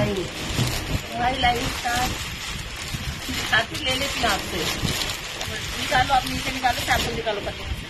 Live, हमारी live start खाती ले लेती हूँ आपसे। निकालो, आप नीचे निकालो, सैंपल निकालो पत्ते से।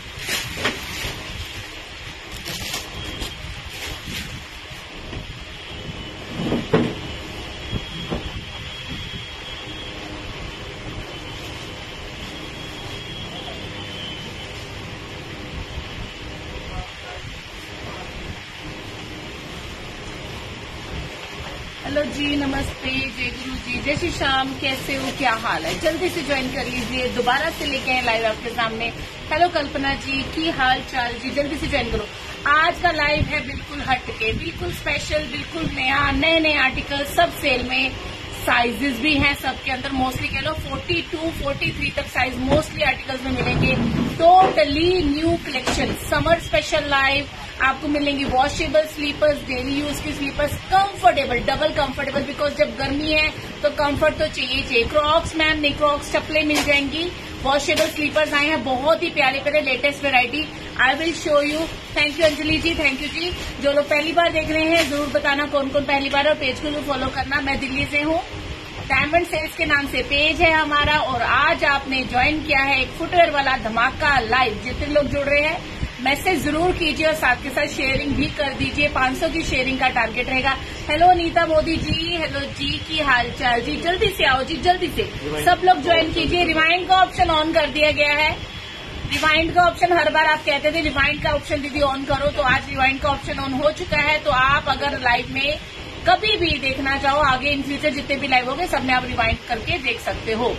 हेलो जी, नमस्ते, जय गुरु जी, जय श्री श्याम। कैसे हो, क्या हाल है? जल्दी से ज्वाइन कर लीजिए, दोबारा से लेके आए लाइव आपके सामने। हेलो कल्पना जी, की हाल चाल जी? जल्दी से ज्वाइन करो। आज का लाइव है बिल्कुल हटके, बिल्कुल स्पेशल, बिल्कुल नया, नए नए आर्टिकल सब सेल में। साइजेस भी हैं सबके अंदर, मोस्टली कह लो 42, 43 तक साइज मोस्टली आर्टिकल्स में मिलेंगे। Totally new collection, summer special live आपको मिलेंगी। वॉशेबल स्लीपर्स, डेली यूज की slippers, comfortable, double comfortable, because जब गर्मी है तो कंफर्ट तो चाहिए। क्रॉक्स मैम नहीं, क्रॉक्स चप्पलें मिल जाएंगी। वॉशेबल स्लीपर्स आए हैं, बहुत ही प्यारे प्यारे latest variety. I will show you. Thank you Anjali ji, thank you ji. जो लोग पहली बार देख रहे हैं जरूर बताना कौन कौन पहली बार, और पेज को भी फॉलो करना। मैं दिल्ली से हूँ, डायमंड सेल्स के नाम से पेज है हमारा, और आज आपने ज्वाइन किया है एक फुटवेयर वाला धमाका लाइव। जितने लोग जुड़ रहे हैं मैसेज जरूर कीजिए और साथ के साथ शेयरिंग भी कर दीजिए। 500 की शेयरिंग का टारगेट रहेगा। हेलो नीता मोदी जी, हेलो जी, की हाल चाल जी? जल्दी से आओ जी, जल्दी से सब लोग ज्वाइन कीजिए। रिवाइंड का ऑप्शन ऑन कर दिया गया है। रिवाइंड का ऑप्शन, हर बार आप कहते थे रिवाइंड का ऑप्शन दीदी ऑन करो, तो आज रिवाइंड का ऑप्शन ऑन हो चुका है। तो आप अगर लाइव में कभी भी देखना चाहो, आगे इन फ्यूचर जितने भी लाइव होंगे सब में आप रिवाइंड करके देख सकते हो।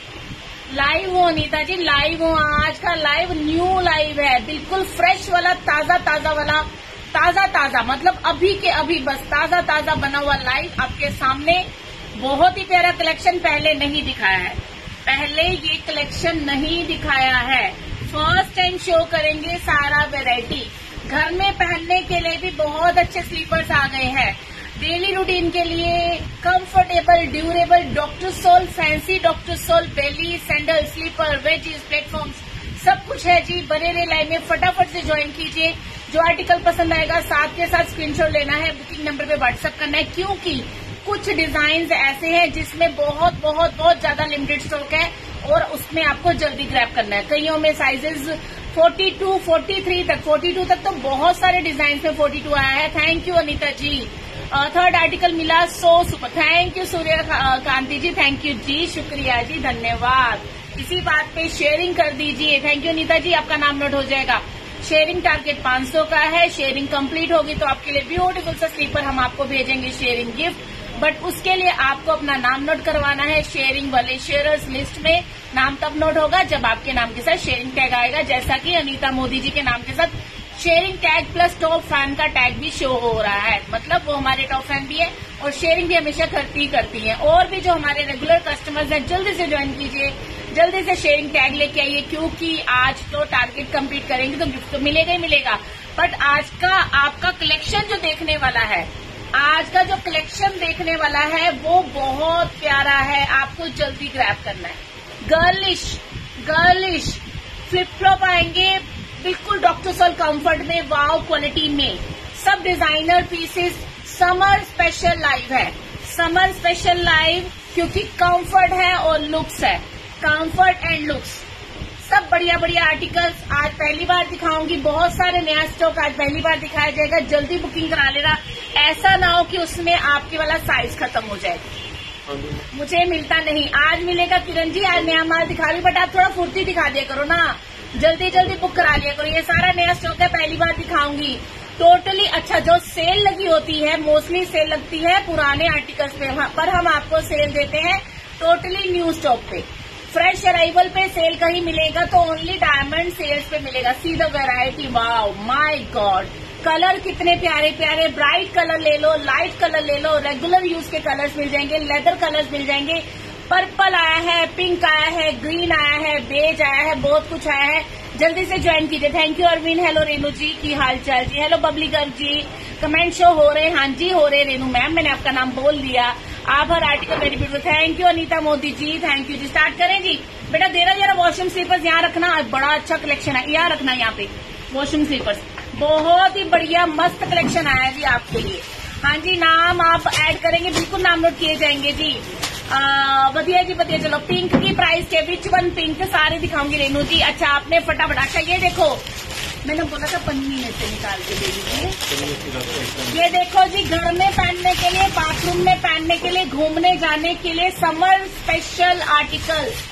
लाइव हो अनीता जी, लाइव हो। आज का लाइव न्यू लाइव है, बिल्कुल फ्रेश वाला, ताजा ताजा वाला, ताजा ताजा मतलब अभी के अभी बस ताजा ताजा बना हुआ लाइव आपके सामने। बहुत ही प्यारा कलेक्शन पहले नहीं दिखाया है, पहले ये कलेक्शन नहीं दिखाया है। फर्स्ट टाइम शो करेंगे सारा वेराइटी। घर में पहनने के लिए भी बहुत अच्छे स्लीपर्स आ गए हैं। डेली रूटीन के लिए comfortable, durable, doctor sole, fancy doctor sole, belly, sandal, slipper, wedges, platforms, सब कुछ है जी। बने रहे लाइव में, फटाफट से ज्वाइन कीजिए। जो आर्टिकल पसंद आएगा साथ के साथ स्क्रीनशॉट लेना है, बुकिंग नंबर पे व्हाट्सएप करना है, क्योंकि कुछ डिजाइन ऐसे हैं जिसमें बहुत बहुत बहुत ज्यादा लिमिटेड स्टॉक है और उसमें आपको जल्दी ग्रैब करना है। कईयों में साइजेस 42, 43 तक, 42 तक तो बहुत सारे डिजाइन में 42 आया है। Thank you Anita ji. Third article मिला, so super. Thank you Surya Kanti ji, thank you ji, शुक्रिया जी, धन्यवाद। इसी बात पे शेयरिंग कर दीजिए। थैंक यू नीता जी, आपका नाम नोट हो जाएगा। शेयरिंग टारगेट 500 का है। शेयरिंग कंप्लीट होगी तो आपके लिए ब्यूटीफुल सा स्लीपर हम आपको भेजेंगे शेयरिंग गिफ्ट। बट उसके लिए आपको अपना नाम नोट करवाना है। शेयरिंग वाले शेयरर्स लिस्ट में नाम तब नोट होगा जब आपके नाम के साथ शेयरिंग टैग आएगा, जैसा कि अनीता मोदी जी के नाम के साथ sharing tag plus top fan का टैग भी शो हो रहा है। मतलब वो हमारे टॉप फैन भी है और शेयरिंग भी हमेशा करती हैं। और भी जो हमारे रेगुलर कस्टमर्स हैं, जल्दी से ज्वाइन कीजिए, जल्दी से शेयरिंग टैग लेके आइए, क्योंकि आज तो टारगेट कंप्लीट करेंगे तो गिफ्ट तो मिलेगा ही मिलेगा। बट आज का आपका कलेक्शन जो देखने वाला है, आज का जो कलेक्शन देखने वाला है वो बहुत प्यारा है, आपको जल्दी ग्रैब करना है। गर्लिश फ्लिप फ्लॉप आएंगे बिल्कुल डॉक्टर सोल कंफर्ट में, वाव क्वालिटी में, सब designer pieces. Summer special live है, समर स्पेशल लाइव, क्योंकि कंफर्ट है और लुक्स है, कंफर्ट एंड लुक्स, सब बढ़िया बढ़िया आर्टिकल्स आज पहली बार दिखाऊंगी। बहुत सारे नया स्टॉक आज पहली बार दिखाया जाएगा, जल्दी बुकिंग करा लेना। ऐसा ना हो कि उसमें आपके वाला साइज खत्म हो जाए, मुझे मिलता नहीं। आज मिलेगा किरण जी, आज नया माल दिखा रही, बट आप थोड़ा फुर्ती दिखा दिया करो ना, जल्दी जल्दी बुक करा लिया करो। ये सारा नया स्टॉक है, पहली बार दिखाऊंगी। टोटली अच्छा, जो सेल लगी होती है, मोस्टली सेल लगती है पुराने आर्टिकल्स पे, पर हम आपको सेल देते हैं टोटली न्यू स्टॉक पे। फ्रेश अराइवल पे सेल कहीं मिलेगा तो ओनली डायमंड सेल्स पे मिलेगा। See the variety, wow my god, colour कितने प्यारे प्यारे। ब्राइट कलर ले लो, लाइट कलर ले लो, रेगुलर यूज के कलर्स मिल जाएंगे, लेदर कलर्स मिल जाएंगे। पर्पल आया है, पिंक आया है, ग्रीन आया है, बेज आया है, बहुत कुछ आया है। जल्दी से ज्वाइन कीजिए। Thank you Arvind, hello Renu ji, की हाल चाल जी? Hello bubbly girl ji, comment show हो रहे हैं? हाँ जी हो रहे रेनू मैम, मैंने आपका नाम बोल दिया। आप हर article very beautiful. Thank you Anita Modi ji, thank you ji. Start करें जी। बेटा देना जरा वॉशरूम स्लीपर्स यहाँ रखना, बड़ा अच्छा कलेक्शन है, यहाँ रखना, यहाँ पे वॉशरूम स्लीपर्स बहुत ही बढ़िया मस्त कलेक्शन आया है जी आपके लिए। हाँ जी, नाम आप ऐड करेंगे, बिल्कुल नाम नोट किए जाएंगे जी। बढ़िया जी, बढ़िया। चलो, पिंक की प्राइस के विच वन पिंक सारे दिखाऊंगी रेनू जी। अच्छा, आपने फटाफट, अच्छा ये देखो, मैंने बोला था पन्नी में से निकाल के दे दीजिए। ये देखो जी, घर में पहनने के लिए, बाथरूम में पहनने के लिए, घूमने जाने के लिए summer special articles,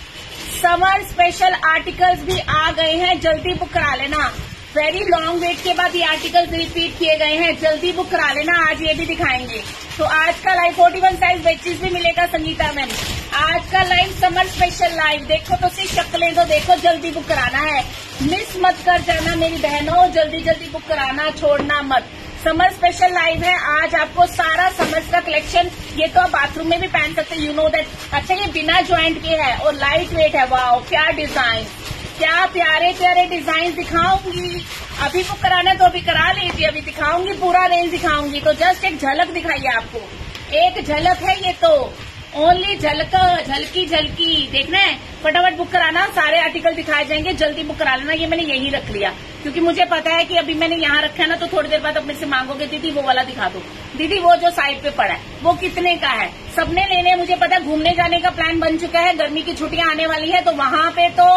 summer special articles भी आ गए हैं, जल्दी बुक करा लेना। वेरी लॉन्ग वेट के बाद ये आर्टिकल्स रिपीट किए गए हैं, जल्दी बुक करा लेना। आज ये भी दिखाएंगे। तो आज का लाइव 41 साइज बेडशीट भी मिलेगा संगीता मैम। आज का लाइव समर स्पेशल लाइव, देखो तो सी शक्लें तो देखो, जल्दी बुक कराना है, मिस मत कर जाना मेरी बहनों, जल्दी जल्दी बुक कराना, छोड़ना मत। समर स्पेशल लाइव है आज, आपको सारा समर का कलेक्शन, ये तो आप बाथरूम में भी पहन सकते, यू नो दैट। अच्छा, ये बिना ज्वाइंट के है और लाइट वेट है। वाओ, क्या डिजाइन, क्या प्यारे प्यारे डिजाइन दिखाऊंगी। अभी बुक कराना तो अभी करा लीजिए, अभी दिखाऊंगी, पूरा रेंज दिखाऊंगी। तो जस्ट एक झलक दिखाइए आपको, एक झलक है ये तो, ओनली झलक, झलकी झलकी देखना है। फटाफट बुक कराना, सारे आर्टिकल दिखाए जाएंगे, जल्दी बुक करा लेना। ये मैंने यही रख लिया क्योंकि मुझे पता है कि अभी मैंने यहाँ रखा है ना, तो थोड़ी देर बाद अपने से मांगोगे दीदी वो वाला दिखा दो, दीदी वो जो साइड पे पड़ा है वो कितने का है। सबने लेने, मुझे पता है। घूमने जाने का प्लान बन चुका है, गर्मी की छुट्टियां आने वाली है, तो वहां पे तो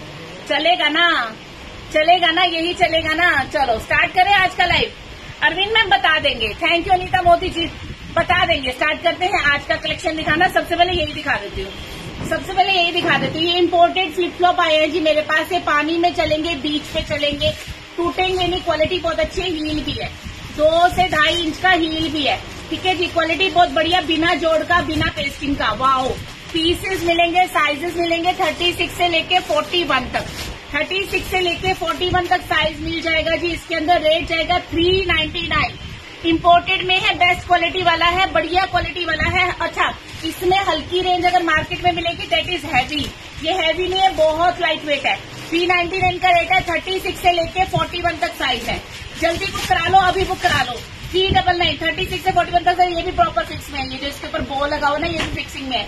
चलेगा ना, चलेगा ना, यही चलेगा ना। चलो स्टार्ट करें आज का लाइव। अरविंद मैम बता देंगे, थैंक यू अनीता मोदी जी, बता देंगे। स्टार्ट करते हैं आज का कलेक्शन दिखाना। सबसे पहले यही दिखा देती हूँ, सबसे पहले यही दिखा देती हूँ। ये इम्पोर्टेड फ्लिप फ्लॉप आए हैं जी मेरे पास। ये पानी में चलेंगे, बीच पे चलेंगे, टूटेंगे नहीं, क्वालिटी बहुत अच्छी है, हील भी है, 2 से 2.5 इंच का हील भी है, ठीक है जी। क्वालिटी बहुत बढ़िया, बिना जोड़ का, बिना पेस्टिंग का। वाओ, पीसेस मिलेंगे, साइजेस मिलेंगे 36 से लेके 41 तक, 36 से लेके 41 तक साइज मिल जाएगा जी। इसके अंदर रेट जाएगा 399। इंपोर्टेड में है, बेस्ट क्वालिटी वाला है, बढ़िया क्वालिटी वाला है। अच्छा, इसमें हल्की रेंज अगर मार्केट में मिलेगी दैट इज हैवी, ये हैवी नहीं है, बहुत लाइट वेट है। 399 का रेट है, 36 से लेके 41 तक साइज है। जल्दी बुक करा लो, अभी बुक करा लो। 399, 36 से 41 तक, ये भी प्रॉपर फिक्स में है, ये जो इसके ऊपर बो लगा हो ना, ये भी फिक्सिंग में है।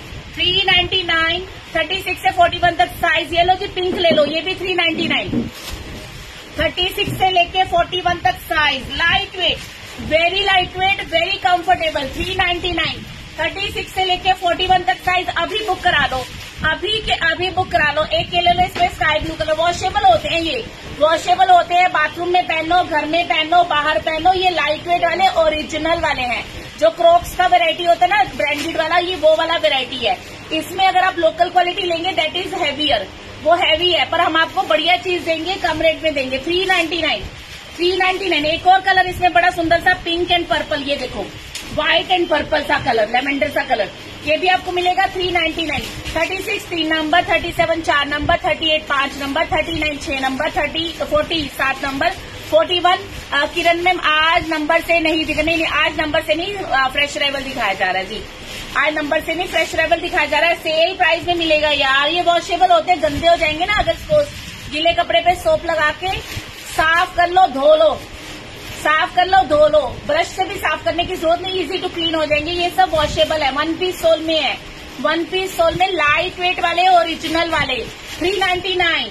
399, 36 से 41 तक साइज। ये लो जी, पिंक ले लो, ये भी 399, 36 से लेके 41 तक size, light weight, very light weight, very comfortable. 399, 36 से लेके 41 तक साइज। अभी बुक करा लो, अभी के अभी बुक करा लो। एक ये ले लो, इसमें स्काई ब्लू कलर, वॉशेबल होते हैं ये, वॉशेबल होते हैं, बाथरूम में पहन लो, घर में पहन लो, बाहर पहन लो। ये लाइट वेट वाले ओरिजिनल वाले हैं। जो क्रॉक्स का वेरायटी होता है ना ब्रांडेड वाला, ये वो वाला वेरायटी है। इसमें अगर आप लोकल क्वालिटी लेंगे दैट इज हैवियर, वो हैवी है, पर हम आपको बढ़िया चीज देंगे, कम रेट में देंगे। 399, 399। एक और कलर इसमें बड़ा सुंदर सा पिंक एंड पर्पल, ये देखो, व्हाइट एंड पर्पल सा कलर, लेवेंडर सा कलर, ये भी आपको मिलेगा 399। 36 3 number, 37 4 number, 38 5 number, 39 6 number, 40 7 number, 41। Kiran ma'am आज नंबर से नहीं दिखने, आज नंबर से नहीं, फ्रेश अराइवल दिखाया जा रहा है जी, आज नंबर से नहीं, फ्रेश अराइवल दिखाया जा रहा है। सेल प्राइस में मिलेगा यार। ये वॉशेबल होते हैं, गंदे हो जाएंगे ना, अगर सपोज गिले कपड़े पे सोप लगा के साफ कर लो, धो लो, साफ कर लो, धो लो, ब्रश से भी साफ करने की जरूरत नहीं, इजी टू क्लीन हो जाएंगे। ये सब वॉशेबल है, 1 पीस सोल में है, 1 पीस सोल में, लाइट वेट वाले, ओरिजिनल वाले। 399,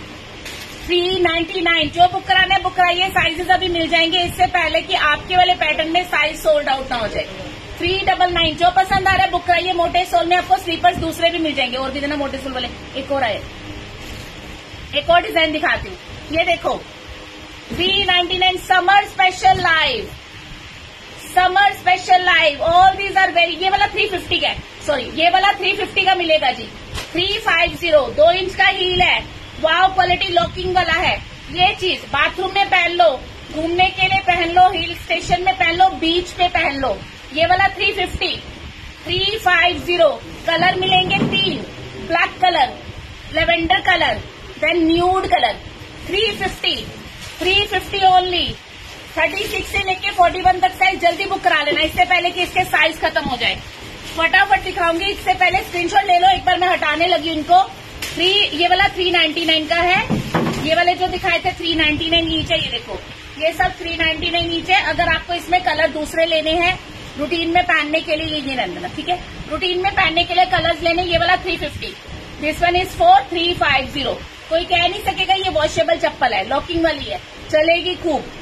399। जो बुक कराना है बुक कराइए, साइजेस अभी मिल जाएंगे, इससे पहले कि आपके वाले पैटर्न में साइज सोल्ड आउट ना हो जाए। 399, जो पसंद आ रहा है बुक कराइए। मोटे सोल में आपको स्लीपर्स दूसरे भी मिल जाएंगे, और भी देना मोटे सोल वाले। एक और आए, एक और डिजाइन दिखाती हूँ, ये देखो 399 summer special live, summer special live. All these are very, ये वाला 350 का है, सॉरी ये वाला 350 का मिलेगा जी। 350, 2 इंच का हील है, वाव क्वालिटी, लॉकिंग वाला है। ये चीज बाथरूम में पहन लो, घूमने के लिए पहन लो, हिल स्टेशन में पहन लो, बीच पे पहन लो। ये वाला 350, 350। कलर मिलेंगे 3, black colour, lavender colour, then nude colour. 350, 350 only. 36 से लेके 41 तक साइज। जल्दी बुक करा लेना, इससे पहले कि इसके साइज खत्म हो जाए। फटाफट दिखाऊंगी, इससे पहले स्क्रीनशॉट ले लो। एक बार मैं हटाने लगी इनको। ये वाला 399 का है, ये वाले जो दिखाए थे 399 नीचे, ये देखो ये सब 399 नीचे। अगर आपको इसमें कलर दूसरे लेने हैं रूटीन में पहनने के लिए, ये रहने देना, ठीक है। रूटीन में पहनने के लिए कलर्स लेने, ये वाला 350, दिस वन इज 4350। कोई कह नहीं सकेगा ये वॉशेबल चप्पल है, लॉकिंग वाली है, चलेगी खूब।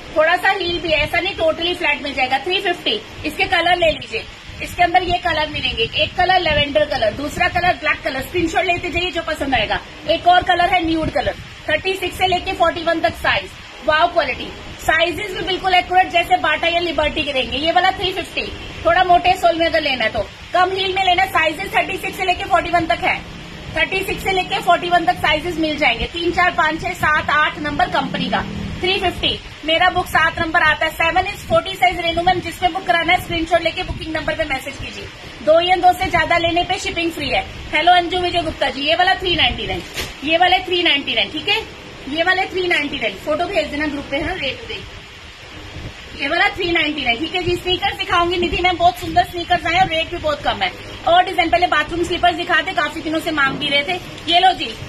थोड़ा सा हील भी है, ऐसा नहीं टोटली फ्लैट मिल जाएगा। 350। इसके कलर ले लीजिए, इसके अंदर ये कलर मिलेंगे, एक कलर लेवेंडर कलर, दूसरा कलर ब्लैक कलर, स्क्रीनशॉट लेते जाइए जो पसंद आएगा। एक और कलर है न्यूड कलर। 36 से लेके 41 तक साइज, वाव क्वालिटी। साइजेस भी बिल्कुल एक्यूरेट जैसे बाटा या लिबर्टी के रहेंगे। ये वाला 350, थोड़ा मोटे सोल में अगर लेना है तो, कम हील में लेना। साइजेस 36 से लेके 41 तक है, 36 से लेके 41 तक साइजेस मिल जाएंगे। 3, 4, 5, 6, 7, 8 नंबर कंपनी का। 350 मेरा बुक 7 नंबर आता है। 7 इंच 40 साइज रेनूमन, जिसमें बुक कराना है स्क्रीनशॉट लेके बुकिंग नंबर पे मैसेज कीजिए। 2 या 2 से ज्यादा लेने पे शिपिंग फ्री है। हेलो अंजू विजय गुप्ता जी, ये वाला 399, ये वाले 399, ठीक है। ये वाले 399 फोटो भेज देना ग्रुप पे, है रेट देख। ये वाला 399, ठीक है जी। स्नीकर्स दिखाऊंगी निधि मैम, बहुत सुंदर स्नीकर्स आए और रेट भी बहुत कम है। और डिजाइन पहले बाथरूम स्लीपर्स दिखाते, काफी दिनों से मांग भी रहे थे। ये लो जी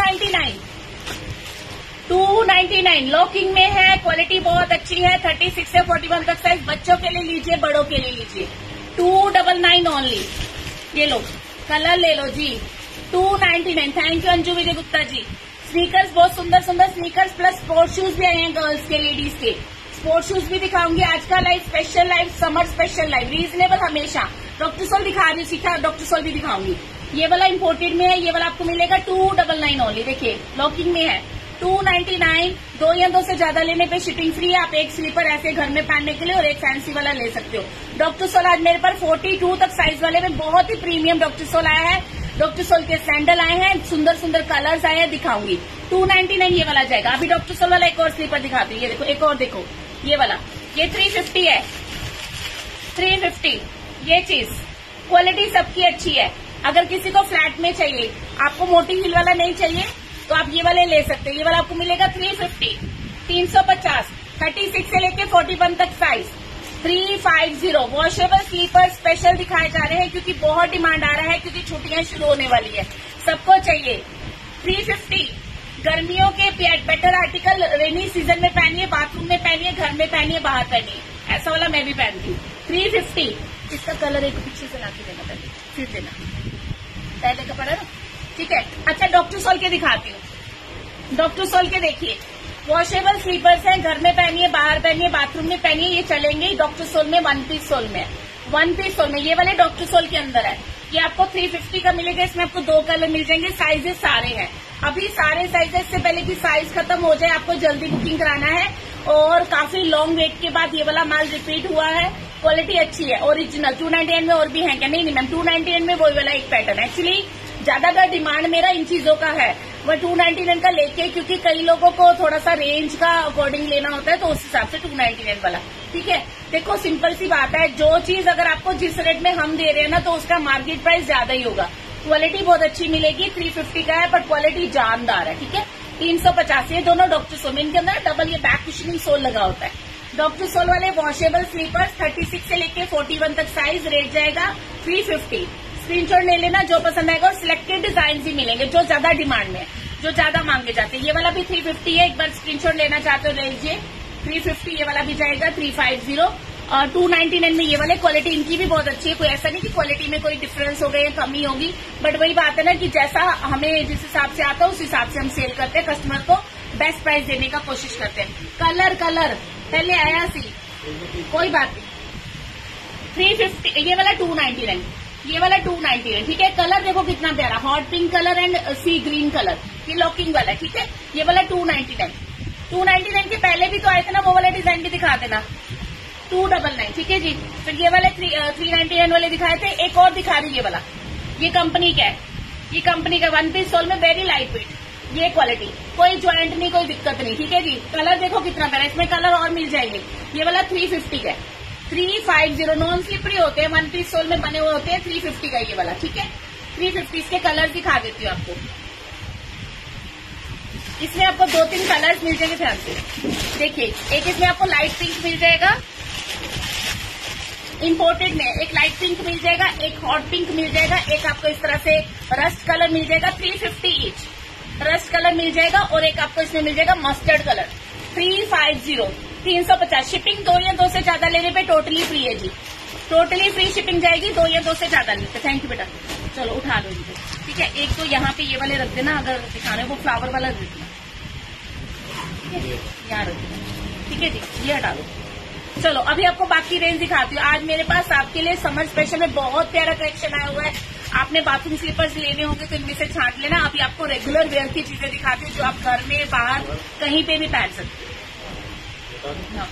299 लॉकिंग में है, क्वालिटी बहुत अच्छी है। 36 से 41 तक साइज, बच्चों के लिए लीजिए, बड़ों के लिए लीजिए। 299 ओनली। ये लो कलर ले लो जी, 299। Thank you Anju Vijay Gupta ji. Sneakers बहुत सुंदर सुंदर स्नीकर्स प्लस स्पोर्ट शूज भी आए हैं गर्ल्स के, लेडीज के। स्पोर्ट शूज भी दिखाऊंगी आज का live, special live, summer special live, reasonable हमेशा। डॉक्टर सोल दिखा रही हूँ, सीधा डॉक्टर सोल भी दिखाऊंगी। ये वाला इम्पोर्टेड में है, ये वाला आपको मिलेगा 299 ओनली। देखिए लॉकिंग में है, 299। 2 या 2 से ज्यादा लेने पे शिपिंग फ्री है। आप एक स्लीपर ऐसे घर में पहनने के लिए और एक फैंसी वाला ले सकते हो। डॉक्टर सोल आज मेरे पर 42 तक साइज वाले में बहुत ही प्रीमियम डॉक्टर सोल आया है। डॉक्टर सोल के सैंडल आए हैं, सुंदर सुंदर कलर्स आए हैं, दिखाऊंगी। 299 ये वाला जाएगा। अभी डॉक्टर सोल वाला एक और स्लीपर दिखाती हूँ, ये देखो एक और देखो, ये वाला, ये 350 है। 350 ये चीज, क्वालिटी सबकी अच्छी है। अगर किसी को फ्लैट में चाहिए, आपको मोटी हील वाला नहीं चाहिए, तो आप ये वाले ले सकते हैं। ये वाला आपको मिलेगा 350, 350। 36 से लेके 41 तक साइज, 350। वॉशेबल स्लीपर स्पेशल दिखाए जा रहे हैं क्योंकि बहुत डिमांड आ रहा है, क्योंकि छुट्टियां शुरू होने वाली है, सबको चाहिए। 350 गर्मियों के बेटर आर्टिकल, रेनी सीजन में पहनिए, बाथरूम में पहनिए, घर में पहनिए, बाहर पहनिए। ऐसा वाला मैं भी पहनती हूँ। 350। इसका कलर एक पीछे से लाके देना, पहले फिर देना, पहले का पड़ा ना, ठीक है। अच्छा डॉक्टर सोल के दिखाती हूँ। डॉक्टर सोल के देखिए, वॉशेबल स्लीपर्स हैं, घर में पहनिए, बाहर पहनिए, बाथरूम में पहनिए, ये चलेंगे। डॉक्टर सोल में 1 पीस सोल में, 1 पीस सोल में, ये वाले डॉक्टर सोल के अंदर है। ये आपको 350 का मिलेगा। इसमें आपको 2 कलर मिल जाएंगे। साइजेस सारे हैं, अभी सारे साइजेस से पहले कि साइज खत्म हो जाए, आपको जल्दी बुकिंग कराना है। और काफी लॉन्ग वेट के बाद ये वाला माल रिपीट हुआ है, क्वालिटी अच्छी है, ओरिजिनल। 299 में और भी है क्या? नहीं मैम, 299 में वही वाला एक पैटर्न है। एक्चुअली ज्यादातर डिमांड मेरा इन चीजों का है, वह 299 का लेके, क्योंकि कई लोगों को थोड़ा सा रेंज का अकॉर्डिंग लेना होता है, तो उस हिसाब से 299 वाला, ठीक है। देखो सिंपल सी बात है, जो चीज अगर आपको जिस रेट में हम दे रहे हैं ना, तो उसका मार्केट प्राइस ज्यादा ही होगा। क्वालिटी बहुत अच्छी मिलेगी। 350 का है, बट क्वालिटी जानदार है, ठीक है। 350 ये दोनों डॉक्टर सोल, इनके अंदर डबल ये बैक कुशनिंग सोल लगा होता है। डॉक्टर सोल वाले वॉशेबल स्लीपर्स 36 से लेके 41 तक साइज, रेट जाएगा 350। स्क्रीनशॉट ले लेना जो पसंद आएगा, और सिलेक्टेड डिजाइन ही मिलेंगे जो ज्यादा डिमांड में है, जो ज्यादा मांगे जाते हैं। ये वाला भी 350 है, एक बार स्क्रीनशॉट लेना चाहते हो ले लीजिए। 350 ये वाला भी जाएगा, 350। और 299 में ये वाले, क्वालिटी इनकी भी बहुत अच्छी है। कोई ऐसा नहीं कि क्वालिटी में कोई डिफरेंस हो गई है, कमी होगी, बट वही बात है ना कि जैसा हमें जिस हिसाब से आता है उस हिसाब से हम सेल करते हैं, कस्टमर को बेस्ट प्राइस देने का कोशिश करते हैं। कलर पहले आया सी, कोई बात नहीं। 350 ये वाला 299, ये वाला 299, ठीक है। कलर देखो कितना प्यारा, hot pink colour and sea green colour, ये लॉकिंग वाला, ठीक है। ये वाला 299। 299 के पहले भी तो आए थे ना, वो वाला डिजाइन भी दिखा देना। 299, ठीक है जी। फिर ये वाले 399 वाले दिखाए थे, एक और दिखा रही ये वाला, ये कंपनी का है, ये कंपनी का 1 पीस सोल में, वेरी लाइट वेट, ये क्वालिटी, कोई ज्वाइंट नहीं, कोई दिक्कत नहीं, ठीक है जी। कलर देखो कितना प्यारा, इसमें कलर और मिल जाएंगे। ये वाला 350 का है, 350 नॉन स्लिपरी होते हैं, 1 पीस सोल में बने हुए होते हैं। 350 का ये वाला, ठीक है। 350 के कलर दिखा देती हूँ आपको। इसमें आपको 2-3 कलर्स मिल जाएंगे, ध्यान से देखिए। एक इसमें आपको लाइट पिंक मिल जाएगा, इंपोर्टेड में एक लाइट पिंक मिल जाएगा, एक हॉट पिंक मिल जाएगा, एक आपको इस तरह से रस्ट कलर मिल जाएगा। 350 ईच रस्ट कलर मिल जाएगा, और एक आपको इसमें मिल जाएगा मस्टर्ड कलर। 350, 350। शिपिंग 2 या 2 से ज्यादा लेने पे टोटली फ्री है जी, टोटली फ्री शिपिंग जाएगी 2 या 2 से ज्यादा लेने पे। थैंक यू बेटा, चलो उठा लो इनको, ठीक है। एक तो यहाँ पे ये वाले रख देना, अगर दिखाने को फ्लावर वाला रख देना। ठीक है, यहाँ रखिए। ठीक है जी, ये हटा दो। चलो अभी आपको बाकी रेंज दिखाती हूँ। आज मेरे पास आपके लिए समर स्पेशल में बहुत प्यारा कलेक्शन आया हुआ है। आपने बाथरूम स्लीपर्स लेने होंगे तो इनमें से छांट लेना। अभी आपको रेगुलर वेयर की चीजें दिखाती हूँ जो आप घर में बाहर कहीं पे भी पहन सकते हो।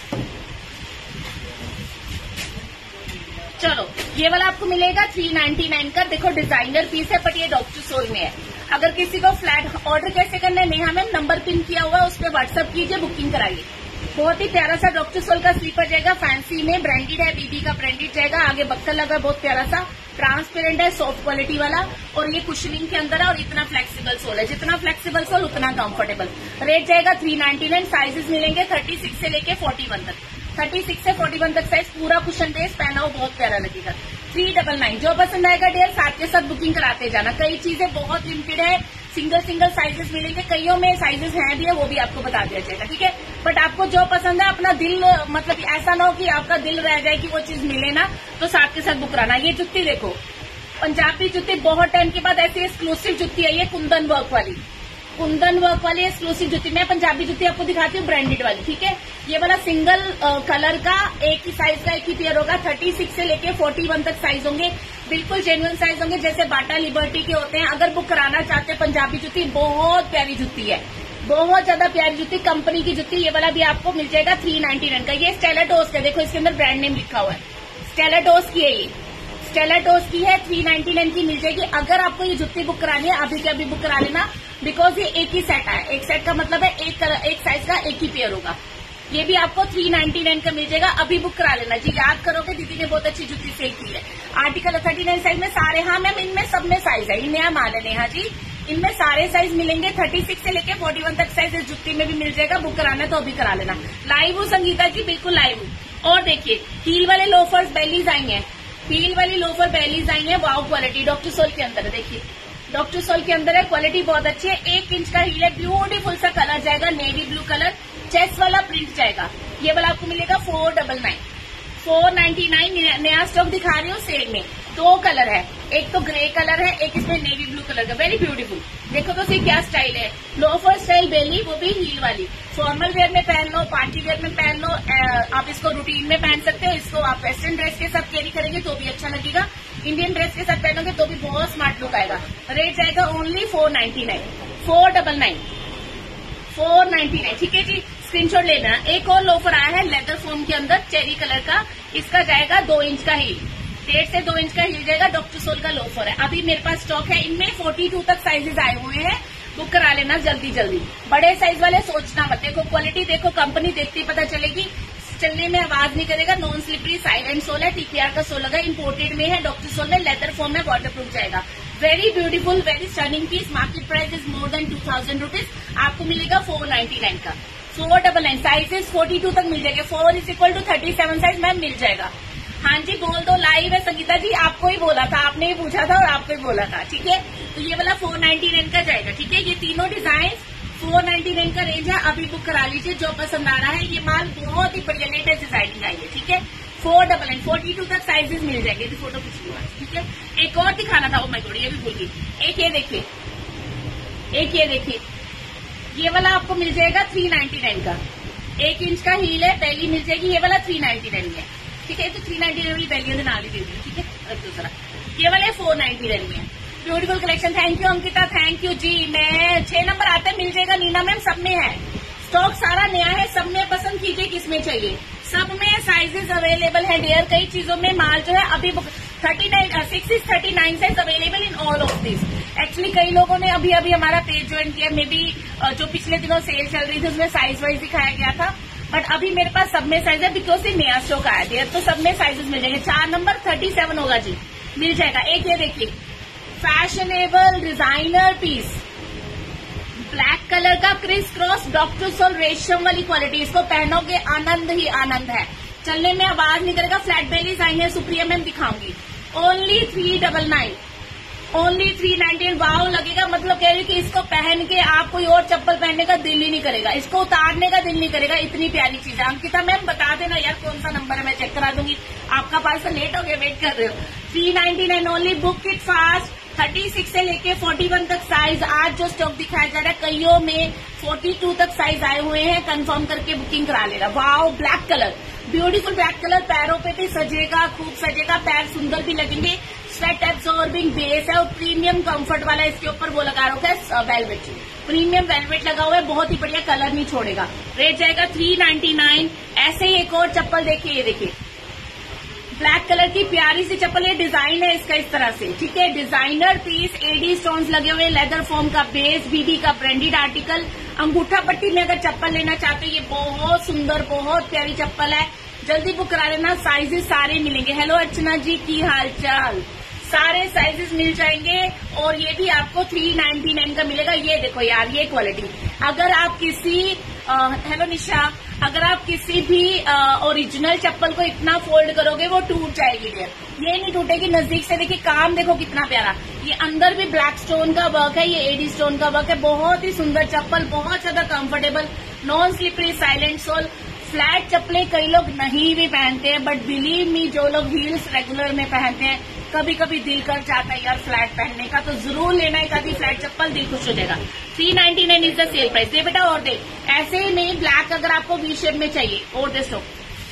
चलो ये वाला आपको मिलेगा 399 का। देखो डिजाइनर पीस है बट ये डॉक्टर सोल में है। अगर किसी को फ्लैट ऑर्डर कैसे करना है, नेहा मैम नंबर पिन किया हुआ है, उस पर व्हाट्सअप कीजिए, बुकिंग कराइए। बहुत ही प्यारा सा डॉक्टर सोल का स्लीपर जाएगा, फैंसी में, ब्रांडेड है, बीबी का ब्रांडेड जाएगा। आगे बक्कल लगा, बहुत प्यारा सा, ट्रांसपेरेंट है, सॉफ्ट क्वालिटी वाला, और ये कुशनिंग के अंदर है और इतना फ्लेक्सिबल सोल है। जितना फ्लेक्सिबल सोल उतना कंफर्टेबल। रेट जाएगा 399। साइजेस मिलेंगे 36 से लेके 41 तक। 36 से 41 तक साइज, पूरा कुशन बेस पहना हो, बहुत प्यारा लगेगा। 399। जो पसंद आएगा डियर साथ के साथ बुकिंग कराते जाना। कई चीजें बहुत लिमिटेड है, सिंगल साइजेस मिलेंगे, कईयों में साइजेस हैं भी है, वो भी आपको बता दिया जाएगा। ठीक है, बट आपको जो पसंद है अपना दिल, मतलब ऐसा ना हो कि आपका दिल रह जाए कि वो चीज मिले ना, तो साथ के साथ बुक कराना। ये जुत्ती देखो, पंजाबी जुत्ती, बहुत टाइम के बाद ऐसी एक्सक्लूसिव जुत्ती आई है, कुंदन वर्क वाली एक्सक्लूसिव जुत्ती। मैं पंजाबी जुत्ती आपको दिखाती हूँ, ब्रांडेड वाली। ठीक है, ये वाला सिंगल कलर का, एक ही साइज का, एक ही पेयर होगा। 36 से लेके 41 तक साइज होंगे, बिल्कुल जेन्युइन साइज होंगे, जैसे बाटा लिबर्टी के होते हैं। अगर बुक कराना चाहते हैं पंजाबी जुत्ती, बहुत प्यारी जुत्ती है, बहुत ज्यादा प्यारी जुत्ती, कंपनी की जुत्ती। ये वाला भी आपको मिल जाएगा 399 का। ये स्टेलाटोस का, देखो इसके अंदर ब्रांड नेम लिखा हुआ है, स्टेलाटोस की है। ये स्टेलाटोस की है, 399 की मिल जाएगी। अगर आपको ये जुत्ती बुक करानी है अभी के अभी बुक करा लेना, बिकॉज ये एक ही सेट है। एक सेट का मतलब है एक साइज का एक ही पेयर होगा। ये भी आपको 399 का मिल जाएगा, अभी बुक करा लेना जी। याद करोगे दीदी ने बहुत अच्छी जुत्ती सेल की है। आर्टिकल 39 साइज में सारे, हाँ मैम इनमें सब में साइज है, ये नया माल है नेहा जी, इनमें सारे साइज मिलेंगे। 36 से लेके 41 तक साइज इस जुत्ती में भी मिल जाएगा। बुक कराना है तो अभी करा लेना। लाइव हूँ संगीता जी, बिल्कुल लाइव हूँ। और देखिए हील वाले लोफर्स बेलीज आई हैं, हील वाली लोफर बेलीज आई है, वाओ क्वालिटी, डॉक्टर सोल के अंदर है। देखिए डॉक्टर सोल के अंदर है, क्वालिटी बहुत अच्छी है। 1 इंच का हील है, ब्यूटीफुल सा कलर जाएगा, नेवी ब्लू कलर, चेस्ट वाला प्रिंट जाएगा। ये वाला आपको मिलेगा 499 नया स्टॉक दिखा रही हूँ सेल में। 2 कलर है, एक तो ग्रे कलर है, एक इसमें नेवी ब्लू कलर का, वेरी ब्यूटीफुल। देखो तो सही क्या स्टाइल है, लोफर स्टाइल बेली, वो भी हील वाली। फॉर्मल वेयर में पहन लो, पार्टी वेयर में पहन लो, आप इसको रूटीन में पहन सकते हो। इसको आप वेस्टर्न ड्रेस के साथ कैरी करेंगे तो भी अच्छा लगेगा, इंडियन ड्रेस के साथ पहनोगे तो भी बहुत स्मार्ट लुक आएगा। रेट जाएगा ओनली 499, 499। ठीक है जी, स्क्रीनशॉट ले लेना। एक और लोफर आया है लेदर फोम के अंदर, चेरी कलर का, इसका जाएगा 2 इंच का हील, 1.5 से 2 इंच का हील जाएगा। डॉक्टर सोल का लोफर है, अभी मेरे पास स्टॉक है। इनमें 42 तक साइजेस आए हुए हैं, बुक करा लेना जल्दी जल्दी। बड़े साइज वाले सोचना मत, देखो क्वालिटी देखो, कंपनी देखती पता चलेगी। चलने में आवाज नहीं करेगा, नॉन स्लिपरी साइलेंट सोल है, TPR का सोल लगा, इंपोर्टेड में है, डॉक्टर सोल में, लेदर फॉर्म में, वाटर प्रूफ जाएगा। Very beautiful, very stunning piece. Market price is more than 2000 rupees, आपको मिलेगा 499 का। 499 साइजेस 42 तक मिल जाएगा। 4 = 37 साइज मैम मिल जाएगा। हाँ जी बोल दो, लाइव है संगीता जी, आपको ही बोला था, आपने ही पूछा था और आपको ही बोला था। ठीक है, तो ये वाला 499 का जाएगा। ठीक है, ये तीनों डिजाइन 499 का रेंज है, अभी बुक करा लीजिए जो पसंद आ रहा है। ये माल बहुत ही बढ़िया लेटेस्ट डिजाइनिंग आई है। ठीक है, 499 42 तक साइजेस मिल जाएंगे। ये फोटो खींच लो। ठीक है, एक और दिखाना था, ओ माय गॉड ये भी भूल गई। एक ये देखिए, ये वाला आपको मिल जाएगा 399 का। 1 इंच का हील है, पहली मिल जाएगी। ये वाला 399 है। ठीक है, तो 399 वाली पहली दिन आ ली। ठीक है, रख दो जरा। ये वाले 499 में। Beautiful collection, thank you Ankita, thank you ji. मैं 6 नंबर आता है, मिल जाएगा नीना मैम, सब में है स्टॉक, सारा नया है, सब में पसंद कीजिए किसमें चाहिए, सब में साइजेस अवेलेबल है डियर। कई चीजों में माल जो है अभी 6 is 39 size available in all of this. Actually कई लोगों ने अभी हमारा पेज ज्वाइन किया, मे बी जो पिछले दिनों सेल चल रही थी उसमें साइज वाइज दिखाया गया था, बट अभी मेरे पास सब में साइज है, बिकॉज ये नया स्टॉक आया डियर, तो सब में साइजेस मिल जाएंगे। 4 नंबर 37 होगा जी, मिल जाएगा। एक ये देखिए fashionable designer piece, black colour का क्रिस क्रॉस डॉक्टर सोल रेशम वाली क्वालिटी, इसको पहनोगे आनंद ही आनंद है, चलने में आवाज नहीं करेगा। फ्लैट बेलीज आई है, सुप्रिया मैम दिखाऊंगी। Only 399, only 399। वाव लगेगा, मतलब कह रही कि इसको पहन के आप कोई और चप्पल पहनने का दिल ही नहीं करेगा, इसको उतारने का दिल नहीं करेगा, इतनी प्यारी चीज है। अंकिता मैम बता देना यार कौन सा नंबर है, मैं चेक करा दूंगी। आपका पार्सल लेट हो गया, वेट कर रहे हो। 399 ओनली, बुक इट फास्ट, 36 से लेके 41 तक साइज आज जो स्टॉक दिखाया जा रहा है, कईयों में 42 तक साइज आए हुए हैं। कंफर्म करके बुकिंग करा लेना। Wow, black colour, beautiful black colour, पैरों पे भी सजेगा, खूब सजेगा, पैर सुंदर भी लगेंगे। स्वेट एब्सॉर्बिंग बेस है और प्रीमियम कंफर्ट वाला इसके ऊपर वो लगा रखा है वेलवेट, प्रीमियम वेलवेट लगा हुआ है, बहुत ही बढ़िया, कलर नहीं छोड़ेगा। रेट जाएगा 399। ऐसे ही एक और चप्पल देखिए, ये देखिए ब्लैक कलर की प्यारी सी चप्पल, ये डिजाइन है इसका इस तरह से, ठीक है। डिजाइनर पीस, एडी स्टोन्स लगे हुए, लेदर फॉर्म का बेस, बीडी का ब्रांडेड आर्टिकल। अंगूठा पट्टी में अगर चप्पल लेना चाहते हो, ये बहुत सुंदर, बहुत प्यारी चप्पल है, जल्दी बुक करा लेना। साइजेस सारे मिलेंगे। हेलो अर्चना जी, की हाल चाल? सारे साइजेस मिल जाएंगे और ये भी आपको 399 का मिलेगा। ये देखो यार, ये क्वालिटी, अगर आप किसी हेलो निशा, अगर आप किसी भी ओरिजिनल चप्पल को इतना फोल्ड करोगे वो टूट जाएगी डियर, ये नहीं टूटेगी। नजदीक से देखिए, काम देखो कितना प्यारा, ये अंदर भी ब्लैक स्टोन का वर्क है, ये एडी स्टोन का वर्क है, बहुत ही सुंदर चप्पल, बहुत ज्यादा comfortable, non slippery, silent sole. Flat चप्पलें कई लोग नहीं भी पहनते हैं, बट बिलीव मी, जो लोग हील्स रेगुलर में पहनते हैं, कभी कभी दिल कर जाता है यार फ्लैट पहनने का, तो जरूर लेना एक आधी फ्लैट चप्पल, दिल खुश हो जाएगा। 399 इज द सेल प्राइस। दे बेटा और दे। ऐसे ही नहीं, ब्लैक अगर आपको वी शेप में चाहिए, और दे स्टॉक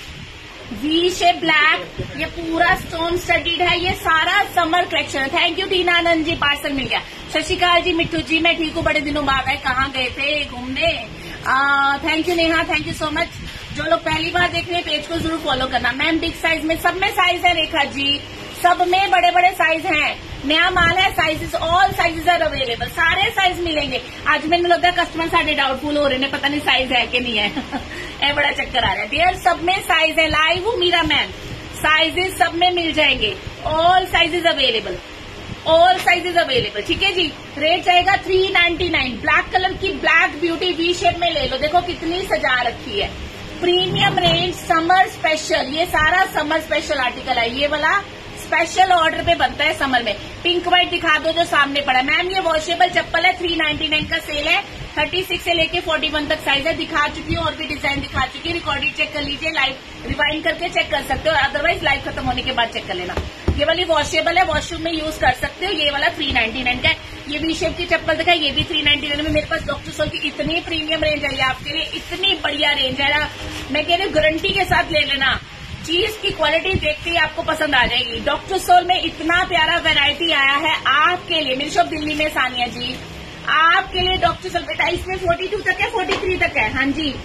वी शेप ब्लैक, ये पूरा स्टोन स्टडीड है, ये सारा समर कलेक्शन है। Thank you Tina Anand ji, parcel मिल गया। शशिकाल जी, मिट्टू जी, मैं ठीक हूँ, बड़े दिनों बाद आए, कहाँ गए थे घूमने? Thank you Neha, thank you so much. जो लोग पहली बार देख रहे हैं पेज को जरूर फॉलो करना। मैम बिग साइज में, सब में साइज है रेखा जी, सब में बड़े बड़े साइज हैं, नया माल है, sizes all sizes are available, सारे साइज मिलेंगे। आज मैंने लगता है कस्टमर सारे डाउटफुल हो रहे हैं, पता नहीं साइज है कि नहीं है ए बड़ा चक्कर आ रहा है डियर, सब में साइज है। लाइव हूँ मीरा मैम, साइजेस सब में मिल जाएंगे, all sizes available, all sizes available, ठीक है जी। रेट जाएगा 399। ब्लैक कलर की ब्लैक ब्यूटी वी शेप में ले लो, देखो कितनी सजा रखी है। प्रीमियम रेंज समर स्पेशल, ये सारा समर स्पेशल आर्टिकल है, ये वाला स्पेशल ऑर्डर पे बनता है समर में। पिंक व्हाइट दिखा दो जो सामने पड़ा। मैम ये वॉशेबल चप्पल है, 399 का सेल है, 36 से लेके 41 तक साइज है। दिखा चुकी हूँ, और भी डिजाइन दिखा चुकी है, रिकॉर्डेड चेक कर लीजिए, लाइव रिवाइंड करके चेक कर सकते हो, अदरवाइज लाइव खत्म होने के बाद चेक कर लेना। ये वाली वॉशेबल है, वॉशरूम में यूज कर सकते हो। ये वाला 399 का है। ये वी शेप की चप्पल दिखा, ये भी 399 में। मेरे पास डॉक्टर सोल की इतनी प्रीमियम रेंज है आपके लिए, इतनी बढ़िया रेंज है ना, मैं कह रही हूँ गारंटी के साथ ले लेना, चीज की क्वालिटी देखते ही आपको पसंद आ जाएगी। डॉक्टर सोल में इतना प्यारा वैरायटी आया है आपके लिए। मेरी शॉप दिल्ली में, सानिया जी, आपके लिए डॉक्टर सोल बेटा, इसमें 42 तक है, 43 तक है। हाँ जी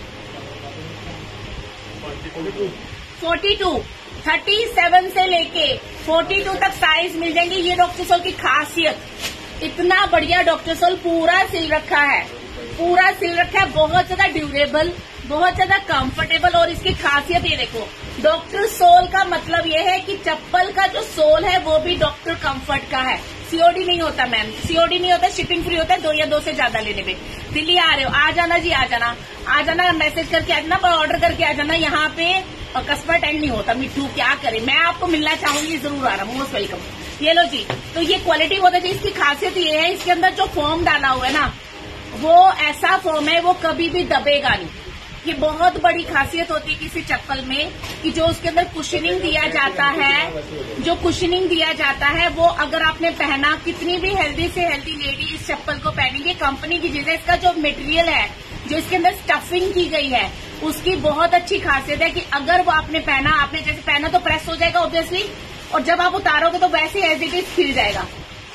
42, 37 से लेके 42 तक साइज मिल जाएंगे। ये डॉक्टर सोल की खासियत, इतना बढ़िया डॉक्टर सोल पूरा सिल रखा है, पूरा सिल रखा है, बहुत ज्यादा ड्यूरेबल, बहुत ज्यादा कंफर्टेबल। और इसकी खासियत ये देखो, डॉक्टर सोल का मतलब ये है कि चप्पल का जो सोल है वो भी डॉक्टर कंफर्ट का है। सीओडी नहीं होता मैम, सीओडी नहीं होता, शिपिंग फ्री होता है 2 या 2 से ज्यादा लेने पे। दिल्ली आ रहे हो, आ जाना जी, आ जाना, आ जाना, मैसेज करके आ जाना, ऑर्डर करके आ जाना। यहाँ पे कस्टमर अटेंड नहीं होता, मिट्टू क्या करे, मैं आपको मिलना चाहूंगी, जरूर आ रहा हूँ, मोस्ट वेलकम। ये लो जी, तो ये क्वालिटी होता है। इसकी खासियत ये है, इसके अंदर जो फॉर्म डाला हुआ है ना, वो ऐसा फॉर्म है वो कभी भी दबेगा नहीं। ये बहुत बड़ी खासियत होती है किसी चप्पल में कि जो उसके अंदर कुशनिंग दिया जाता है, जो कुशनिंग दिया जाता है वो अगर आपने पहना, कितनी भी हेल्दी से हेल्दी लेडी इस चप्पल को पहनेंगे, कंपनी की चीज है। इसका जो मटेरियल है, जो इसके अंदर स्टफिंग की गई है, उसकी बहुत अच्छी खासियत है कि अगर वो आपने पहना, आपने जैसे पहना तो प्रेस हो जाएगा ऑब्वियसली, और जब आप उतारोगे तो वैसे एज इट इज खिल जाएगा।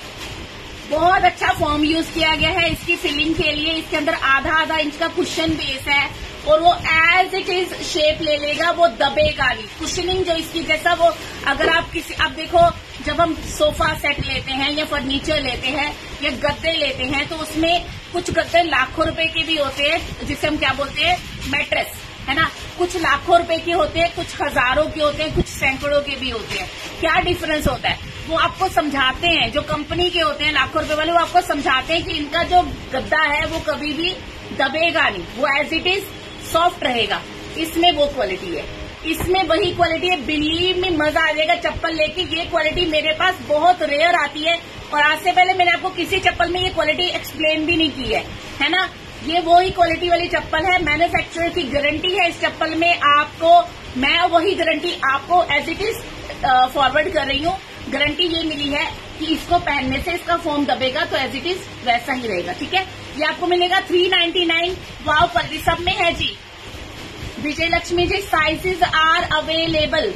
बहुत अच्छा फॉर्म यूज किया गया है इसकी फिलिंग के लिए। इसके अंदर आधा इंच का कुशन बेस है और वो एज इट इज शेप ले लेगा, वो दबेगा नहीं। कुशनिंग जो इसकी, जैसा वो अगर आप किसी, आप देखो जब हम सोफा सेट लेते हैं या फर्नीचर लेते हैं या गद्दे लेते हैं, तो उसमें कुछ गद्दे लाखों रुपए के भी होते हैं, जिसे हम क्या बोलते हैं, मैट्रेस, है ना। कुछ लाखों रुपए के होते हैं, कुछ हजारों के होते हैं, कुछ सैकड़ों के भी होते हैं। क्या डिफरेंस होता है, वो आपको समझाते हैं। जो कंपनी के होते हैं लाखों रुपए वाले, वो आपको समझाते हैं कि इनका जो गद्दा है वो कभी भी दबेगा नहीं, वो एज इट इज सॉफ्ट रहेगा। इसमें वो क्वालिटी है, इसमें वही क्वालिटी है। बिलीव में मजा आ जाएगा चप्पल लेके। ये क्वालिटी मेरे पास बहुत रेयर आती है, और आज से पहले मैंने आपको किसी चप्पल में ये क्वालिटी एक्सप्लेन भी नहीं की है ना। ये वही क्वालिटी वाली चप्पल है, मैन्युफैक्चरर की गारंटी है इस चप्पल में। आपको मैं वही गारंटी आपको एज इट इज फॉरवर्ड कर रही हूँ। गारंटी ये मिली है कि इसको पहनने से इसका फोम दबेगा तो एज इट इज वैसा ही रहेगा। ठीक है, ये आपको मिलेगा 399। वाव क्वालिटी सब में है जी। Vijay Lakshmi ji sizes are available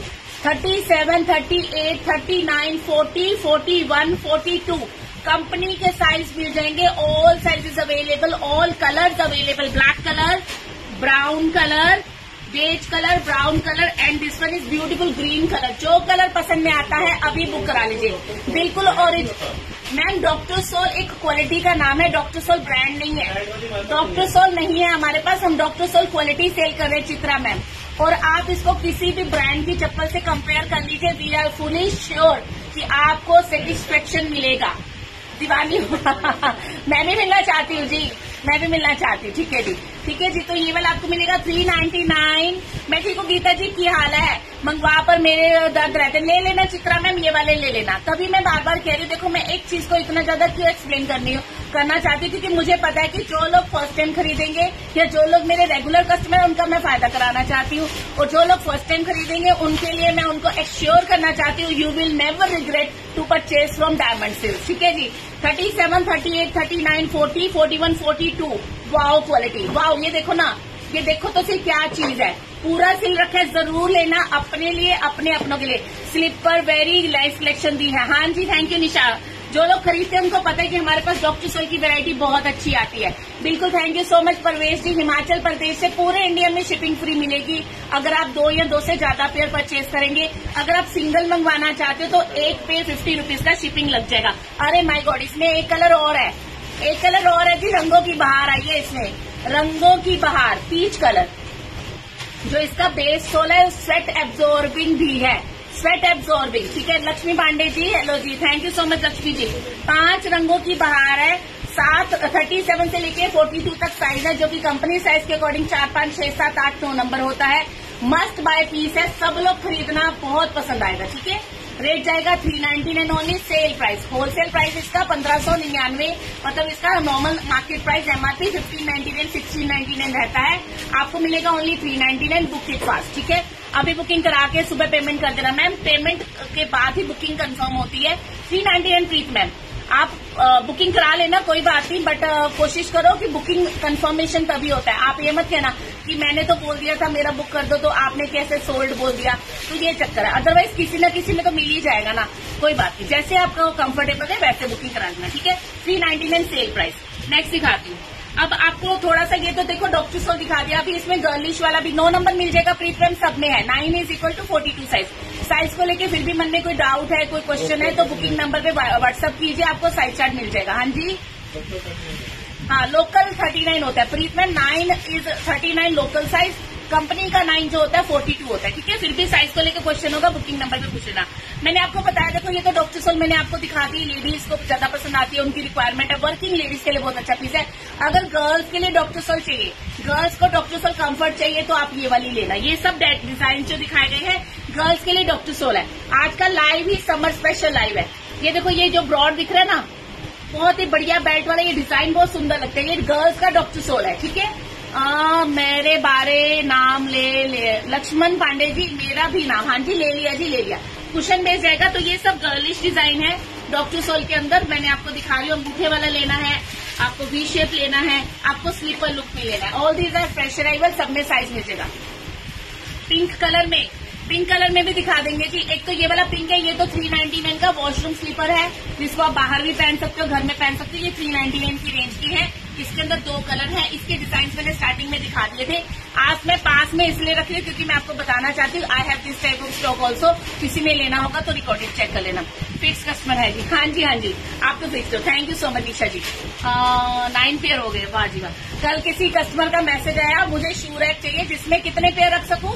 37, 38, 39, 40, 41, 42 company के साइज मिल जाएंगे। All sizes available, all colours available, black colour, brown colour, beige colour, brown colour and this one is beautiful green colour. जो कलर पसंद में आता है अभी बुक करा लीजिए। बिल्कुल ओरिजिनल मैम। डॉक्टर सोल एक क्वालिटी का नाम है, डॉक्टर सोल ब्रांड नहीं है। डॉक्टर सोल नहीं है हमारे पास, हम डॉक्टर सोल क्वालिटी सेल कर रहे हैं चित्रा मैम। और आप इसको किसी भी ब्रांड की चप्पल से कंपेयर कर लीजिए, वी आर फुली श्योर कि आपको सेटिस्फेक्शन मिलेगा। दिवाली मैं भी मिलना चाहती हूँ जी, मैं भी मिलना चाहती हूँ। ठीक है जी, ठीक है जी। तो ये वाला आपको मिलेगा 399। मैं ठीक हूँ गीता जी, की हाल है? मंगवा पर मेरे दर्द रहते, ले लेना चित्रा मैम, ये वाले ले लेना। तभी मैं बार बार कह रही हूँ, देखो मैं एक चीज को इतना ज्यादा क्यों एक्सप्लेन करना चाहती हूँ, क्योंकि मुझे पता है कि जो लोग फर्स्ट टाइम खरीदेंगे या जो लोग मेरे रेगुलर कस्टमर है उनका मैं फायदा कराना चाहती हूँ, और जो लोग फर्स्ट टाइम खरीदेंगे उनके लिए मैं उनको एश्योर करना चाहती हूँ, you will never regret to purchase from Diamond Silk. ठीक है जी। 37, 38, 39, 40, 41, 42 वाओ क्वालिटी। वाओ, ये देखो ना, ये देखो तो सिर्फ क्या चीज है, पूरा सिल रखा है। जरूर लेना अपने लिए, अपने अपनों के लिए। स्लीपर वेरी नाइस सिलेक्शन दी है। हाँ जी, थैंक यू निशा। जो लोग खरीदते हैं उनको पता है कि हमारे पास डॉक्टर सोल की वैरायटी बहुत अच्छी आती है। बिल्कुल, thank you so much Parvesh ji. Himachal Pradesh से पूरे इंडिया में शिपिंग फ्री मिलेगी अगर आप 2 या 2 से ज्यादा पेयर परचेज करेंगे। अगर आप सिंगल मंगवाना चाहते हो तो एक पेयर 50 रुपीज का शिपिंग लग जाएगा। अरे माय गॉड, इसमें एक कलर और है, एक कलर और है जी। रंगों की बहार आई है इसमें, रंगों की बहार, पीच कलर। जो इसका बेस सोल है स्वेट एब्जॉर्बिंग भी है, स्वेट एब्जॉर्बिंग। ठीक है, Lakshmi Pandey ji, hello ji, thank you so much Lakshmi ji. 5 रंगों की बहार है। 37 से लेके 42 तक साइज है, जो कि कंपनी साइज के अकॉर्डिंग 4, 5, 6, 7, 8, 9 नंबर होता है। मस्ट बाय पीस है, सब लोग खरीदना, बहुत पसंद आएगा। ठीक है, रेट जाएगा 399 only, sale price. Wholesale price इसका 1599, मतलब इसका नॉर्मल मार्केट प्राइस एमआरपी 1599, 1699 रहता है। आपको मिलेगा ओनली 399। Book it fast. ठीक है, अभी बुकिंग करा के सुबह पेमेंट कर देना मैम, पेमेंट के बाद ही बुकिंग कंफर्म होती है। 399 प्रीत मैम, आप बुकिंग करा लेना, कोई बात नहीं, बट कोशिश करो कि बुकिंग कंफर्मेशन तभी होता है। आप ये मत कहना कि मैंने तो बोल दिया था मेरा बुक कर दो, तो आपने कैसे सोल्ड बोल दिया, तो ये चक्कर है। अदरवाइज किसी न किसी में तो मिल ही जाएगा ना, कोई बात नहीं, जैसे आपका कंफर्टेबल है वैसे बुकिंग करा लेना। ठीक है, 399 सेल प्राइस। नेक्स्ट दिखाती हूँ। अब आपको थोड़ा सा, ये तो देखो डॉक्टर सोल दिखा दिया, अभी इसमें गर्लिश वाला भी 9 नंबर मिल जाएगा। प्रीफ्रेम सब में है। 9 is equal to 42 size. Size को लेके फिर भी मन में कोई डाउट है, कोई क्वेश्चन है, तो बुकिंग नंबर पे व्हाट्सअप कीजिए, आपको साइज चार्ट मिल जाएगा। हाँ जी, हाँ, लोकल 39 होता है। प्रीफ्रेम 9 इज 39 लोकल साइज, कंपनी का 9 जो होता है 42 होता है। ठीक है, फिर भी साइज को लेकर क्वेश्चन होगा, बुकिंग नंबर पे पूछना। मैंने आपको बताया, देखो ये तो डॉक्टर सोल मैंने आपको दिखा दी, लेडीज को ज्यादा पसंद आती है, उनकी रिक्वायरमेंट है। वर्किंग लेडीज के लिए बहुत अच्छा पीस है। अगर गर्ल्स के लिए डॉक्टर सोल चाहिए, गर्ल्स को डॉक्टर सोल कंफर्ट चाहिए, तो आप ये वाली लेना। ये सब डिजाइन जो दिखाए गए हैं गर्ल्स के लिए डॉक्टर सोल है। आज का लाइव ही समर स्पेशल लाइव है। ये देखो, ये जो ब्रॉड दिख रहा है ना, बहुत ही बढ़िया बेल्ट वाला, ये डिजाइन बहुत सुंदर लगता है। ये गर्ल्स का डॉक्टर सोल है। ठीक है, मेरे बारे नाम ले लक्ष्मण पांडे जी, मेरा भी नाम, हाँ जी, ले लिया जी, ले लिया। कुशन बेस जाएगा। तो ये सब गर्लिश डिजाइन है डॉक्टर सोल के अंदर। मैंने आपको दिखा रही हूँ, अंगूठे वाला लेना है, आपको वी शेप लेना है, आपको स्लीपर लुक में लेना है। All these are fresh arrival, सब में साइज मिलेगा। पिंक कलर में, पिंक कलर में भी दिखा देंगे जी। एक तो ये वाला पिंक है, ये तो 399 का वॉशरूम स्लीपर है, जिसको आप बाहर भी पहन सकते हो, घर में पहन सकते हो। ये 399 की रेंज की है। इसके अंदर 2 कलर हैं। इसके डिजाइन मैंने स्टार्टिंग में दिखा दिए थे। आज मैं पास में इसलिए रख रही हूँ क्योंकि मैं आपको बताना चाहती हूँ, I have this type of stock also. किसी ने लेना होगा तो रिकॉर्डेड चेक कर लेना। फिक्स कस्टमर है जी। हाँ जी, हाँ जी, आप तो फिक्स हो। Thank you so much Isha ji. 9 pair हो गए, वाह जी वाह। कल किसी कस्टमर का मैसेज आया, मुझे शू रैक चाहिए जिसमें कितने पेयर रख सकूं,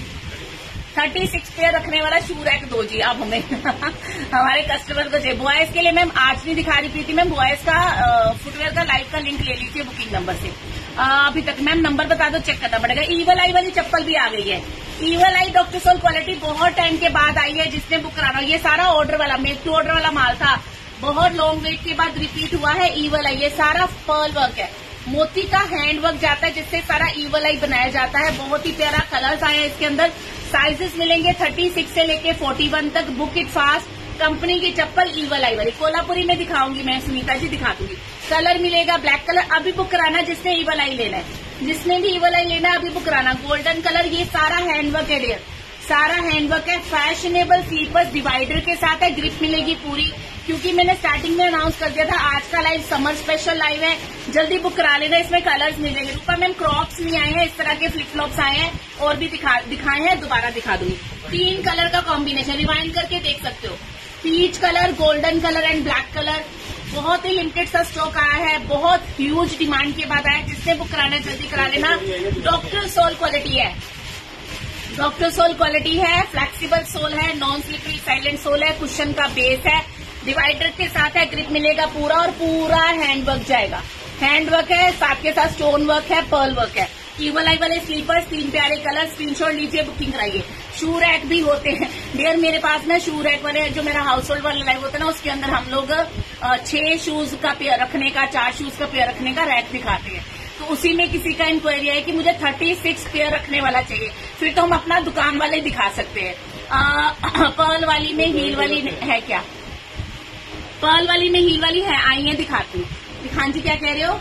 36 पेयर रखने वाला शू रैक दो जी आप हमें। हमारे कस्टमर को चाहिए। बॉयज के लिए मैम आज नहीं दिखा रही थी मैम, बॉयज का फुटवेयर का लाइव का लिंक ले लीजिए बुकिंग नंबर से। अभी तक मैम नंबर बता दो, चेक करना पड़ेगा। ईवल आई वाली चप्पल भी आ गई है। Evil eye doctor sole quality बहुत टाइम के बाद आई है। जिसने बुक कराना, ये सारा ऑर्डर वाला, मेक टू ऑर्डर वाला माल था, बहुत लॉन्ग वेट के बाद रिपीट हुआ है। ईवल आई, ये सारा पर्ल वर्क है, मोती का हैंड वर्क जाता है, जिससे सारा ईवल आई बनाया जाता है। बहुत ही प्यारा कलर्स आए हैं इसके अंदर। साइजेस मिलेंगे 36 से लेके 41 तक। बुक इट फास्ट, कंपनी की चप्पल ईवल आई वाली, कोल्हापुरी में दिखाऊंगी मैं, सुनीता जी दिखा दूंगी। कलर मिलेगा ब्लैक कलर, अभी बुक कराना जिसने ईवल आई लेना है, जिसने भी ईवल आई लेना है अभी बुक कराना। गोल्डन कलर, ये सारा हैंडवर्क है डियर, सारा हैंडवर्क है। फैशनेबल स्लीपर्स डिवाइडर के साथ है, ग्रिप मिलेगी पूरी, क्योंकि मैंने स्टार्टिंग में अनाउंस कर दिया था आज का लाइव समर स्पेशल लाइव है, जल्दी बुक करा लेना। इसमें कलर्स मिलेंगे। रूपा मैम क्रॉप्स नहीं आए हैं, इस तरह के फ्लिप फ्लॉप्स आए हैं और भी दिखाए हैं, दोबारा दिखा दूंगी। 3 कलर का कॉम्बिनेशन, रिवाइंड करके देख सकते हो। Peach colour, golden colour and black colour, बहुत ही लिमिटेड सा स्टॉक आया है, बहुत ह्यूज डिमांड के बाद आया। जिसने बुक कराना है जल्दी करा लेना। डॉक्टर सोल क्वालिटी है, डॉक्टर सोल क्वालिटी है, फ्लेक्सिबल सोल है, नॉन स्लिपरी साइलेंट सोल है, कुशन का बेस है, डिवाइडर के साथ है, ग्रिप मिलेगा पूरा और पूरा हैंडवर्क जाएगा। हैंडवर्क है, साथ के साथ स्टोन वर्क है, पर्ल वर्क है। ईवल आई वाले स्लीपर्स, 3 प्यारे कलर, स्क्रीनशॉट लीजिए, बुकिंग कराइए। शू रैक भी होते हैं डियर मेरे पास ना, शू रैक वाले जो मेरा हाउस होल्ड वाला लाइव होता है ना, उसके अंदर हम लोग 6 शूज का पेयर रखने का, 4 शूज का पेयर रखने का रैक दिखाते हैं। तो उसी में किसी का इंक्वायरी है कि मुझे 36 पेयर रखने वाला चाहिए, फिर तो हम अपना दुकान वाले दिखा सकते हैं। पर्ल वाली में हील वाली है क्या? पर्ल वाली में हील वाली है, आई है दिखाती हूँ। हाँ जी, क्या कह रहे हो?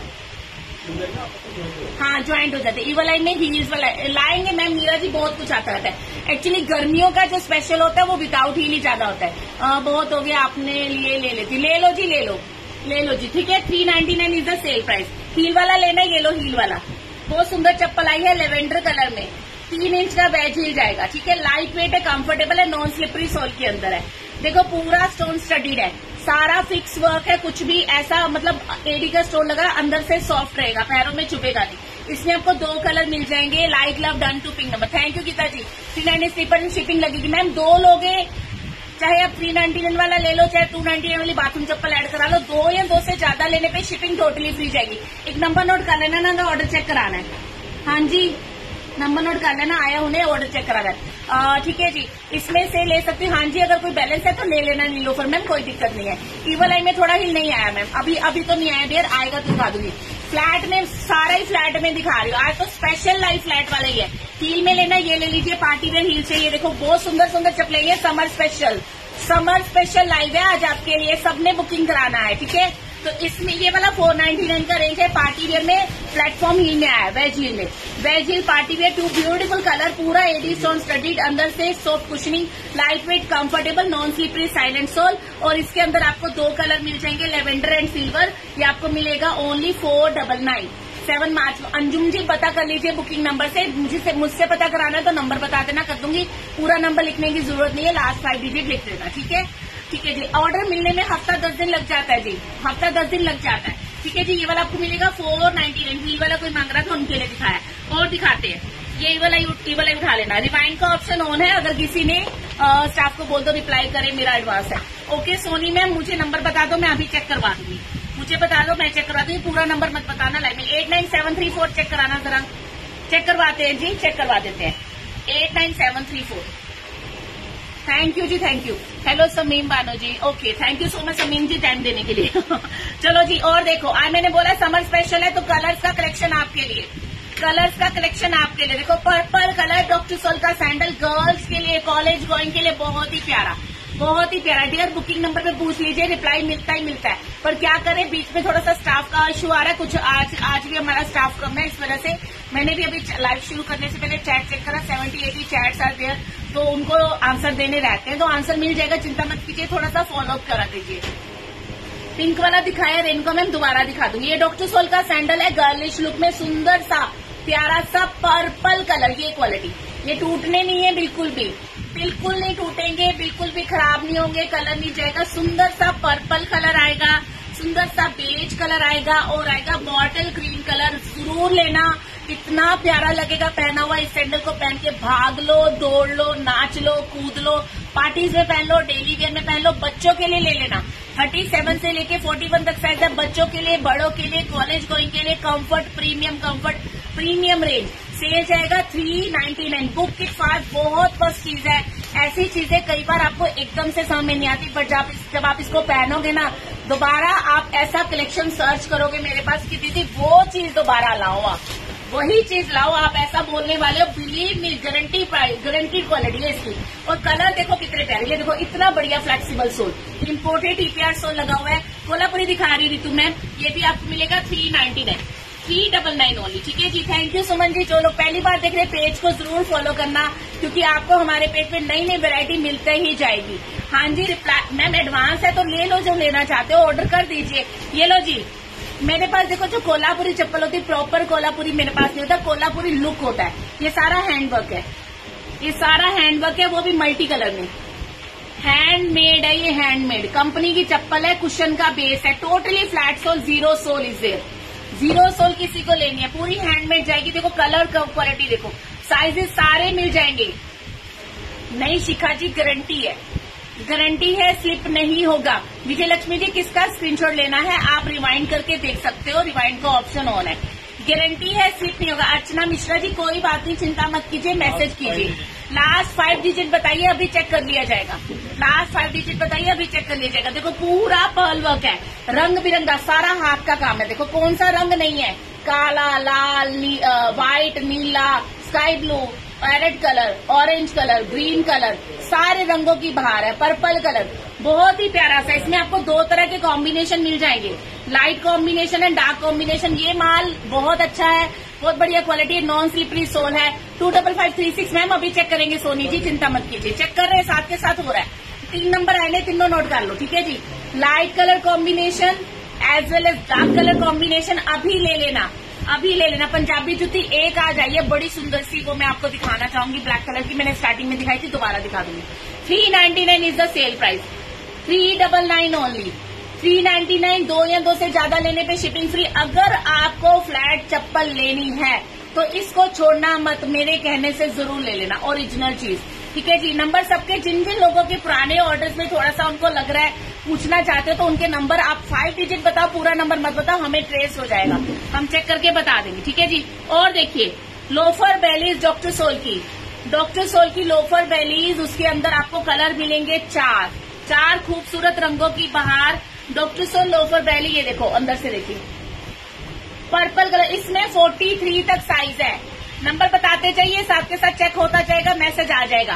हाँ, ज्वाइंट हो जाते हैं। ईवल आई में हील्स वाला लाएंगे मैम, मीरा जी बहुत कुछ आता रहता है। एक्चुअली गर्मियों का जो स्पेशल होता है वो विदाउट हील ही ज्यादा होता है। बहुत हो गया, आपने लिए ले लेती, ले लो जी, ले लो जी, ठीक है। 399 is the sale price. Heel वाला लेना, ये लो हील वाला, बहुत सुंदर चप्पल आई है लेवेंडर कलर में, 3 इंच का वेज हील जाएगा, ठीक है। लाइट वेट है, कंफर्टेबल है, नॉन स्लिपरी सोल के अंदर है। देखो पूरा स्टोन स्टडीड है, सारा फिक्स वर्क है, कुछ भी ऐसा मतलब एडी का स्टोन लगा, अंदर से सॉफ्ट रहेगा, पैरों में चुभेगा नहीं। इसमें आपको 2 कलर मिल जाएंगे, लाइट लव डन टू pink number. Thank you Geeta ji. 399 slipper shipping लगेगी मैम, 2 लोगे चाहे आप 399 वाला ले लो, चाहे 299 वाली बाथरूम चप्पल ऐड करा लो, 2 या 2 से ज्यादा लेने पे शिपिंग टोटली फ्री जाएगी। एक नंबर नोट कर लेना ना, ऑर्डर चेक कराना है। हाँ जी, नंबर नोट कर लेना, आया उन्हें ऑर्डर चेक करा है, ठीक है जी। इसमें से ले सकती हूँ, हाँ जी, अगर कोई बैलेंस है तो ले लेना नीलोफर मैम, कोई दिक्कत नहीं है। ईवल आई में थोड़ा हिल नहीं आया मैम, अभी तो नहीं आया डियर, आएगा तो दिखा दूंगी। फ्लैट में सारा ही फ्लैट में दिखा रही हूँ आज तो, स्पेशल लाइव फ्लैट वाला ही है। हील में लेना, ये ले लीजिए, पार्टी वेयर हील चाहिए, देखो बहुत सुंदर सुंदर चप्पलें, ये समर स्पेशल लाइव है आज आपके लिए, सबने बुकिंग कराना है, ठीक है। तो इसमें ये वाला 499 का रेंज है, पार्टी वेयर में, प्लेटफॉर्म हील में आया, वेज हील में, wedge heel party wear, 2 beautiful colour, पूरा एडी स्टोन स्टडीड, अंदर से soft cushioning, light weight, comfortable, non slippery silent sole. और इसके अंदर आपको 2 कलर मिल जाएंगे, लेवेंडर एंड सिल्वर। ये आपको मिलेगा ओनली 499। 7 मार्च। अंजुम जी पता कर लीजिए बुकिंग नंबर से, मुझसे पता कराना है तो नंबर बता देना, कर दूंगी। पूरा नंबर लिखने की जरूरत नहीं है, लास्ट 5 डिजिट लिख देना, ठीक है। ठीक है जी, ऑर्डर मिलने में हफ्ता 10 दिन लग जाता है जी, हफ्ता 10 दिन लग जाता है, ठीक है जी। ये वाला आपको मिलेगा 499। हील वाला कोई मांग रहा था, उनके लिए दिखाया, और दिखाते हैं। ये वाला उठा लेना। रिवाइंड का ऑप्शन ऑन है, अगर किसी ने स्टाफ को बोल दो रिप्लाई करे, मेरा एडवांस है। ओके सोनी मैम, मुझे नंबर बता दो, मैं अभी चेक करवा दूंगी, मुझे बता दो, मैं चेक करवा दूंगी। पूरा नंबर मत बताना लाइव में। 89734 चेक कराना, जरा चेक करवाते हैं जी, चेक करवा देते हैं। 89734। Thank you ji, thank you. Hello Shamim Bano ji, okay, thank you so much Shamim ji time देने के लिए। चलो जी, और देखो, आज मैंने बोला समर स्पेशल है तो कलर्स का कलेक्शन आपके लिए, कलर्स का कलेक्शन आपके लिए। देखो पर्पल कलर, डॉक्टर सोल का सैंडल, गर्ल्स के लिए, कॉलेज गोइंग के लिए बहुत ही प्यारा, बहुत ही प्यारा। डियर बुकिंग नंबर पे पूछ लीजिए, रिप्लाई मिलता ही मिलता है। पर क्या करें, बीच में थोड़ा सा स्टाफ का इशू आ रहा है, कुछ आज भी हमारा स्टाफ कम है, इस वजह से मैंने भी अभी लाइव शुरू करने से पहले चैट चेक करा, 70-80 चैट्स आर देयर, तो उनको आंसर देने रहते हैं, तो आंसर मिल जाएगा, चिंता मत कीजिए, थोड़ा सा फॉलो अप करा दीजिए। पिंक वाला दिखाया रेन को मैम, दोबारा दिखा दूंगी। ये डॉक्टर सोल का सैंडल है, गर्लिश लुक में, सुंदर सा प्यारा सा पर्पल कलर, ये क्वालिटी, ये टूटने नहीं है बिल्कुल भी, बिल्कुल नहीं टूटेंगे, बिल्कुल भी खराब नहीं होंगे, कलर नहीं जाएगा। सुंदर सा पर्पल कलर आएगा, सुंदर सा बेज कलर आएगा, और आएगा बॉटल ग्रीन कलर। जरूर लेना, इतना प्यारा लगेगा पहना हुआ। इस सैंडल को पहन के भाग लो, दौड़ लो, नाच लो, कूद लो, पार्टीज में पहन लो, डेली वेयर में पहन लो। बच्चों के लिए ले लेना, 37 से लेके 41 तक साइज है, बच्चों के लिए, बड़ों के लिए, कॉलेज गोइंग के लिए, कंफर्ट प्रीमियम रेंज। सेल जाएगा 399। बुक इट फास्ट, बहुत फर्स्ट चीज है। ऐसी चीजें कई बार आपको एकदम से समझ में नहीं आती, पर जब आप इसको पहनोगे ना, दोबारा आप ऐसा कलेक्शन सर्च करोगे मेरे पास कि दीदी वो चीज दोबारा लाओ आप, वही चीज लाओ। आप ऐसा बोलने वाले हो, believe me, guarantee price, guaranteed quality है इसकी। और कलर देखो कितने प्यारे, ये देखो इतना बढ़िया flexible sole, imported TPR sole लगा हुआ है। कोल्हापुरी दिखा रही ऋतु मैम, ये भी आपको मिलेगा 399, 399 ओनली। ठीक है जी, थैंक यू सुमन जी। जो लोग पहली बार देख रहे पेज को जरूर फॉलो करना, क्योंकि आपको हमारे पेज पे नई नई वैरायटी मिलते ही जाएगी। हाँ जी, रिप्लाई मैम एडवांस है तो ले लो, जो लेना चाहते हो ऑर्डर कर दीजिए। ये लो जी, मेरे पास देखो जो कोल्हापुरी चप्पल होती है, प्रॉपर कोल्हापुरी मेरे पास नहीं होता, कोल्हापुरी लुक होता है। ये सारा हैंडवर्क है, ये सारा हैंडवर्क है, वो भी मल्टी कलर में। हैंडमेड है ये, हैंडमेड कंपनी की चप्पल है, कुशन का बेस है, totally flat sole, zero sole is there, zero sole किसी को लेनी है, पूरी हैंडमेड जाएगी। देखो कलर क्वालिटी देखो, साइजेस सारे मिल जाएंगे। नहीं शिखा जी, गारंटी है, गारंटी है, स्लिप नहीं होगा। विजय लक्ष्मी जी, किसका स्क्रीनशॉट लेना है आप रिवाइंड करके देख सकते हो, रिवाइंड का ऑप्शन ऑन है। गारंटी है, स्लिप नहीं होगा। अर्चना मिश्रा जी, कोई बात नहीं, चिंता मत कीजिए, मैसेज कीजिए। लास्ट 5 डिजिट बताइए, अभी चेक कर लिया जाएगा। लास्ट 5 डिजिट बताइए, अभी चेक कर लिया जाएगा। देखो पूरा पर्ल वर्क है, रंग बिरंगा, सारा हाथ का काम है। देखो कौन सा रंग नहीं है, काला, लाल, व्हाइट, नीला, sky blue, parrot colour, orange colour, green colour, सारे रंगों की बहार है। पर्पल कलर बहुत ही प्यारा सा, इसमें आपको 2 तरह के कॉम्बिनेशन मिल जाएंगे, light combination and dark combination. ये माल बहुत अच्छा है, बहुत बढ़िया क्वालिटी है, नॉन स्लिपरी सोल है। 25536 मैम, अभी चेक करेंगे सोनी जी, चिंता मत कीजिए, चेक कर रहे हैं, साथ के साथ हो रहा है। 3 नंबर आए, तीनों नोट कर लो। ठीक है जी, light colour combination as well as dark colour combination अभी ले लेना, अभी ले लेना। पंजाबी जूती एक आ जाइए, बड़ी सुंदर सी, वो मैं आपको दिखाना चाहूंगी, ब्लैक कलर की, मैंने स्टार्टिंग में दिखाई थी, दोबारा दिखा दूंगी। 399 is the sale price, 399 only, 399। 2 या 2 से ज्यादा लेने पे शिपिंग फ्री। अगर आपको फ्लैट चप्पल लेनी है तो इसको छोड़ना मत, मेरे कहने से जरूर ले लेना, ओरिजिनल चीज। ठीक है जी, नंबर सबके, जिन जिन लोगों के पुराने ऑर्डर्स में थोड़ा सा उनको लग रहा है, पूछना चाहते हो, तो उनके नंबर आप 5 डिजिट बताओ, पूरा नंबर मत बताओ, हमें ट्रेस हो जाएगा, हम चेक करके बता देंगे। ठीक है जी, और देखिए लोफर बेलीज डॉक्टर सोल की, डॉक्टर सोल की लोफर बेलीज, उसके अंदर आपको कलर मिलेंगे 4 खूबसूरत रंगों की बहार। डॉक्टर सोल लोफर बेली, ये देखो अंदर से देखिए, पर्पल कलर, इसमें 43 तक साइज है। नंबर बताते जाइए, साथ के साथ चेक होता जाएगा, मैसेज आ जाएगा।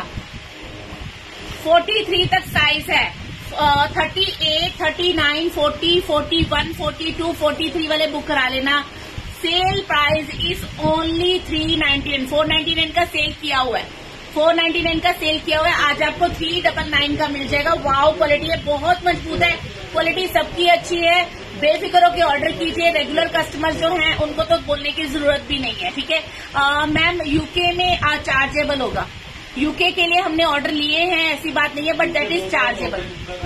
43 तक साइज है, 38, 39, 40, 41, 42, 43 वाले बुक करा लेना। सेल प्राइस इज ओनली 399, 499 का सेल किया हुआ है, 499 का सेल किया हुआ है, आज आपको 399 का मिल जाएगा। वाओ क्वालिटी है, बहुत मजबूत है, क्वालिटी सबकी अच्छी है, बेफिक्र होकर ऑर्डर कीजिए। रेगुलर कस्टमर जो हैं उनको तो बोलने की जरूरत भी नहीं है। ठीक है मैम, यूके में चार्जेबल होगा, यूके के लिए हमने ऑर्डर लिए हैं, ऐसी बात नहीं है, बट दैट इज चार्जेबल।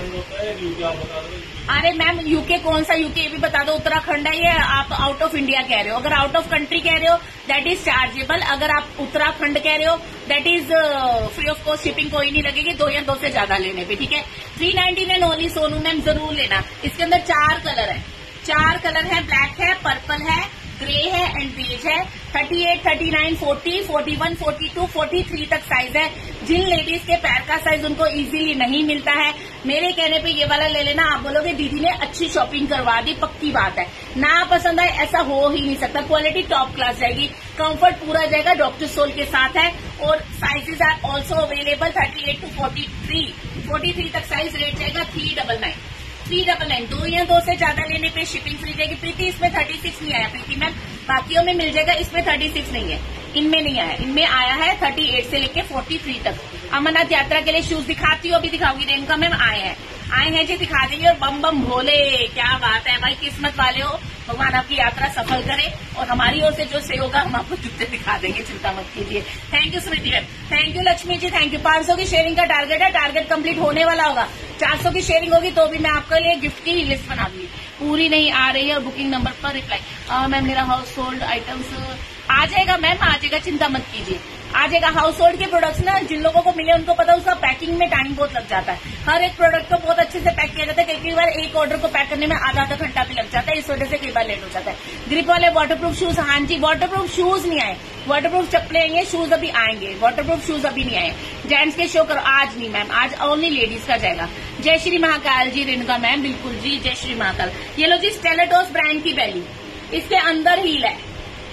अरे मैम यूके कौन सा यूके, ये भी बता दो, उत्तराखंड है ये, आप आउट ऑफ इंडिया कह रहे हो। अगर आउट ऑफ कंट्री कह रहे हो दैट इज चार्जेबल, अगर आप उत्तराखंड कह रहे हो that is free of cost, shipping कोई नहीं लगेगी 2 या 2 से ज्यादा लेने पे। ठीक है, 399 ओनली। सोनू मैम जरूर लेना, इसके अंदर 4 कलर है, 4 कलर है, ब्लैक है, पर्पल है, ग्रे है एंड बेज है। 38, 39, 40, 41, 42, 43 तक साइज है। जिन लेडीज के पैर का साइज उनको इजीली नहीं मिलता है, मेरे कहने पे ये वाला ले लेना। आप बोलोगे दीदी ने अच्छी शॉपिंग करवा दी, पक्की बात है, ना पसंद आए ऐसा हो ही नहीं सकता। क्वालिटी टॉप क्लास जाएगी, कंफर्ट पूरा जाएगा, डॉक्टर सोल के साथ है, और sizes are also available 38 to 43 तक साइज। रेट जाएगा 399, 2 या 2 से ज्यादा लेने पे शिपिंग फ्री जाएगी। प्रीति इसमें 36 नहीं आया प्रीति मैम, बाकियों में मिल जाएगा, इसमें 36 नहीं है, इनमें नहीं आया, इनमें आया है 38 से लेके 43 तक। अमरनाथ यात्रा के लिए शूज दिखाती हूँ, अभी दिखाऊंगी, रेणुका मैम आए हैं जी, दिखा देंगे। और बम बम भोले, क्या बात है भाई, किस्मत वाले हो, भगवान आपकी यात्रा सफल करे, और हमारी ओर से जो से होगा हम आपको जूते दिखा देंगे, चिंता मत कीजिए। Thank you Smriti ma'am, thank you Lakshmi ji, thank you. 500 की शेयरिंग का टारगेट है, टारगेट कंप्लीट होने वाला होगा। 400 की शेयरिंग होगी तो भी मैं आपके लिए गिफ्ट की लिस्ट बना दूंगी। पूरी नहीं आ रही है, और बुकिंग नंबर पर रिप्लाई मैम, मेरा हाउस होल्ड आइटम्स आ जाएगा मैम, आ जाएगा, चिंता मत कीजिए, आ जाएगा। हाउस होल्ड के प्रोडक्ट्स ना जिन लोगों को मिले उनको पता है, उसका पैकिंग में टाइम बहुत लग जाता है। हर एक प्रोडक्ट को बहुत अच्छे से पैक किया जाता है, कई बार एक ऑर्डर को पैक करने में आधा घंटा भी लग जाता है, इस वजह से कई बार लेट हो जाता है। ग्रिप वाले वाटरप्रूफ शूज, हाँ जी, वाटरप्रूफ शूज नहीं आए, वाटरप्रूफ चप्पलें आएंगे, शूज अभी आएंगे, वाटरप्रूफ शूज अभी नहीं आए। जेंट्स के शो करो, आज नहीं मैम, आज ओनली लेडीज का जाएगा। जय श्री महाकाल जी, रेणुका मैम, बिल्कुल जी, जय श्री महाकाल। ये लो जी, स्टेलेटोस ब्रांड की बैली, इसके अंदर हील है,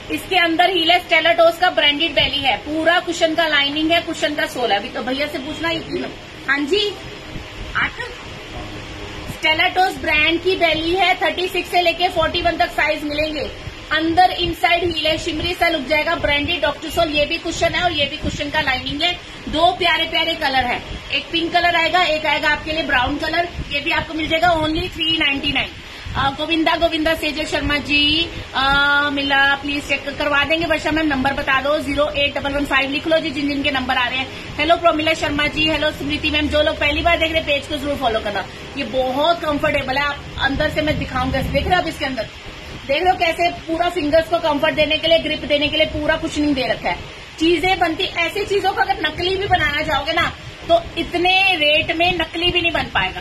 इसके अंदर हील है, स्टेलाटोस का ब्रांडेड बेली है, पूरा कुशन का लाइनिंग है, कुशन का सोल है। अभी तो भैया से पूछना ही। हाँ जी, 8 स्टेलाटोस ब्रांड की बेली है, 36 से लेके 41 तक साइज मिलेंगे। अंदर इनसाइड हील है, शिमरी सा लुक जाएगा, ब्रांडेड डॉक्टर सोल। ये भी कुशन है और ये भी कुशन का लाइनिंग है। 2 प्यारे प्यारे कलर है, एक पिंक कलर आएगा, एक आएगा आपके लिए ब्राउन कलर। ये भी आपको मिल जाएगा ओनली 399। गोविंदा सेजल शर्मा जी मिला, प्लीज चेक करवा देंगे। वर्षा मैम नंबर बता दो, 08115 लिख लो जी, जिन जिन के नंबर आ रहे हैं। Hello Promila Sharma ji, hello Smriti ma'am. जो लोग पहली बार देख रहे पेज को जरूर फॉलो करना, ये बहुत कंफर्टेबल है। आप अंदर से मैं दिखाऊंगा, देख रहे हो आप इसके अंदर, देख लो कैसे पूरा फिंगर्स को कंफर्ट देने के लिए, ग्रिप देने के लिए पूरा कुशनिंग दे रखा है। चीजें बनती, ऐसी चीजों को अगर नकली भी बनाना चाहोगे ना तो इतने रेट में नकली भी नहीं बन पाएगा,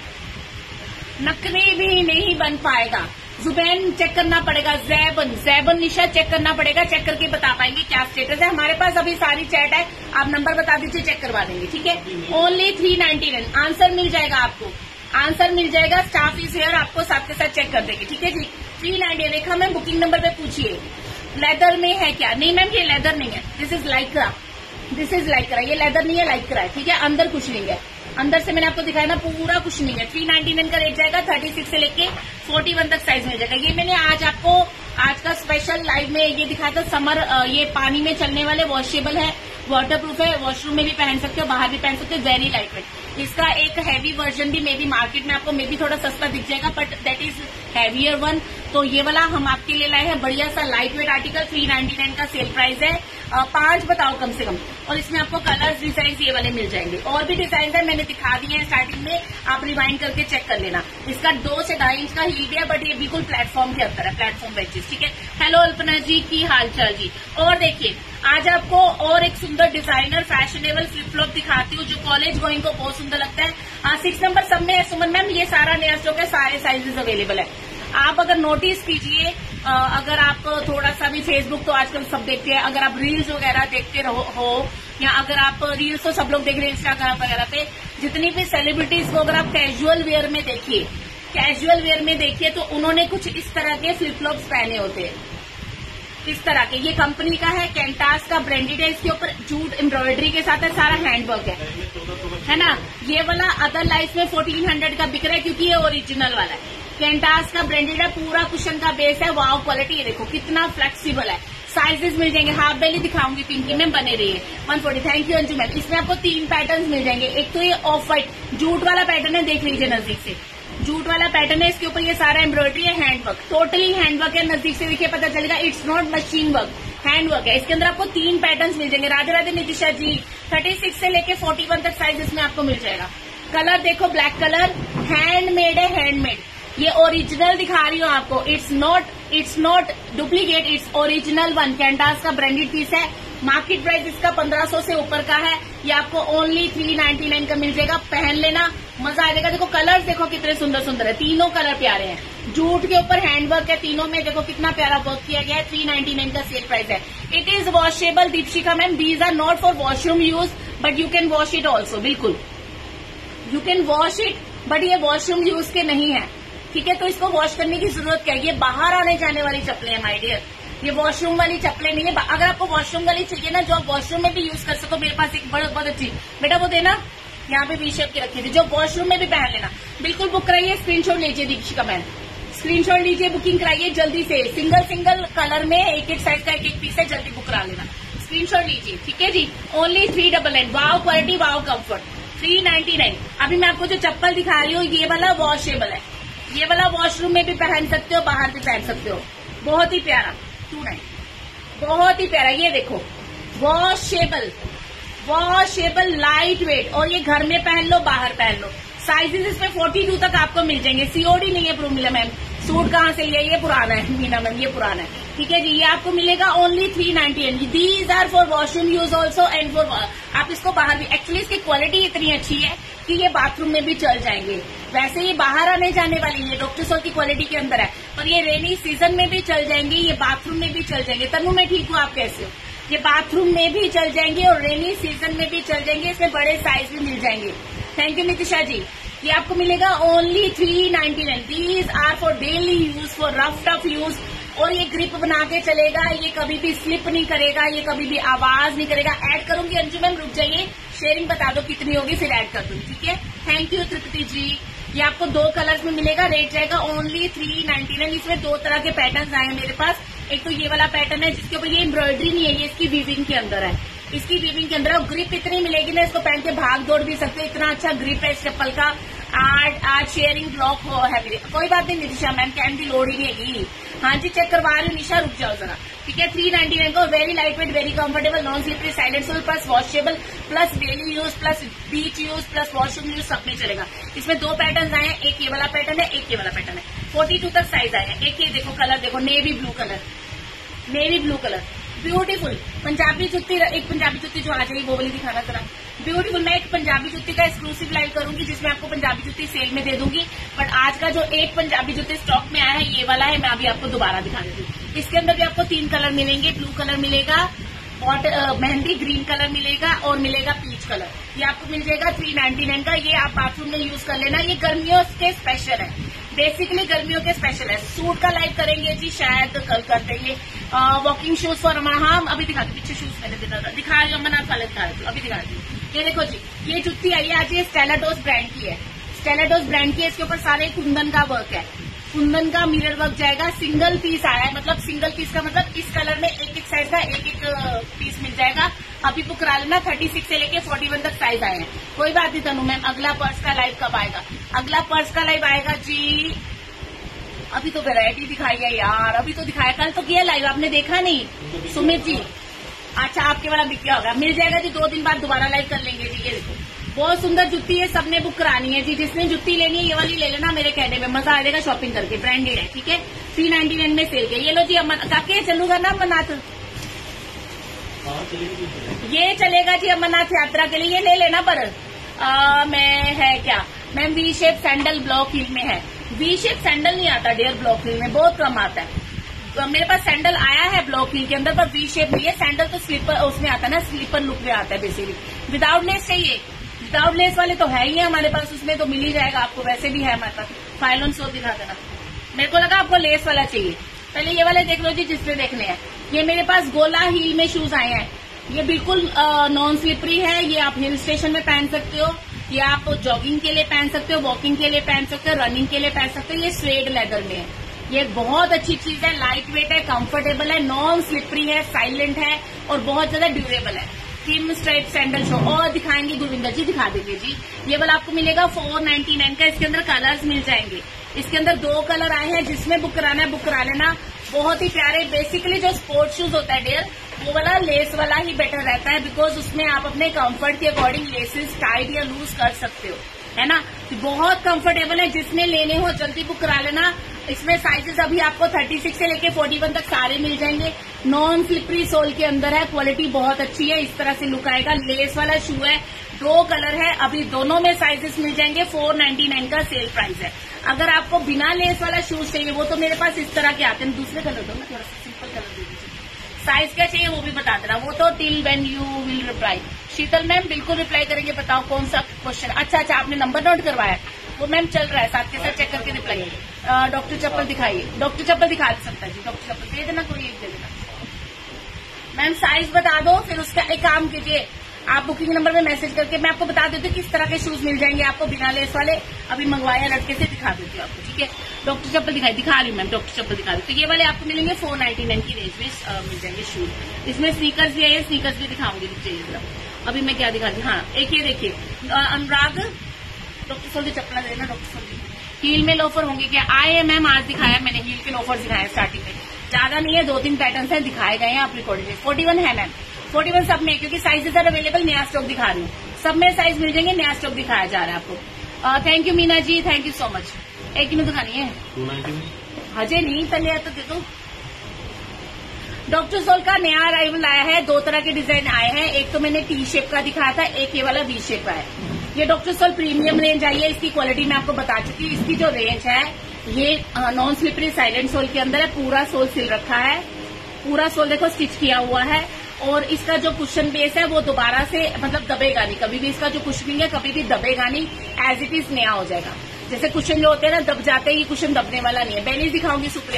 नकली भी नहीं बन पाएगा। जुबैन चेक करना पड़ेगा, जैबन निशा चेक करना पड़ेगा, चेक करके बता पाएंगे क्या स्टेटस है। हमारे पास अभी सारी चैट है, आप नंबर बता दीजिए, चेक करवा देंगे, ठीक है। ओनली 399 आंसर मिल जाएगा आपको, आंसर मिल जाएगा। स्टाफ इज हियर, आपको साथ के साथ चेक कर देंगे, ठीक है जी। 390 रेखा मैम बुकिंग नंबर पे पूछिए, लेदर में है क्या? नहीं मैम, ये लेदर नहीं है, this is Lycra, this is Lycra, ये लेदर नहीं है, लाइक्रा है, ठीक है। अंदर कुशनिंग है, अंदर से मैंने आपको दिखाया ना, पूरा कुशनिंग है। 399 का रेट जाएगा, 36 से लेके 41 तक साइज मिल जाएगा। ये मैंने आज आपको, आज का स्पेशल लाइव में ये दिखाया था, समर, ये पानी में चलने वाले, वॉशेबल है, वाटर प्रूफ है, वॉशरूम में भी पहन सकते हो, बाहर भी पहन सकते हो, वेरी लाइट वेट। इसका एक हैवी वर्जन भी मे बी मार्केट में आपको मे बी थोड़ा सस्ता दिख जाएगा, but that is heavier one. तो ये वाला हम आपके लिए लाए हैं, बढ़िया सा लाइट वेट आर्टिकल, 399 का सेल प्राइस है। 5 बताओ कम से कम, और इसमें आपको कलर्स डिजाइन ये वाले मिल जाएंगे। और भी डिजाइन है, मैंने दिखा दिए हैं स्टार्टिंग में, आप रिवाइंड करके चेक कर लेना। इसका 2 से 2.5 इंच का हील भी है, बट ये बिल्कुल प्लेटफॉर्म के अंदर है, प्लेटफॉर्म बेंचेस, ठीक है। हेलो अल्पना जी, की हाल चाल जी। और देखिए आज आपको और एक सुंदर डिजाइनर फैशनेबल फ्लिप फ्लॉप दिखाती हूँ, जो कॉलेज गोइंग को बहुत सुंदर लगता है। 6 नंबर सब में है सुमन मैम, ये सारा नया स्टॉक है, सारे साइजेस अवेलेबल है। आप अगर नोटिस कीजिए, अगर आप थोड़ा सा भी फेसबुक तो आजकल सब देखते हैं, अगर आप रील्स वगैरह देखते हो या अगर आप रील्स तो सब लोग देख रहे हैं इंस्टाग्राम वगैरह पे, जितनी भी सेलिब्रिटीज को अगर आप कैजुअल वेयर में देखिए, कैजुअल वेयर में देखिए तो उन्होंने कुछ इस तरह के फ्लिप फ्लॉप्स पहने होते हैं, इस तरह के। ये कंपनी का है, कैंटास का ब्रांडेड है, इसके ऊपर जूट एम्ब्रॉयडरी के साथ है, सारा हैंडवर्क है ना। ये वाला अदर लाइफ में 1400 का बिक रहा है, क्योंकि ये ओरिजिनल वाला है, कैंटास का ब्रांडेड है, पूरा कुशन का बेस है, वाव क्वालिटी। ये देखो कितना फ्लेक्सिबल है, साइजेस मिल जाएंगे। हाफ बेली दिखाऊंगी, पिंकी में बने रही है, 140। Thank you Anju ma'am. इसमें आपको 3 पैटर्न मिल जाएंगे। एक तो ये ऑफ व्हाइट जूट वाला पैटर्न है, देख लीजिए नजदीक से, जूट वाला पैटर्न है, इसके ऊपर ये सारा एम्ब्रॉयडरी है, हैंडवर्क, टोटली हैंडवर्क है। नजदीक से देखिए पता चलेगा, it's not machine work, handwork है। इसके अंदर आपको 3 पैटर्न्स मिल जाएंगे। राधे राधे नितिशा जी, 36 से लेके 41 तक साइज इसमें आपको मिल जाएगा। कलर देखो, ब्लैक कलर, हैंडमेड है, हैंडमेड। ये ओरिजिनल दिखा रही हूँ आपको, it's not duplicate, it's original one. कैंटास का ब्रांडेड पीस है, मार्केट प्राइस इसका 1500 से ऊपर का है। ये आपको ओनली 399 का मिल जाएगा, पहन लेना, मजा आ जाएगा। देखो कलर्स देखो कितने सुंदर सुंदर है, तीनों कलर प्यारे हैं। जूट के ऊपर हैंडवर्क है, तीनों में देखो कितना प्यारा वर्क किया गया है। 399 का सेल प्राइस है। It is washable Deepshikha ma'am, these are not for washroom use but you can wash it also. बिल्कुल you can wash it, but ये वॉशरूम यूज के नहीं है, ठीक है। तो इसको वॉश करने की जरूरत क्या है, ये बाहर आने जाने वाली चप्पलें हैं माय डियर, ये वॉशरूम वाली चप्पलें नहीं है। अगर आपको वॉशरूम वाली चाहिए ना, जो आप वॉशरूम में भी यूज कर सको, मेरे पास एक बहुत अच्छी, बेटा वो देना, यहाँ पे वी शेप की रखी थी, जो वॉशरूम में भी पहन लेना। बिल्कुल बुक कराइए, स्क्रीनशॉट लीजिए दीक्षिका मैम, स्क्रीनशॉट लीजिए, बुकिंग कराइए जल्दी से। सिंगल कलर में एक साइज का एक पीस है, जल्दी बुक करा लेना, स्क्रीनशॉट लीजिए, ठीक है जी। Only 399, wow quality, wow comfort, 399। अभी मैं आपको जो चप्पल दिखा रही हूँ, ये वाला वॉशेबल है, ये वाला वॉशरूम में भी पहन सकते हो, बाहर भी पहन सकते हो, बहुत ही प्यारा, 29, बहुत ही प्यारा। ये देखो वॉशेबल, वॉशेबल, लाइट वेट, और ये घर में पहन लो, बाहर पहन लो। साइजेस इसमें 42 तक आपको मिल जाएंगे। सीओडी नहीं है प्रोमिला मैम, सूट कहाँ से लिया, ये पुराना है मीना मैम, ये पुराना है, ठीक है जी। ये आपको मिलेगा only 399। These are for washroom use also and for, आप इसको बाहर भी, एक्चुअली इसकी क्वालिटी इतनी अच्छी है कि ये बाथरूम में भी चल जाएंगे। वैसे ये बाहर आने जाने वाली है, डॉक्टर सोल की क्वालिटी के अंदर है, पर ये रेनी सीजन में भी चल जाएंगे, ये बाथरूम में भी चल जाएंगे। तनु मैं ठीक हूँ, आप कैसे हो? ये बाथरूम में भी चल जाएंगे और रेनी सीजन में भी चल जाएंगे, इसमें बड़े साइज भी मिल जाएंगे। Thank you Nitisha ji. ये आपको मिलेगा only 399। These are for daily use, for rough tough use, और ये ग्रिप बना के चलेगा, ये कभी भी स्लिप नहीं करेगा, ये कभी भी आवाज नहीं करेगा। ऐड करूंगी अंजू मैम, रुक जाइए, शेयरिंग बता दो कितनी होगी फिर ऐड कर दूंगी, ठीक है। Thank you Tripti ji. ये आपको 2 कलर्स में मिलेगा, रेट जाएगा ओनली 399। इसमें 2 तरह के पैटर्न आए हैं मेरे पास। एक तो ये वाला पैटर्न है जिसके ऊपर ये एम्ब्रॉयडरी नहीं है, ये इसकी वीविंग के अंदर है, इसकी वीविंग के अंदर है। ग्रिप इतनी मिलेगी ना, इसको पहन के भाग दौड़ भी सकते, इतना अच्छा ग्रिप है इस चप्पल का। आज शेयरिंग ब्लॉक हो है मेरे, कोई बात नहीं निशा मैम, कहने की लोड ही नहीं है। हाँ जी चेक करवा रही हूँ निशा, रुक जाओ जरा, ठीक है। 399 को, very light weight, very comfortable, non slippery, silent sole, plus washable, plus daily use, plus beach use, plus washroom use, सब में चलेगा। इसमें 2 पैटर्न आए हैं, एक ये वाला पैटर्न है, एक ये वाला पैटर्न है। 42 तक साइज आए हैं। एक ये देखो कलर, देखो navy blue colour, navy blue colour, beautiful. Punjabi जुत्ती, एक पंजाबी जुत्ती जो आ जाएगी वो वाली दिखाना जरा, ब्यूटीफुल। मैं एक पंजाबी जुत्ती का एक्सक्लूसिव लाइव करूंगी जिसमें आपको पंजाबी जुत्ती सेल में दे दूंगी, बट आज का जो एक पंजाबी जुत्ती स्टॉक में आया है ये वाला है, मैं अभी आपको दोबारा दिखा देती हूँ। इसके अंदर भी आपको 3 कलर मिलेंगे, ब्लू कलर मिलेगा और मेहंदी ग्रीन कलर मिलेगा और मिलेगा पीच कलर। ये आपको मिल जाएगा 399 का। ये आप बाथरूम में यूज कर लेना, ये गर्मियों के स्पेशल है, बेसिकली गर्मियों के स्पेशल है। सूट का लाइव करेंगे जी शायद कल कर देंगे। वॉकिंग शूज फॉर अमन, हाँ अभी दिखा दो, पीछे शूज मैंने दिखा रही हूँ अमन, आप दिखा रही हूँ, अभी दिखा रही हूँ। ये देखो जी, ये जुत्ती आई है आज, ये स्टेलाडोस ब्रांड की है, स्टेलाडोस ब्रांड की है। इसके ऊपर सारे कुंदन का वर्क है, कुंदन का मिरर वर्क जाएगा। सिंगल पीस आया है, मतलब सिंगल पीस का मतलब इस कलर में एक साइज का एक पीस मिल जाएगा। अभी बुक करा लेना, 36 से लेके 41 तक साइज आए हैं। कोई बात नहीं तनु मैम, अगला पर्स का लाइव कब आएगा? अगला पर्स का लाइव आएगा जी, अभी तो वैरायटी दिखाई है यार, अभी तो दिखाया, कल तो किया लाइव, आपने देखा नहीं सुमित जी? अच्छा आपके वाला बिक गया होगा, मिल जाएगा जी, 2 दिन बाद दोबारा लाइव कर लेंगे जी। ये देखो बहुत सुंदर जुत्ती है, सबने बुक करानी है जी, जिसने जुत्ती लेनी है ये वाली ले लेना, मेरे कहने में मजा आ जाएगा शॉपिंग करके, ब्रांडेड है, ठीक है। 399 में सेल के। ये लो जी अमन काके चलूगा ना अमरनाथ, ये चलेगा जी अमरनाथ यात्रा के लिए, ये ले लेना। पर मैं है क्या ma'am, V shape sandal block heel में है। वी शेप सैंडल नहीं आता डियर, ब्लॉक हिल में बहुत कम आता है। तो मेरे पास सैंडल आया है ब्लॉक हिल के अंदर, पर वी शेप नहीं है। सैंडल तो स्लीपर उसमें आता है ना, स्लीपर लुक में आता है बेसिकली। विदाउट लेस चाहिए, विदाउट लेस वाले तो है ही है हमारे पास, उसमें तो मिल ही जाएगा आपको, वैसे भी है हमारे पास। फाइलोन सोल दिखा देना, मेरे को लगा आपको लेस वाला चाहिए। पहले ये वाले देख लो जी जिसमें देखने हैं। ये मेरे पास गोला हील में शूज आए हैं, ये बिल्कुल नॉन स्लिपरी है, ये आप हिल स्टेशन में पहन सकते हो, ये आप जॉगिंग के लिए पहन सकते हो, वॉकिंग के लिए पहन सकते हो, रनिंग के लिए पहन सकते हो। ये स्वेड लेदर में है, ये बहुत अच्छी चीज है, लाइट वेट है, कंफर्टेबल है, नॉन स्लिपरी है, साइलेंट है और बहुत ज्यादा ड्यूरेबल है। किम स्ट्राइप सैंडल शो और दिखाएंगे गुरविंदर जी, दिखा दीजिए जी। ये वाला आपको मिलेगा 499 का, इसके अंदर कलर्स मिल जाएंगे। इसके अंदर 2 कलर आए हैं, जिसमें बुक कराना है बुक करा लेना। बहुत ही प्यारे, बेसिकली जो स्पोर्ट्स शूज होता है डियर, वो वाला लेस वाला ही बेटर रहता है, बिकॉज उसमें आप अपने कंफर्ट के अकॉर्डिंग लेसेस टाइट या लूज कर सकते हो, है ना। तो बहुत कंफर्टेबल है, जिसने लेने हो जल्दी बुक करा लेना। इसमें साइजेस अभी आपको 36 से लेके 41 तक सारे मिल जाएंगे। नॉन स्लिपरी सोल के अंदर है, क्वालिटी बहुत अच्छी है, इस तरह से लुक आएगा। लेस वाला शू है, 2 कलर है, अभी दोनों में साइजेस मिल जाएंगे। 499 का सेल प्राइस है। अगर आपको बिना लेस वाला शूज चाहिए, वो तो मेरे पास इस तरह के आते हैं, दूसरे कलर दो ना, थोड़ा सा सिंपल कलर दे दीजिए। साइज क्या चाहिए वो भी बता देना, वो तो till when you will reply. Sheetal ma'am बिल्कुल रिप्लाई करेंगे, बताओ कौन सा क्वेश्चन। अच्छा आपने नंबर नोट करवाया, वो मैम चल रहा है, साथ के साथ चेक करके रिप्लाई। डॉक्टर चप्पल दिखाइए, डॉक्टर चप्पल दिखा सकता है जी, डॉक्टर चप्पल दे देना, कोई एक दे देना। मैम साइज बता दो, फिर उसका एक काम कीजिए, आप बुकिंग नंबर में मैसेज करके मैं आपको बता देती हूँ किस तरह के शूज मिल जाएंगे आपको बिना लेस वाले। अभी मंगवाया लड़के से, दिखा देती हूँ आपको, ठीक है। डॉक्टर चप्पल दिखा रही हूँ मैम, डॉक्टर चप्पल दिखा रही हूँ। तो ये वाले आपको मिलेंगे 499 की रेंज में मिल जाएंगे शूज। इसमें स्नीकर्स भी है, स्नीकर्स भी दिखाऊंगी, चाहिए। अभी मैं क्या दिखा दी, हाँ एक ये देखिए अनुराग, डॉक्टर सोल्डी चप्पल देना, डॉक्टर सोल्डी। हील में लोफर होंगे क्या? आए हैं मैम, आज दिखाया मैंने, हील के लोफर दिखाए स्टार्टिंग में, ज्यादा नहीं है, 2-3 पैटर्न है दिखाए गए हैं, आप रिकॉर्ड 41 है मैम, 41 सब में, क्योंकि साइजेस आर अवेलेबल, नया स्टॉक दिखा रही हूँ, सब में साइज मिल जाएंगे, नया स्टॉक दिखाया जा रहा है आपको। Thank you Meena ji, thank you so much. एक किलो दिखानी है, 290 हजे नहीं, पहले तो दे दो। डॉक्टर सोल का नया अराइवल आया है, 2 तरह के डिजाइन आए हैं, एक तो मैंने टी शेप का दिखाया था, एक ये वाला वी शेप का है। ये डॉक्टर सोल प्रीमियम रेंज आई है, इसकी क्वालिटी मैं आपको बता चुकी हूँ। इसकी जो रेंज है ये नॉन स्लिपरी साइलेंट सोल के अंदर है, पूरा सोल सिल रखा है, पूरा सोल देखो स्टिच किया हुआ है, और इसका जो कुशन बेस है वो दोबारा से मतलब दबेगा नहीं, कभी भी इसका जो कुशनिंग है कभी भी दबेगा नहीं, एज इट इज नया हो जाएगा। जैसे कुशन जो होते हैं ना, दब जाते ही कुशन दबने वाला नहीं है। बेलीज दिखाऊंगी सुप्रिया मैम,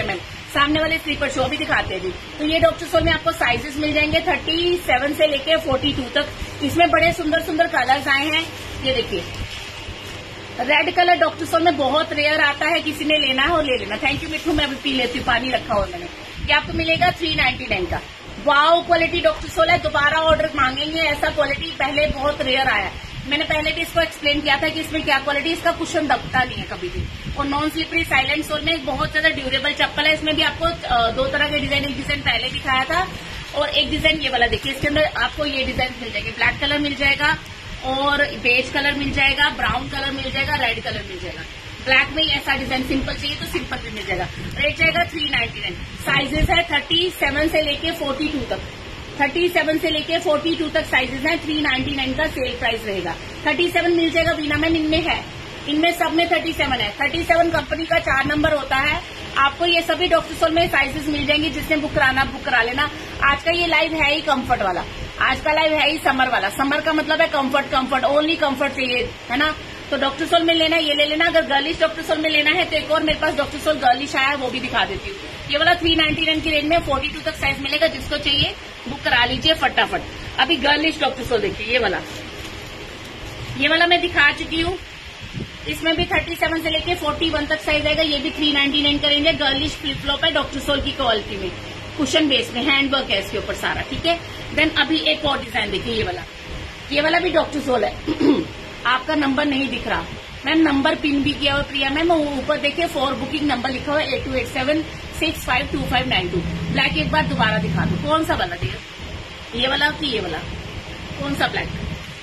सामने वाले स्लीपर शो भी दिखाते हैं जी। तो ये डॉक्टर सोल में आपको साइजेस मिल जाएंगे 37 से लेके 42 तक। इसमें बड़े सुंदर सुंदर कलर्स आए हैं। ये देखिए रेड कलर डॉक्टर सोल में बहुत रेयर आता है, किसी ने लेना है और ले लेना। थैंक यू मिठू, मैं अभी पी लेती हूँ, पानी रखा हुआ मैंने। ये आपको मिलेगा 399 का। वाओ क्वालिटी डॉक्टर सोल है, दोबारा ऑर्डर मांगेंगे ऐसा क्वालिटी पहले बहुत रेयर आया है। मैंने पहले भी इसको एक्सप्लेन किया था कि इसमें क्या क्वालिटी, इसका कुशन दबता नहीं है कभी भी। और नॉन स्लिपरी साइलेंट सोल में बहुत ज्यादा ड्यूरेबल चप्पल है। इसमें भी आपको 2 तरह के डिजाइन, एक डिजाइन पहले दिखाया था और एक डिजाइन ये वाला देखिए। इसके अंदर आपको ये डिजाइन मिल जाएंगे, ब्लैक कलर मिल जाएगा और बेज कलर मिल जाएगा, ब्राउन कलर मिल जाएगा, रेड कलर मिल जाएगा। ब्लैक में ही ऐसा डिजाइन सिंपल चाहिए तो सिंपल भी मिल जाएगा। रेट जाएगा 399। साइजेस है 37 से लेके 42 तक। 37 से लेके 42 तक साइजेस हैं। 399 का सेल प्राइस रहेगा। 37 मिल जाएगा बीना मैम, इनमें है, इनमें सब में 37 है। 37 कंपनी का 4 नंबर होता है। आपको ये सभी डॉक्टर सोल में साइजेस मिल जाएंगे, जिसने बुक कराना बुक करा लेना। आज का ये लाइव है ही कंफर्ट वाला, आज का लाइव है ही समर वाला। समर का मतलब है कंफर्ट, कंफर्ट ओनली कंफर्ट चाहिए, है ना। तो डॉक्टर सोल में लेना ये ले लेना। अगर गर्लिश डॉक्टर सोल में लेना है तो एक और मेरे पास डॉक्टर सोल गर्लिश आया है, वो भी दिखा देती हूँ। ये वाला 399 की रेंज में 42 तक साइज मिलेगा, जिसको चाहिए बुक करा लीजिए फटाफट। अभी गर्लिश डॉक्टर सोल देखिए, ये वाला मैं दिखा चुकी हूँ। इसमें भी 37 से लेके 41 तक साइज आएगा। ये भी 399 का रेंज है। गर्लिश फ्लिप फ्लॉप है डॉक्टर सोल की क्वालिटी में, कुशन बेस में, हैंडवर्क है इसके ऊपर सारा, ठीक है। देन अभी एक और डिजाइन देखिए, ये वाला भी डॉक्टर सोल है। आपका नंबर नहीं दिख रहा मैम, नंबर पिन भी किया हुआ प्रिया मैम, ऊपर देखिए फॉर बुकिंग नंबर लिखा हुआ है 8287652592। ब्लैक एक बार दोबारा दिखा दो, कौन सा वाला दिया, ये वाला कि ये वाला, कौन सा ब्लैक?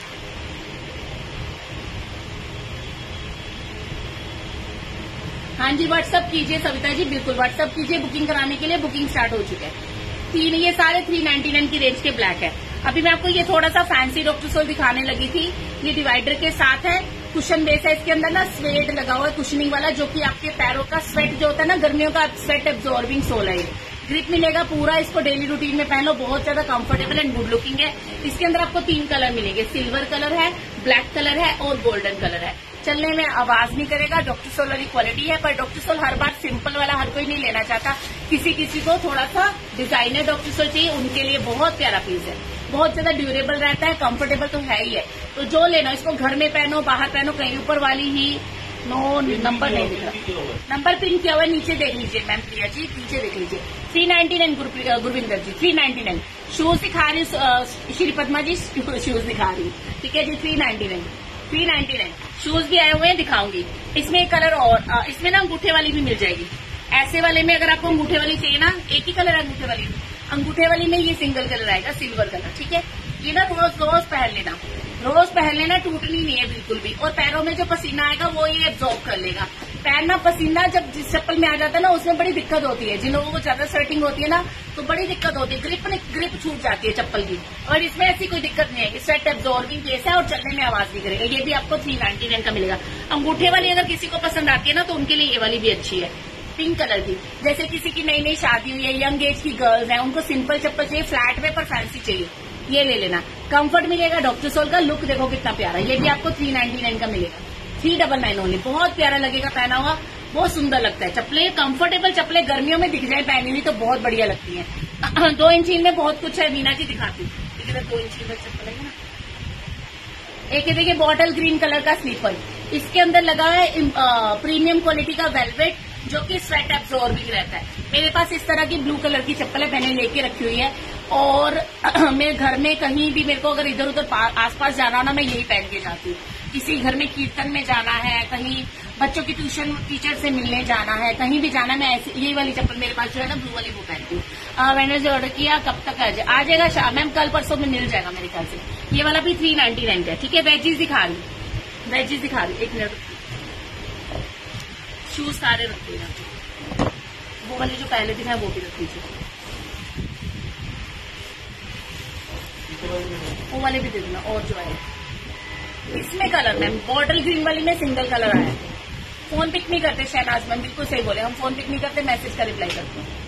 हाँ जी व्हाट्सअप कीजिए सविता जी, बिल्कुल व्हाट्सअप कीजिए। बुकिंग कराने के लिए बुकिंग स्टार्ट हो चुके हैं। ये सारे 399 की रेंज के ब्लैक है। अभी मैं आपको ये थोड़ा सा फैंसी डॉक्टर सोल दिखाने लगी थी। ये डिवाइडर के साथ है, कुशन बेस है, इसके अंदर ना स्वेट लगा हुआ है कुशनिंग वाला, जो कि आपके पैरों का स्वेट जो होता है ना गर्मियों का, स्वेट एब्जॉर्बिंग सोल है। ये ग्रिप मिलेगा पूरा, इसको डेली रूटीन में पहन लो, बहुत ज्यादा कंफर्टेबल एंड गुड लुकिंग है। इसके अंदर आपको 3 कलर मिलेंगे, सिल्वर कलर है, ब्लैक कलर है और गोल्डन कलर है। चलने में आवाज नहीं करेगा, डॉक्टर सोल वाली क्वालिटी है। पर डॉक्टर सोल हर बार सिंपल वाला हर कोई नहीं लेना चाहता, किसी किसी को थोड़ा सा डिजाइनर डॉक्टर सोल चाहिए, उनके लिए बहुत प्यारा पीस है। बहुत ज्यादा ड्यूरेबल रहता है, कंफर्टेबल तो है ही है। तो जो लेना इसको घर में पहनो, बाहर पहनो, कहीं ऊपर वाली ही। नो नंबर नहीं दिख रहा, नंबर पिन किया हुआ है, नीचे देख लीजिए मैम प्रिया जी, नीचे देख लीजिए। 399 गुरविंदर जी, 399 शूज दिखा रही श्री पद्मा जी, शूज दिखा रही, ठीक है जी। 399 शूज भी आए हुए हैं, दिखाऊंगी। इसमें एक कलर और, इसमें ना अंगूठे वाली भी मिल जाएगी। ऐसे वाले में अगर आपको अंगूठे वाली चाहिए ना, एक ही कलर है अंगूठे वाली, अंगूठे वाली में ये सिंगल कलर आएगा, सिल्वर कलर, ठीक है। ये ना रोज पहन लेना, रोज पहन लेना, टूटनी नहीं है बिल्कुल भी। और पैरों में जो पसीना आएगा वो ये एब्जॉर्ब कर लेगा। पैर ना पसीना जब जिस चप्पल में आ जाता है ना, उसमें बड़ी दिक्कत होती है। जिन लोगों को ज्यादा स्वेटिंग होती है ना, तो बड़ी दिक्कत होती है, ग्रिप छूट जाती है चप्पल की। और इसमें ऐसी कोई दिक्कत नहीं है, स्वेट एब्जॉर्बिंग केस है और चलने में आवाज भी करेगा। ये भी आपको 399 का मिलेगा। अंगूठे वाली अगर किसी को पसंद आती है ना, तो उनके लिए ये वाली भी अच्छी है, पिंक कलर की। जैसे किसी की नई नई शादी हुई है, यंग एज की गर्ल्स हैं, उनको सिंपल चप्पल चाहिए, फ्लैट में पर फैंसी चाहिए, ये ले लेना। कंफर्ट मिलेगा डॉक्टर सोल का, लुक देखो कितना प्यारा। ये भी आपको 399 का मिलेगा, 399 ओनली। बहुत प्यारा लगेगा पहना हुआ, बहुत सुंदर लगता है। चप्पलें कंफर्टेबल चप्पलें गर्मियों में दिख जाए पहनी हुई तो बहुत बढ़िया लगती है। 2 इंच में बहुत कुछ है, मीना जी दिखाती हूँ। 2 इंच में चप्पल है ना, एक देखिए बॉटल ग्रीन कलर का स्लीपर, इसके अंदर लगा है प्रीमियम क्वालिटी का वेलवेट, जो कि स्वेट एब्जॉर्बिंग रहता है। मेरे पास इस तरह की ब्लू कलर की चप्पल है, मैंने लेके रखी हुई है। और मेरे घर में कहीं भी मेरे को अगर इधर उधर आसपास जाना हो ना, मैं यही पहन के जाती हूँ। किसी घर में कीर्तन में जाना है, कहीं बच्चों की ट्यूशन टीचर से मिलने जाना है, कहीं भी जाना है, मैं ऐसी यही वाली चप्पल मेरे पास जो है ना ब्लू वाली वो पहनती हूँ। मैंने जो ऑर्डर किया कब तक आ जाएगा शाम मैम, कल परसों में मिल जाएगा मेरे ख्याल से। ये वाला भी 399 का है, ठीक है। वेजीज दिखा रही, एक मिनट, शूज सारे रख लीजिए, वो वाले जो पहले दिखाए वो भी रख लीजिए, वो वाले भी दे देना। और जो है इसमें कलर मैम, बॉटल ग्रीन वाली में सिंगल कलर आया है। फोन पिक नहीं करते शहनाज मैम, बिल्कुल सही बोले, हम फोन पिक नहीं करते, मैसेज का रिप्लाई करते हैं।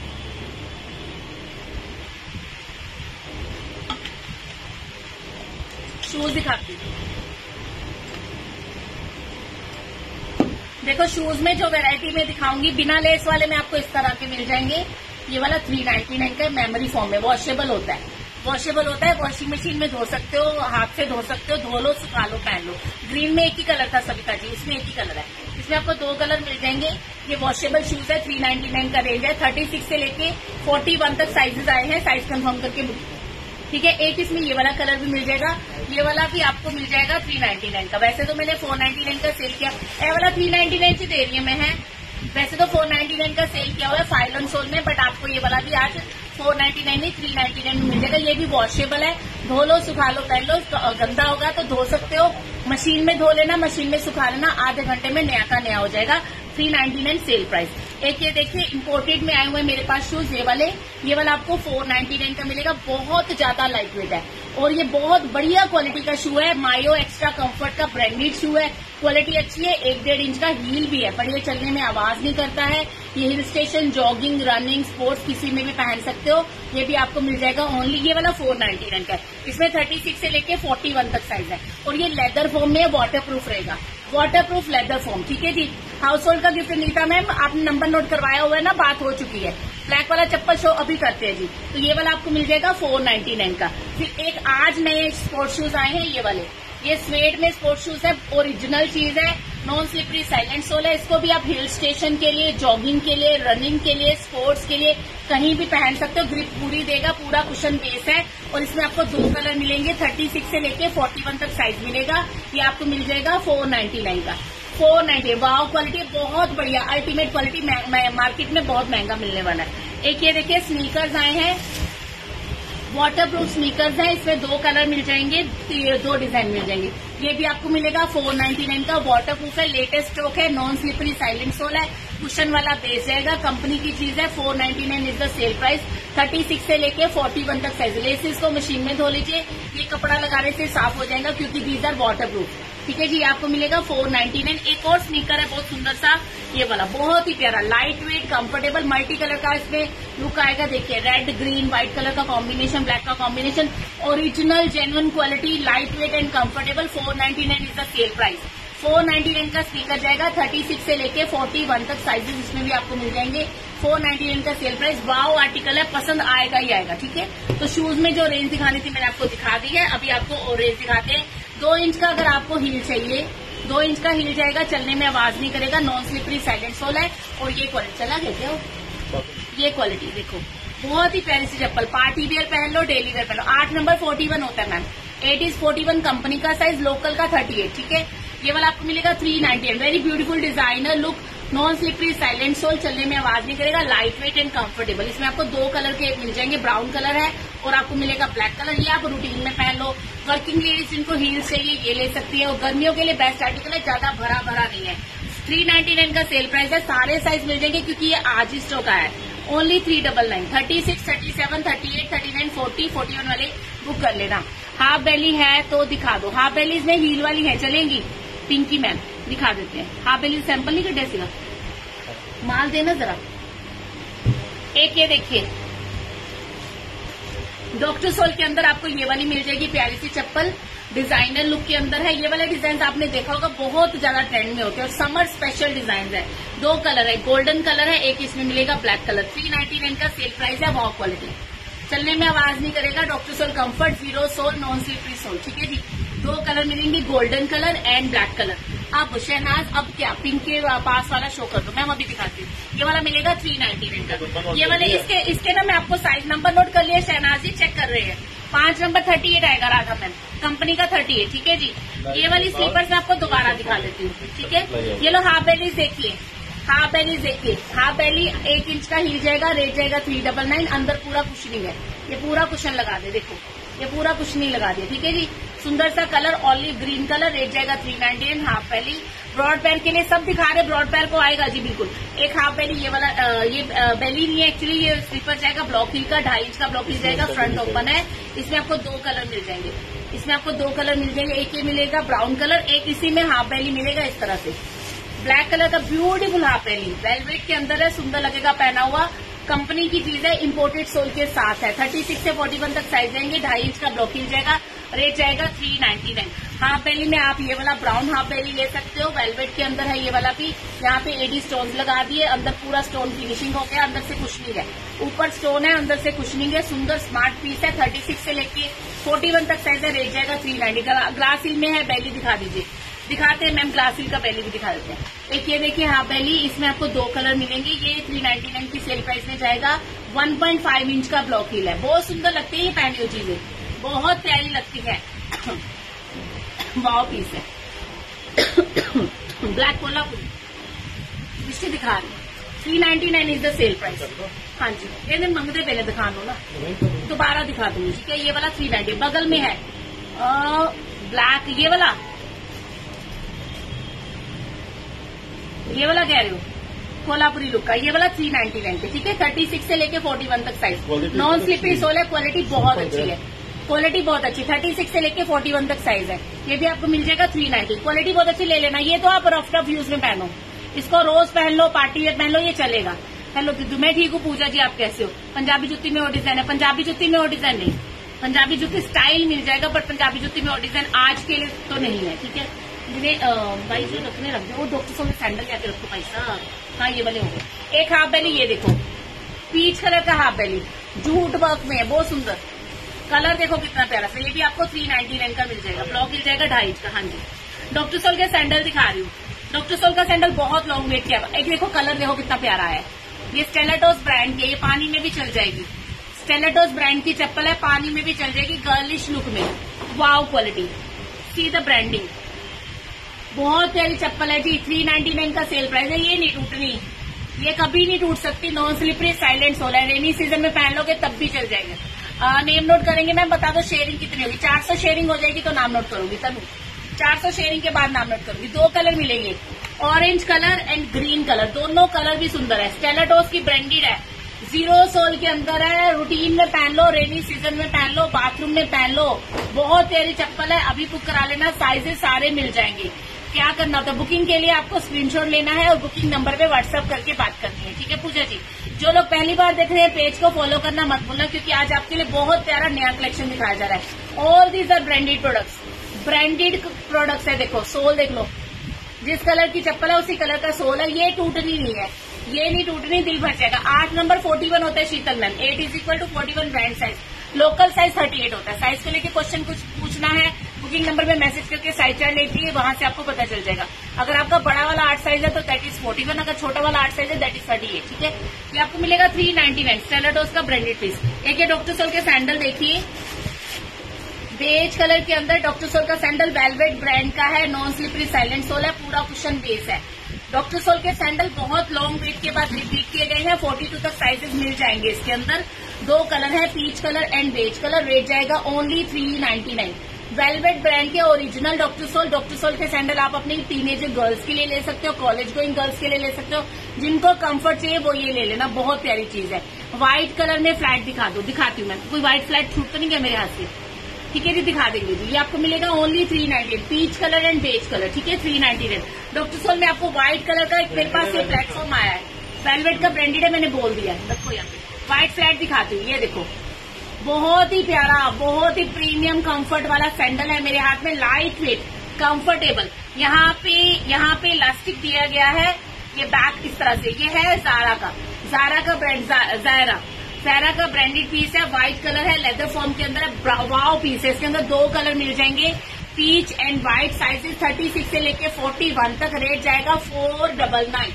शूज दिखाती हूँ, देखो शूज में जो वेरायटी में दिखाऊंगी, बिना लेस वाले में आपको इस तरह के मिल जाएंगे। ये वाला 399 का मेमोरी फॉर्म में वॉशेबल होता है, वॉशिंग मशीन में धो सकते हो, हाथ से धो सकते हो, धो लो, सुखा लो, पहन लो। ग्रीन में एक ही कलर था सविता जी, इसमें एक ही कलर है, इसमें आपको 2 कलर मिल जाएंगे। ये वॉशेबल शूज है, 399 का रेंज है। 36 से लेके 41 तक साइजेस आए हैं, साइज कंफर्म करके, ठीक है। एक इसमें ये वाला कलर भी मिल जाएगा, ये वाला भी आपको मिल जाएगा 399 का। वैसे तो मैंने 499 का सेल किया, ये वाला 399 से एरिया में है। वैसे तो 499 का सेल किया हुआ है फाइल सोल में, बट आपको ये वाला भी आज 499 नहीं 399 में मिल जाएगा। ये भी वॉशेबल है, धो लो, सुखा लो, पहन लो। गंदा होगा तो धो सकते हो, मशीन में धो लेना, मशीन में सुखा लेना, आधे घंटे में नया का नया हो जाएगा। 399 सेल प्राइस। एक ये देखिए इम्पोर्टेड में आए हुए मेरे पास शूज, ये वाला आपको 499 का मिलेगा। बहुत ज्यादा लाइट वेट है और ये बहुत बढ़िया क्वालिटी का शू है। मायो एक्स्ट्रा कंफर्ट का ब्रांडेड शू है, क्वालिटी अच्छी है। 1.5 इंच का हील भी है, पर ये चलने में आवाज नहीं करता है। ये hill station, jogging, running, sports किसी में भी पहन सकते हो। ये भी आपको मिल जाएगा ओनली, ये वाला 499 का है। इसमें 36 से लेके 41 तक साइज है और ये लेदर फॉर्म में वाटर प्रूफ रहेगा, वाटर प्रूफ लेदर फॉर्म, ठीक है जी। हाउस होल्ड का गिफ्ट नीता मैम, आपने नंबर नोट करवाया हुआ है ना, बात हो चुकी है। ब्लैक वाला चप्पल शो अभी करते हैं जी, तो ये वाला आपको मिल जाएगा 499 का। फिर एक आज नए स्पोर्ट्स शूज आए हैं, ये वाले, ये स्वेड में स्पोर्ट्स शूज है, ओरिजिनल चीज है, नॉन स्लिपरी साइलेंट सोल है। इसको भी आप हिल स्टेशन के लिए, जॉगिंग के लिए, रनिंग के लिए, स्पोर्ट्स के लिए कहीं भी पहन सकते हो। ग्रिप पूरी देगा, पूरा कुशन बेस है और इसमें आपको 2 कलर मिलेंगे। 36 से लेके 41 तक साइज मिलेगा। ये आपको मिल जाएगा 499 का। 490 वाव, क्वालिटी बहुत बढ़िया, अल्टीमेट क्वालिटी, मार्केट में बहुत महंगा मिलने वाला है। एक ये देखिए स्नीकर्स आए हैं, वाटर प्रूफ स्नीकर्स हैं, इसमें 2 कलर मिल जाएंगे, 2 डिजाइन मिल जाएंगे। ये भी आपको मिलेगा 499 का। वाटर प्रूफ है, लेटेस्ट स्टॉक है, नॉन स्लिपरी साइलेंट सोल है, कुशन वाला बेस जाएगा, कंपनी की चीज है। 499 इज द सेल प्राइस। 36 से लेके 41 तक साइज। लेसिस को मशीन में धो लीजिए, ये कपड़ा लगाने से साफ हो जाएगा क्योंकि दीज आर वाटर प्रूफ, ठीक है जी। आपको मिलेगा 499। एक और स्नीकर है बहुत सुंदर सा, ये वाला बहुत ही प्यारा, light weight, comfortable, multi colour का इसमें लुक आएगा। देखिए रेड, ग्रीन, व्हाइट कलर का कॉम्बिनेशन, ब्लैक का combination, original genuine quality, light weight and comfortable. 499 is the sale price. 499 का स्नीकर जाएगा। 36 से लेके 41 तक साइजेस इसमें भी आपको मिल जाएंगे। 499 का सेल प्राइस। वाव आर्टिकल है, पसंद आएगा ही आएगा, ठीक है। तो शूज में जो रेंज दिखानी थी मैंने आपको दिखा दी है, अभी आपको और रेंज दिखाते हैं। 2 इंच का अगर आपको हील चाहिए, 2 इंच का हील जाएगा, चलने में आवाज नहीं करेगा, नॉन स्लिपरी साइलेंट सोल है और ये क्वालिटी चला गया क्या, ये क्वालिटी देखो, बहुत ही प्यारी सी चप्पल, पार्टी वेयर पहन लो, डेली वेयर पहन लो। 8 नंबर 41 होता है मैम, 8 इज 41 कंपनी का साइज, लोकल का 38, ठीक है। ये वाला आपको मिलेगा 398। Very beautiful designer look, non slippery silent sole, चलने में आवाज नहीं करेगा, लाइट वेट एंड कंफर्टेबल। इसमें आपको 2 कलर के मिल जाएंगे, ब्राउन कलर है और आपको मिलेगा ब्लैक कलर। ये आप रूटीन में पहन लो, वर्किंग लेडीज जिनको हील्स चाहिए ये ले सकती है और गर्मियों के लिए बेस्ट आर्टिकल है, ज्यादा भरा भरा नहीं है। 399 का सेल प्राइस है। सारे साइज मिल जाएंगे क्योंकि ये आज ही स्टॉक आया है। ओनली 399, 36, 37, 38, 39, 40, 41 वाले बुक कर लेना। हाफ बेली है तो दिखा दो, हाफ बेलीज में हील वाली है, चलेंगी। पिंकी मैम दिखा देते हैं, हाफ बेली सैंपल नहीं कटे सीगा, माल देना जरा। एक ये देखिए डॉक्टर सोल के अंदर आपको ये वाली मिल जाएगी, प्यारी सी चप्पल, डिजाइनर लुक के अंदर है। ये वाले डिजाइन आपने देखा होगा, बहुत ज्यादा ट्रेंड में होते हैं और समर स्पेशल डिजाइन है। 2 कलर है, गोल्डन कलर है, एक इसमें मिलेगा ब्लैक कलर। 399 का सेल प्राइस है। वॉक क्वालिटी, चलने में आवाज नहीं करेगा, doctor sole comfort, 0 sole, non slippery sole, ठीक है जी। 2 कलर मिलेंगे, golden colour and black colour. अब शहनाज, अब क्या पिंक के पास वाला शो कर दो, मैम अभी दिखाती हूँ। ये वाला मिलेगा 399 का। ये वाले इसके ना मैं आपको साइज नंबर नोट कर लिया, शहनाज जी चेक कर रहे हैं। 5 नंबर 38 आएगा राधा मैम, कंपनी का 38, ठीक है जी। ये वाली स्लीपर्स मैं आपको दोबारा दिखा देती हूँ, ठीक है। ये लो हाफ बेली देखिए, हाफ बेली देखिए, हाफ बेली 1 इंच का हिल जाएगा, रेट जाएगा 399। अंदर पूरा कुशनिंग है, ये पूरा कुशन लगा दे, देखो ये पूरा कुशनिंग लगा दिया, ठीक है जी। सुंदर सा colour, olive green colour, rate जाएगा 399। हाफ बेली, ब्रॉड पैर के लिए सब दिखा रहे, ब्रॉड पैर को आएगा जी बिल्कुल। एक हाफ बेली, ये वाला ये बेली नहीं है एक्चुअली, ये स्लीपर जाएगा ब्लॉक हिल का, 2.5 इंच का ब्लॉक हिल जाएगा, फ्रंट ओपन है। इसमें आपको 2 कलर मिल जाएंगे, इसमें आपको 2 कलर मिल जाएंगे। एक ये मिलेगा ब्राउन कलर, एक इसी में हाफ बेली मिलेगा इस तरह से, ब्लैक कलर का ब्यूटीफुल हाफ बेली, वेलवेट के अंदर है, सुंदर लगेगा पहना हुआ, कंपनी की चीज है, इंपोर्टेड सोल के साथ है। 36 से 41 तक साइज देंगे, 2.5 इंच का ब्लॉक हिल जाएगा, रेट जाएगा 399। हाफ बेली में आप ये वाला ब्राउन हाफ बेली ले सकते हो, वेलवेट के अंदर है ये वाला भी। यहाँ पे एडी स्टोन लगा दिए, अंदर पूरा स्टोन फिनिशिंग हो गया, अंदर से कुशनिंग है, ऊपर स्टोन है, अंदर से कुशनिंग है। सुंदर स्मार्ट पीस है, 36 से लेके 41 तक साइज है, रेट जाएगा 390। ग्लास हिल में है, बेली दिखा दीजिए। दिखाते हैं मैम, ग्लास हिल का बेली भी दिखा देते हैं। एक ये देखिए हाफ बेली, इसमें आपको 2 कलर मिलेंगे। ये 399 की सेल प्राइस में जाएगा। 1.5 इंच का ब्लॉक हिल है, बहुत सुंदर लगती है ये पहनी हुई चीजें, बहुत प्यारी लगती है। वाव पीस है, ब्लैक कोल्हापुरी इससे दिखा रही हूँ। 399 इज द सेल प्राइस। हाँ जी, ये मंगते पहले दिखा दो ना, दोबारा दिखा दूंगी। ठीक है, ये वाला 390 बगल में है ब्लैक, ये वाला कह रहे हो कोल्हापुरी लुक का, ये वाला 399 पे। ठीक है, 36 से लेके 41 तक साइज, नॉन स्लिपरी सोल है, क्वालिटी बहुत अच्छी है, क्वालिटी बहुत अच्छी। 36 से लेके 41 तक साइज है, ये भी आपको मिल जाएगा 390। क्वालिटी बहुत अच्छी, ले लेना। ये तो आप रफ टफ यूज में पहनो, इसको रोज पहन लो, पार्टी वेयर पहन लो, ये चलेगा। हेलो दीदू, मैं ठीक हूँ। पूजा जी आप कैसे हो? पंजाबी जुत्ती में और डिजाइन है, पंजाबी जुत्ती में और डिजाइन नहीं, पंजाबी जुत्ती स्टाइल मिल जाएगा, बट पंजाबी जुत्ती में और डिजाइन आज के लिए तो नहीं है। ठीक है, जिन्हें भाई जो रखने रख दो, वो डॉक्टर साहब सैंडल जाके रखो भाई साहब। हाँ, ये वाले हो गए। एक हाफ बेली, ये देखो पीच कलर का हाफ बेली, जूट वर्क में है, बहुत सुंदर कलर, देखो कितना प्यारा सा। ये भी आपको 399 का मिल जाएगा, ब्लॉक मिल जाएगा 2.5 का। हाँ जी, डॉक्टर सोल के सैंडल दिखा रही हूँ। डॉक्टर सोल का सैंडल बहुत लॉन्ग वेट किया। एक देखो कलर, देखो कितना प्यारा है। ये स्टेलाटोस ब्रांड की, ये पानी में भी चल जाएगी। स्टेलाटोस ब्रांड की चप्पल है, पानी में भी चल जाएगी, गर्लिश लुक में। Wow quality, see the branding, बहुत प्यारी चप्पल है जी। 399 का सेल प्राइस है। ये नहीं टूटनी, ये कभी नहीं टूट सकती, नॉन स्लिपरी, साइलेंट सोल है। रेनी सीजन में पहन लोगे तब भी चल जाएगा। नेम नोट करेंगे मैम, बता दो शेयरिंग कितनी होगी। 400 शेयरिंग हो जाएगी तो नाम नोट करूंगी तनु, 400 शेयरिंग के बाद नाम नोट करूंगी। 2 कलर मिलेंगे, orange colour and green colour, दोनों कलर भी सुंदर है। स्टेलाटोस की ब्रांडेड है, 0 सोल के अंदर है, रूटीन में पहन लो, रेनी सीजन में पहन लो, बाथरूम में पहन लो, बहुत प्यारी चप्पल है। अभी बुक करा लेना, साइजेस सारे मिल जाएंगे। क्या करना होता है, बुकिंग के लिए आपको स्क्रीनशॉट लेना है और बुकिंग नंबर पे व्हाट्सएप करके बात करनी है। ठीक है पूजा जी, जो लोग पहली बार देख रहे हैं पेज को फॉलो करना मत भूलना, क्योंकि आज आपके लिए बहुत प्यारा नया कलेक्शन दिखाया जा रहा है। All these are branded products, branded products है। देखो सोल देख लो, जिस कलर की चप्पल है उसी कलर का सोल है। ये टूटनी नहीं है, ये नहीं टूटनी, दिल भर जाएगा। 8 नंबर 41 होता है Sheetal ma'am, 8 = 41 brand size, local size 38 होता है। साइज को लेके क्वेश्चन कुछ पूछना है, बुकिंग नंबर पे मैसेज करके साइज चार्ट लीजिए, वहां से आपको पता चल जाएगा। अगर आपका बड़ा वाला 8 साइज है तो दैट इज 41, अगर छोटा वाला 8 साइज है दैट इज 38। ठीक है, ये आपको मिलेगा 399, स्टेलाटोस का ब्रांडेड पीस। एक ये डॉक्टर सोल के सैंडल देखिए, बेज कलर के अंदर डॉक्टर सोल का सैंडल, वेलवेट ब्रांड का है, नॉन स्लिपरी, साइलेंट सोल है, पूरा कुशन बेस है। डॉक्टर सोल के सैंडल बहुत लॉन्ग वेट के बाद रिपीट किए गए हैं, 42 तक साइजेस मिल जाएंगे इसके अंदर। 2 कलर है, peach colour and beige colour, rate जाएगा ओनली 399। वेलवेट ब्रांड के ओरिजिनल डॉक्टर सोल के सैंडल आप अपनी टीनेजर गर्ल्स के लिए ले सकते हो, कॉलेज गोइंग गर्ल्स के लिए ले सकते हो, जिनको कंफर्ट चाहिए वो ये ले लेना, बहुत प्यारी चीज है। व्हाइट कलर में फ्लैट दिखा दो, दिखाती हूँ मैं, कोई व्हाइट फ्लैट छूट तो नहीं गया मेरे हाथ से। ठीक है जी, दिखा देंगे जी। ये आपको मिलेगा only 398, peach colour and beige colour. ठीक है, 398। डॉक्टर सोल में आपको व्हाइट कलर का एक मेरे पास ये प्लेटफॉर्म आया है, वेलवेट का ब्रांडेड है, मैंने बोल दिया है। देखो यहाँ पे व्हाइट फ्लैट दिखाती हूँ, ये देखो बहुत ही प्यारा, बहुत ही प्रीमियम कंफर्ट वाला सैंडल है मेरे हाथ में, लाइट वेट, कंफर्टेबल। यहाँ पे इलास्टिक दिया गया है, ये बैक इस तरह से, ये है जारा का ब्रांड, जारा का ब्रांडेड पीस है, व्हाइट कलर है, लेदर फॉर्म के अंदर है, वाव पीस है। इसके अंदर 2 कलर मिल जाएंगे, पीच एंड व्हाइट, साइजेस 36 से लेके 41 तक, रेट जाएगा 499।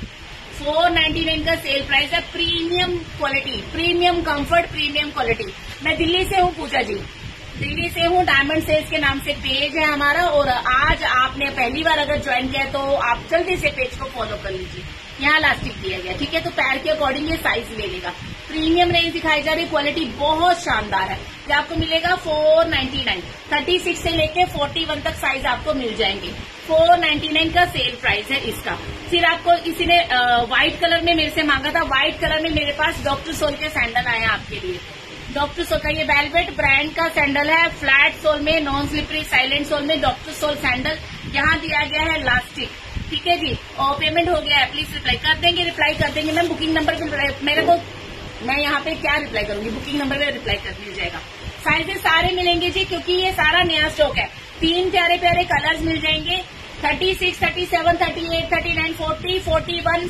499 का सेल प्राइस है। Premium quality, premium comfort, premium quality. मैं दिल्ली से हूँ पूजा जी, दिल्ली से हूँ, डायमंड सेल्स के नाम से पेज है हमारा, और आज आपने पहली बार अगर ज्वाइन किया तो आप जल्दी से पेज को फॉलो कर लीजिए। यहाँ इलास्टिक दिया गया, ठीक है, तो पैर के अकॉर्डिंग ये साइज ले लेगा। प्रीमियम रेंज दिखाई जा रही, क्वालिटी बहुत शानदार है। ये आपको मिलेगा 499, 36 से लेके 41 तक साइज आपको मिल जाएंगे। 499 का सेल प्राइस है इसका। फिर आपको किसी ने व्हाइट कलर में मेरे से मांगा था, व्हाइट कलर में मेरे पास डॉक्टर सोल के सैंडल आए हैं आपके लिए। डॉक्टर सोल का ये वेलवेट ब्रांड का सैंडल है, फ्लैट सोल में, नॉन स्लिपरी, साइलेंट सोल में डॉक्टर सोल सैंडल। यहाँ दिया गया है इलास्टिक, ठीक है जी, और पेमेंट हो गया है, प्लीज रिप्लाई कर देंगे, रिप्लाई कर देंगे मैम। बुकिंग नंबर पे मेरे को, मैं यहाँ पे क्या रिप्लाई करूंगी, बुकिंग नंबर पे रिप्लाई कर मिल जाएगा। साइजेस सारे मिलेंगे जी, क्योंकि ये सारा नया स्टॉक है। तीन प्यारे प्यारे कलर्स मिल जाएंगे। 36, 37, 38, 39, 40, 41,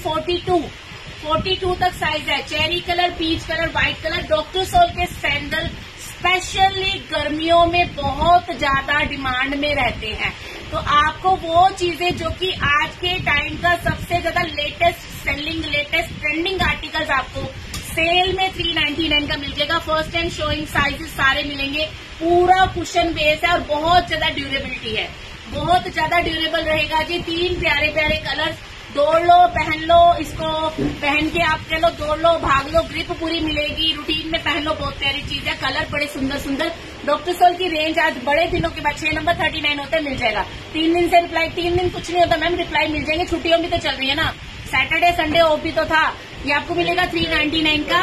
42 तक साइज है। Cherry colour, peach colour, white colour. Doctor sole के सैंडल स्पेशली गर्मियों में बहुत ज्यादा डिमांड में रहते हैं। तो आपको वो चीजें जो कि आज के टाइम का सबसे ज्यादा latest selling, latest trending articles आपको सेल में 399 का मिल जाएगा। फर्स्ट एंड शोइंग साइजेस सारे मिलेंगे। पूरा कुशन बेस है और बहुत ज्यादा ड्यूरेबिलिटी है, बहुत ज्यादा ड्यूरेबल रहेगा जी। तीन प्यारे प्यारे कलर्स, दौड़ लो, पहन लो, इसको पहन के आप चलो, दौड़ लो, भाग लो, ग्रिप पूरी मिलेगी, रूटीन में पहन लो, बहुत प्यारी चीज है। कलर बड़े सुंदर सुंदर। डॉक्टर सोल की रेंज आज बड़े दिनों के बाद 6 नंबर 39 होता है, मिल जाएगा। 3 दिन से रिप्लाई, 3 दिन कुछ नहीं होता मैम, रिप्लाई मिल जाएंगे। छुट्टियों भी तो चल रही है ना, सैटरडे संडे ऑफ भी तो था। ये आपको मिलेगा 399 का।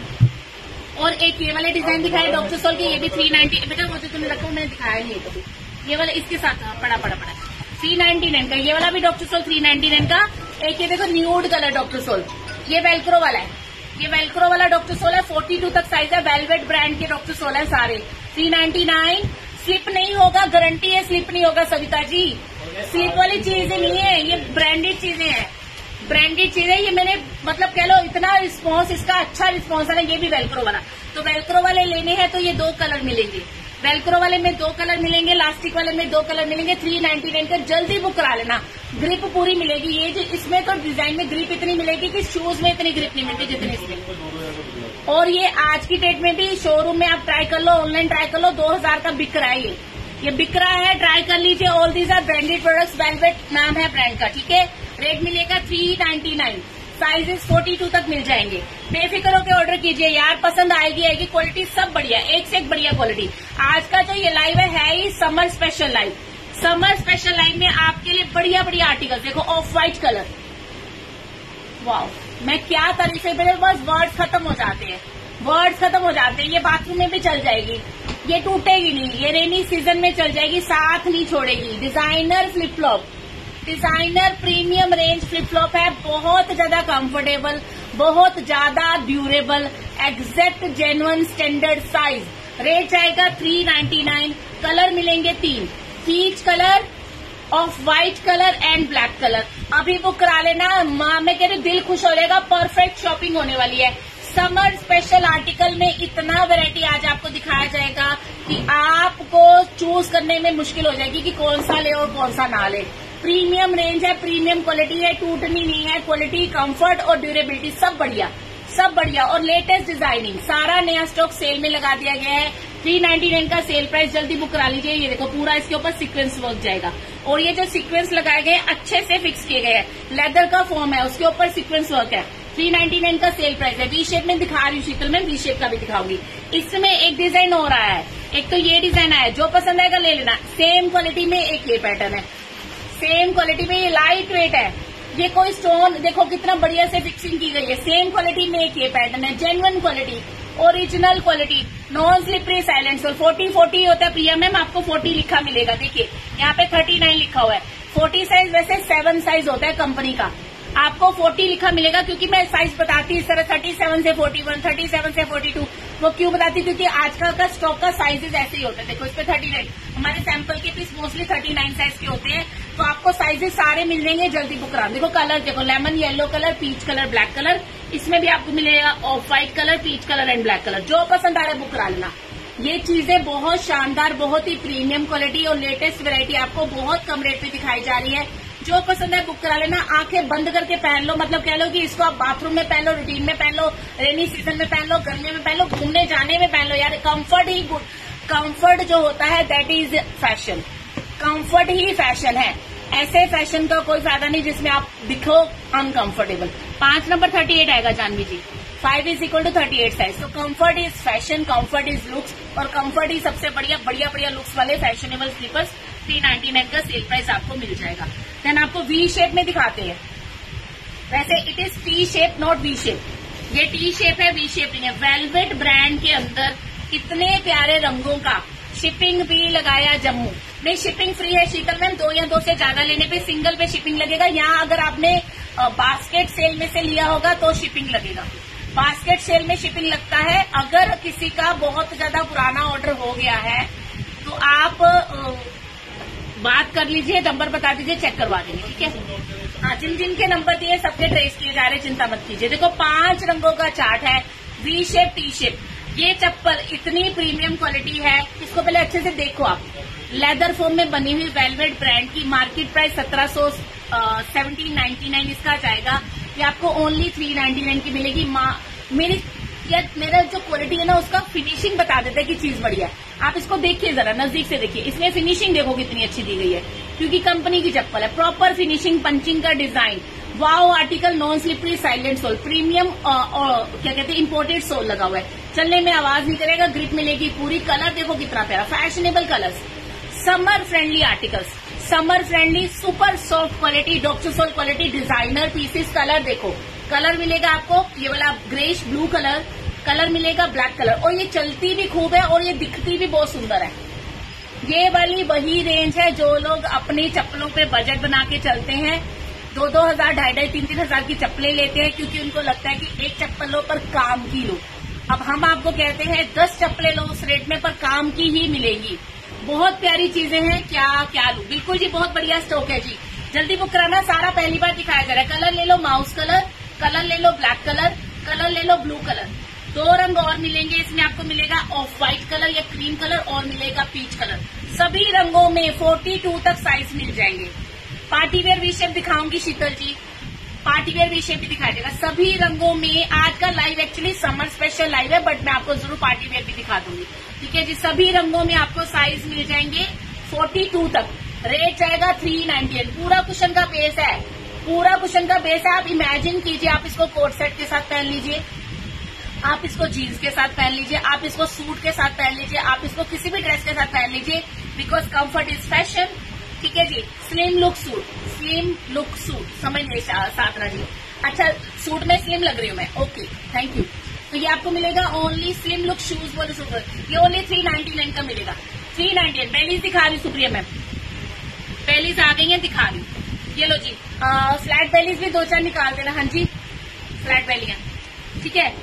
और एक ये वाले डिजाइन दिखाए डॉक्टर सोल के, ये भी 390। बेटा मुझे तुमने रखो, मैंने दिखाया नहीं कभी। ये वाला इसके साथ पड़ा 399 का। ये वाला भी डॉक्टर सोल 399 का। एक ये देखो न्यूड कलर डॉक्टर सोल, ये वेलक्रो वाला है। ये वेलक्रो वाला डॉक्टर सोल है। 42 तक साइज है। वेलवेट ब्रांड के डॉक्टर सोल है सारे। 399। स्लिप नहीं होगा, गारंटी है स्लिप नहीं होगा सविता जी। स्लिप वाली चीजें नहीं है, ये ब्रांडेड चीजें हैं, ब्रांडेड चीजें। ये मैंने मतलब कह लो इतना रिस्पॉन्स, इसका अच्छा रिस्पॉन्स है ना। ये भी वेलक्रो वाला, तो वेलक्रो वाले लेने हैं तो ये 2 कलर मिलेंगे। वेलक्रो वाले में 2 कलर मिलेंगे, लास्टिक वाले में 2 कलर मिलेंगे। 399 का जल्दी बुक करा लेना। ग्रिप पूरी मिलेगी। ये जो इसमें तो डिजाइन में ग्रिप इतनी मिलेगी कि शूज में इतनी ग्रिप नहीं मिलती जितनी इसमें। और ये आज की डेट में भी शोरूम में आप ट्राई कर लो, ऑनलाइन ट्राई कर लो, 2000 का बिक रहा है। ये बिक रहा है, ट्राई कर लीजिए। All these are branded products, velvet नाम है ब्रांड का, ठीक है। रेट मिलेगा 399। साइजेस 42 तक मिल जाएंगे। बेफिक्र होकर ऑर्डर कीजिए यार, पसंद आएगी। क्वालिटी सब बढ़िया, एक से एक बढ़िया क्वालिटी। आज का जो ये लाइव है ही summer special live. Summer special live में आपके लिए बढ़िया बढ़िया आर्टिकल। देखो ऑफ व्हाइट कलर, वाह, मैं क्या तारीफे, मेरे बस वर्ड्स खत्म हो जाते हैं, वर्ड्स खत्म हो जाते हैं। ये बाथरूम में भी चल जाएगी, ये टूटेगी नहीं, ये रेनी सीजन में चल जाएगी, साथ नहीं छोड़ेगी। Designer flip flop, designer premium range flip flop है। बहुत ज्यादा कंफर्टेबल, बहुत ज्यादा durable, exact genuine standard size. Rate जाएगा 399। कलर मिलेंगे 3, peach colour, off white colour and black colour. अभी बुक करा लेना, माँ मैं कह रही दिल खुश हो जाएगा। परफेक्ट शॉपिंग होने वाली है। समर स्पेशल आर्टिकल में इतना वैरायटी आज आपको दिखाया जाएगा कि आपको चूज करने में मुश्किल हो जाएगी कि कौन सा ले और कौन सा ना ले। प्रीमियम रेंज है, प्रीमियम क्वालिटी है, टूटनी नहीं है। क्वालिटी, कंफर्ट और ड्यूरेबिलिटी सब बढ़िया, सब बढ़िया। और लेटेस्ट डिजाइनिंग, सारा नया स्टॉक सेल में लगा दिया गया है। 399 का सेल प्राइस, जल्दी बुक करा लीजिए। ये देखो पूरा इसके ऊपर सीक्वेंस वर्क जाएगा। और ये जो सीक्वेंस लगाए गए अच्छे से फिक्स किए गए हैं। लेदर का फॉर्म है, उसके ऊपर सीक्वेंस वर्क है। 399 का सेल प्राइस है। वी शेप में दिखा रही हूँ शीतल, में वी शेप का भी दिखाऊंगी। इसमें एक डिजाइन हो रहा है, एक तो ये डिजाइन है, जो पसंद आएगा ले लेना। सेम क्वालिटी में एक ये पैटर्न है, सेम क्वालिटी में। ये लाइट वेट है, ये कोई स्टोन देखो कितना बढ़िया से फिक्सिंग की गई है। सेम क्वालिटी में एक ये पैटर्न है, genuine quality, original quality, non slippery silent sole. 40 होता है प्रिया मैम, आपको 40 लिखा मिलेगा। देखिए यहाँ पे 39 लिखा हुआ है। 40 साइज वैसे 7 साइज होता है कंपनी का, आपको 40 लिखा मिलेगा। क्योंकि मैं साइज बताती इस तरह 37 से 41, 37 से 42। वो क्यों बताती, क्योंकि आजकल का स्टॉक का साइजेस ऐसे ही होता है। देखो इस पे 39, हमारे सैंपल के पीस मोस्टली 39 साइज के होते हैं। तो आपको साइजेस सारे मिल जाएंगे, जल्दी बुक करा। देखो कलर देखो, lemon yellow colour, peach colour, black colour. इसमें भी आपको मिलेगा off white colour, peach colour and black colour. जो पसंद आ रहा है बुक करा लेना। ये चीजें बहुत शानदार, बहुत ही प्रीमियम क्वालिटी और लेटेस्ट वैरायटी आपको बहुत कम रेट पे दिखाई जा रही है। जो पसंद है बुक करा लेना। आंखें बंद करके पहन लो, मतलब कह लो कि इसको आप बाथरूम में पहन लो, रूटीन में पहन लो, रेनी सीजन में पहन लो, गर्मी में पहन लो, घूमने जाने में पहन लो। यार कंफर्ट ही गुड, कंफर्ट जो होता है दैट इज फैशन। कंफर्ट ही फैशन है। ऐसे फैशन का कोई फायदा नहीं जिसमें आप दिखो अनकंफर्टेबल। 5 नंबर 38 आएगा Jahnavi ji. 5 is equal to 38 size. तो comfort is fashion, comfort is looks, और कंफर्ट ही सबसे बढ़िया बढ़िया लुक्स वाले फैशनेबल स्लीपर्स। 399 का सेल प्राइस आपको मिल जाएगा। देन आपको वी शेप में दिखाते हैं। वैसे it is T shape not V shape. ये टी शेप है, वी शेप नहीं है। वेलवेट ब्रांड के अंदर इतने प्यारे रंगों का, शिपिंग भी लगाया जम्मू। नहीं शिपिंग फ्री है शीतल मैम, 2 या 2 से ज्यादा लेने पे सिंगल पे शिपिंग लगेगा। यहाँ अगर आपने बास्केट सेल में से लिया होगा तो शिपिंग लगेगा। बास्केट सेल में शिपिंग लगता है। अगर किसी का बहुत ज्यादा पुराना ऑर्डर हो गया है तो आप कर लीजिए, नंबर बता दीजिए, चेक करवा देंगे, ठीक है। हाँ, जिन जिन के नंबर दिए सबके ट्रेस किए जा रहे, चिंता मत कीजिए। देखो 5 रंगों का चार्ट है, वी शेप, टी शेप। ये चप्पल इतनी प्रीमियम क्वालिटी है, इसको पहले अच्छे से देखो आप। लेदर फोम में बनी हुई वेलवेट ब्रांड की, मार्केट प्राइस 1799 इसका जाएगा, ये आपको ओनली 399 की मिलेगी। मेरा जो क्वालिटी है ना, उसका फिनिशिंग बता देता है कि चीज बढ़िया है। आप इसको देखिए, जरा नजदीक से देखिए, इसमें फिनिशिंग देखो कितनी अच्छी दी गई है, क्योंकि कंपनी की चप्पल है। प्रॉपर फिनिशिंग, पंचिंग का design, wow article, non slippery, silent sole, premium क्या कहते हैं इंपोर्टेड सोल लगा हुआ है, चलने में आवाज नहीं करेगा, ग्रिप मिलेगी पूरी। कलर देखो कितना प्यारा, fashionable colours, summer friendly articles, summer friendly, super soft quality, doctor sole quality, designer pieces. Colour देखो, कलर मिलेगा आपको ये वाला ग्रेश ब्लू कलर मिलेगा, ब्लैक कलर, और ये चलती भी खूब है और ये दिखती भी बहुत सुंदर है। ये वाली वही रेंज है जो लोग अपनी चप्पलों पे बजट बना के चलते हैं, 2-2 हजार, 2,500, 3-3 हजार की चप्पलें लेते हैं, क्योंकि उनको लगता है कि एक चप्पलों पर काम की लो। अब हम आपको कहते हैं 10 चप्पलें लो उस रेट में, पर काम की ही मिलेगी। बहुत प्यारी चीजें हैं, क्या लूं। बिल्कुल जी, बहुत बढ़िया स्टॉक है जी, जल्दी बुक कराना। सारा पहली बार दिखाया जा रहा है। कलर ले लो माउस कलर ले लो ब्लैक कलर ले लो ब्लू कलर। 2 रंग और मिलेंगे इसमें, आपको मिलेगा ऑफ व्हाइट कलर या क्रीम कलर, और मिलेगा पीच कलर। सभी रंगों में 42 तक साइज मिल जाएंगे। पार्टी वेयर वी शेप दिखाऊंगी Sheetal ji, party wear V shape भी दिखाई देगा सभी रंगों में। आज का live actually summer special live है, बट मैं आपको जरूर पार्टी वेयर भी दिखा दूंगी, ठीक है जी। सभी रंगों में आपको साइज मिल जाएंगे 42 तक। रेट जाएगा 398। पूरा कुशन का बेस है, पूरा कुशन का बेस है। आप इमेजिन कीजिए, आप इसको कोट सेट के साथ पहन लीजिए, आप इसको जीन्स के साथ पहन लीजिए, आप इसको सूट के साथ पहन लीजिए, आप इसको किसी भी ड्रेस के साथ पहन लीजिए, बिकॉज कंफर्ट इज फैशन, ठीक है जी। स्लिम लुक सूट, समझ लीजिए साधना जी। अच्छा, सूट में स्लिम लग रही हूँ मैं, ओके, थैंक यू। तो ये आपको मिलेगा ओनली स्लिम लुक शूज बोले सूट, ये ओनली 399 का मिलेगा। 398। बेलीज दिखा रही सुप्रिया मैम, बेलीज आ गई है, दिखा रही। ये लो जी, फ्लैट बेलीज भी 2-4 निकाल देना। हाँ जी, फ्लैट बेलियां, ठीक है।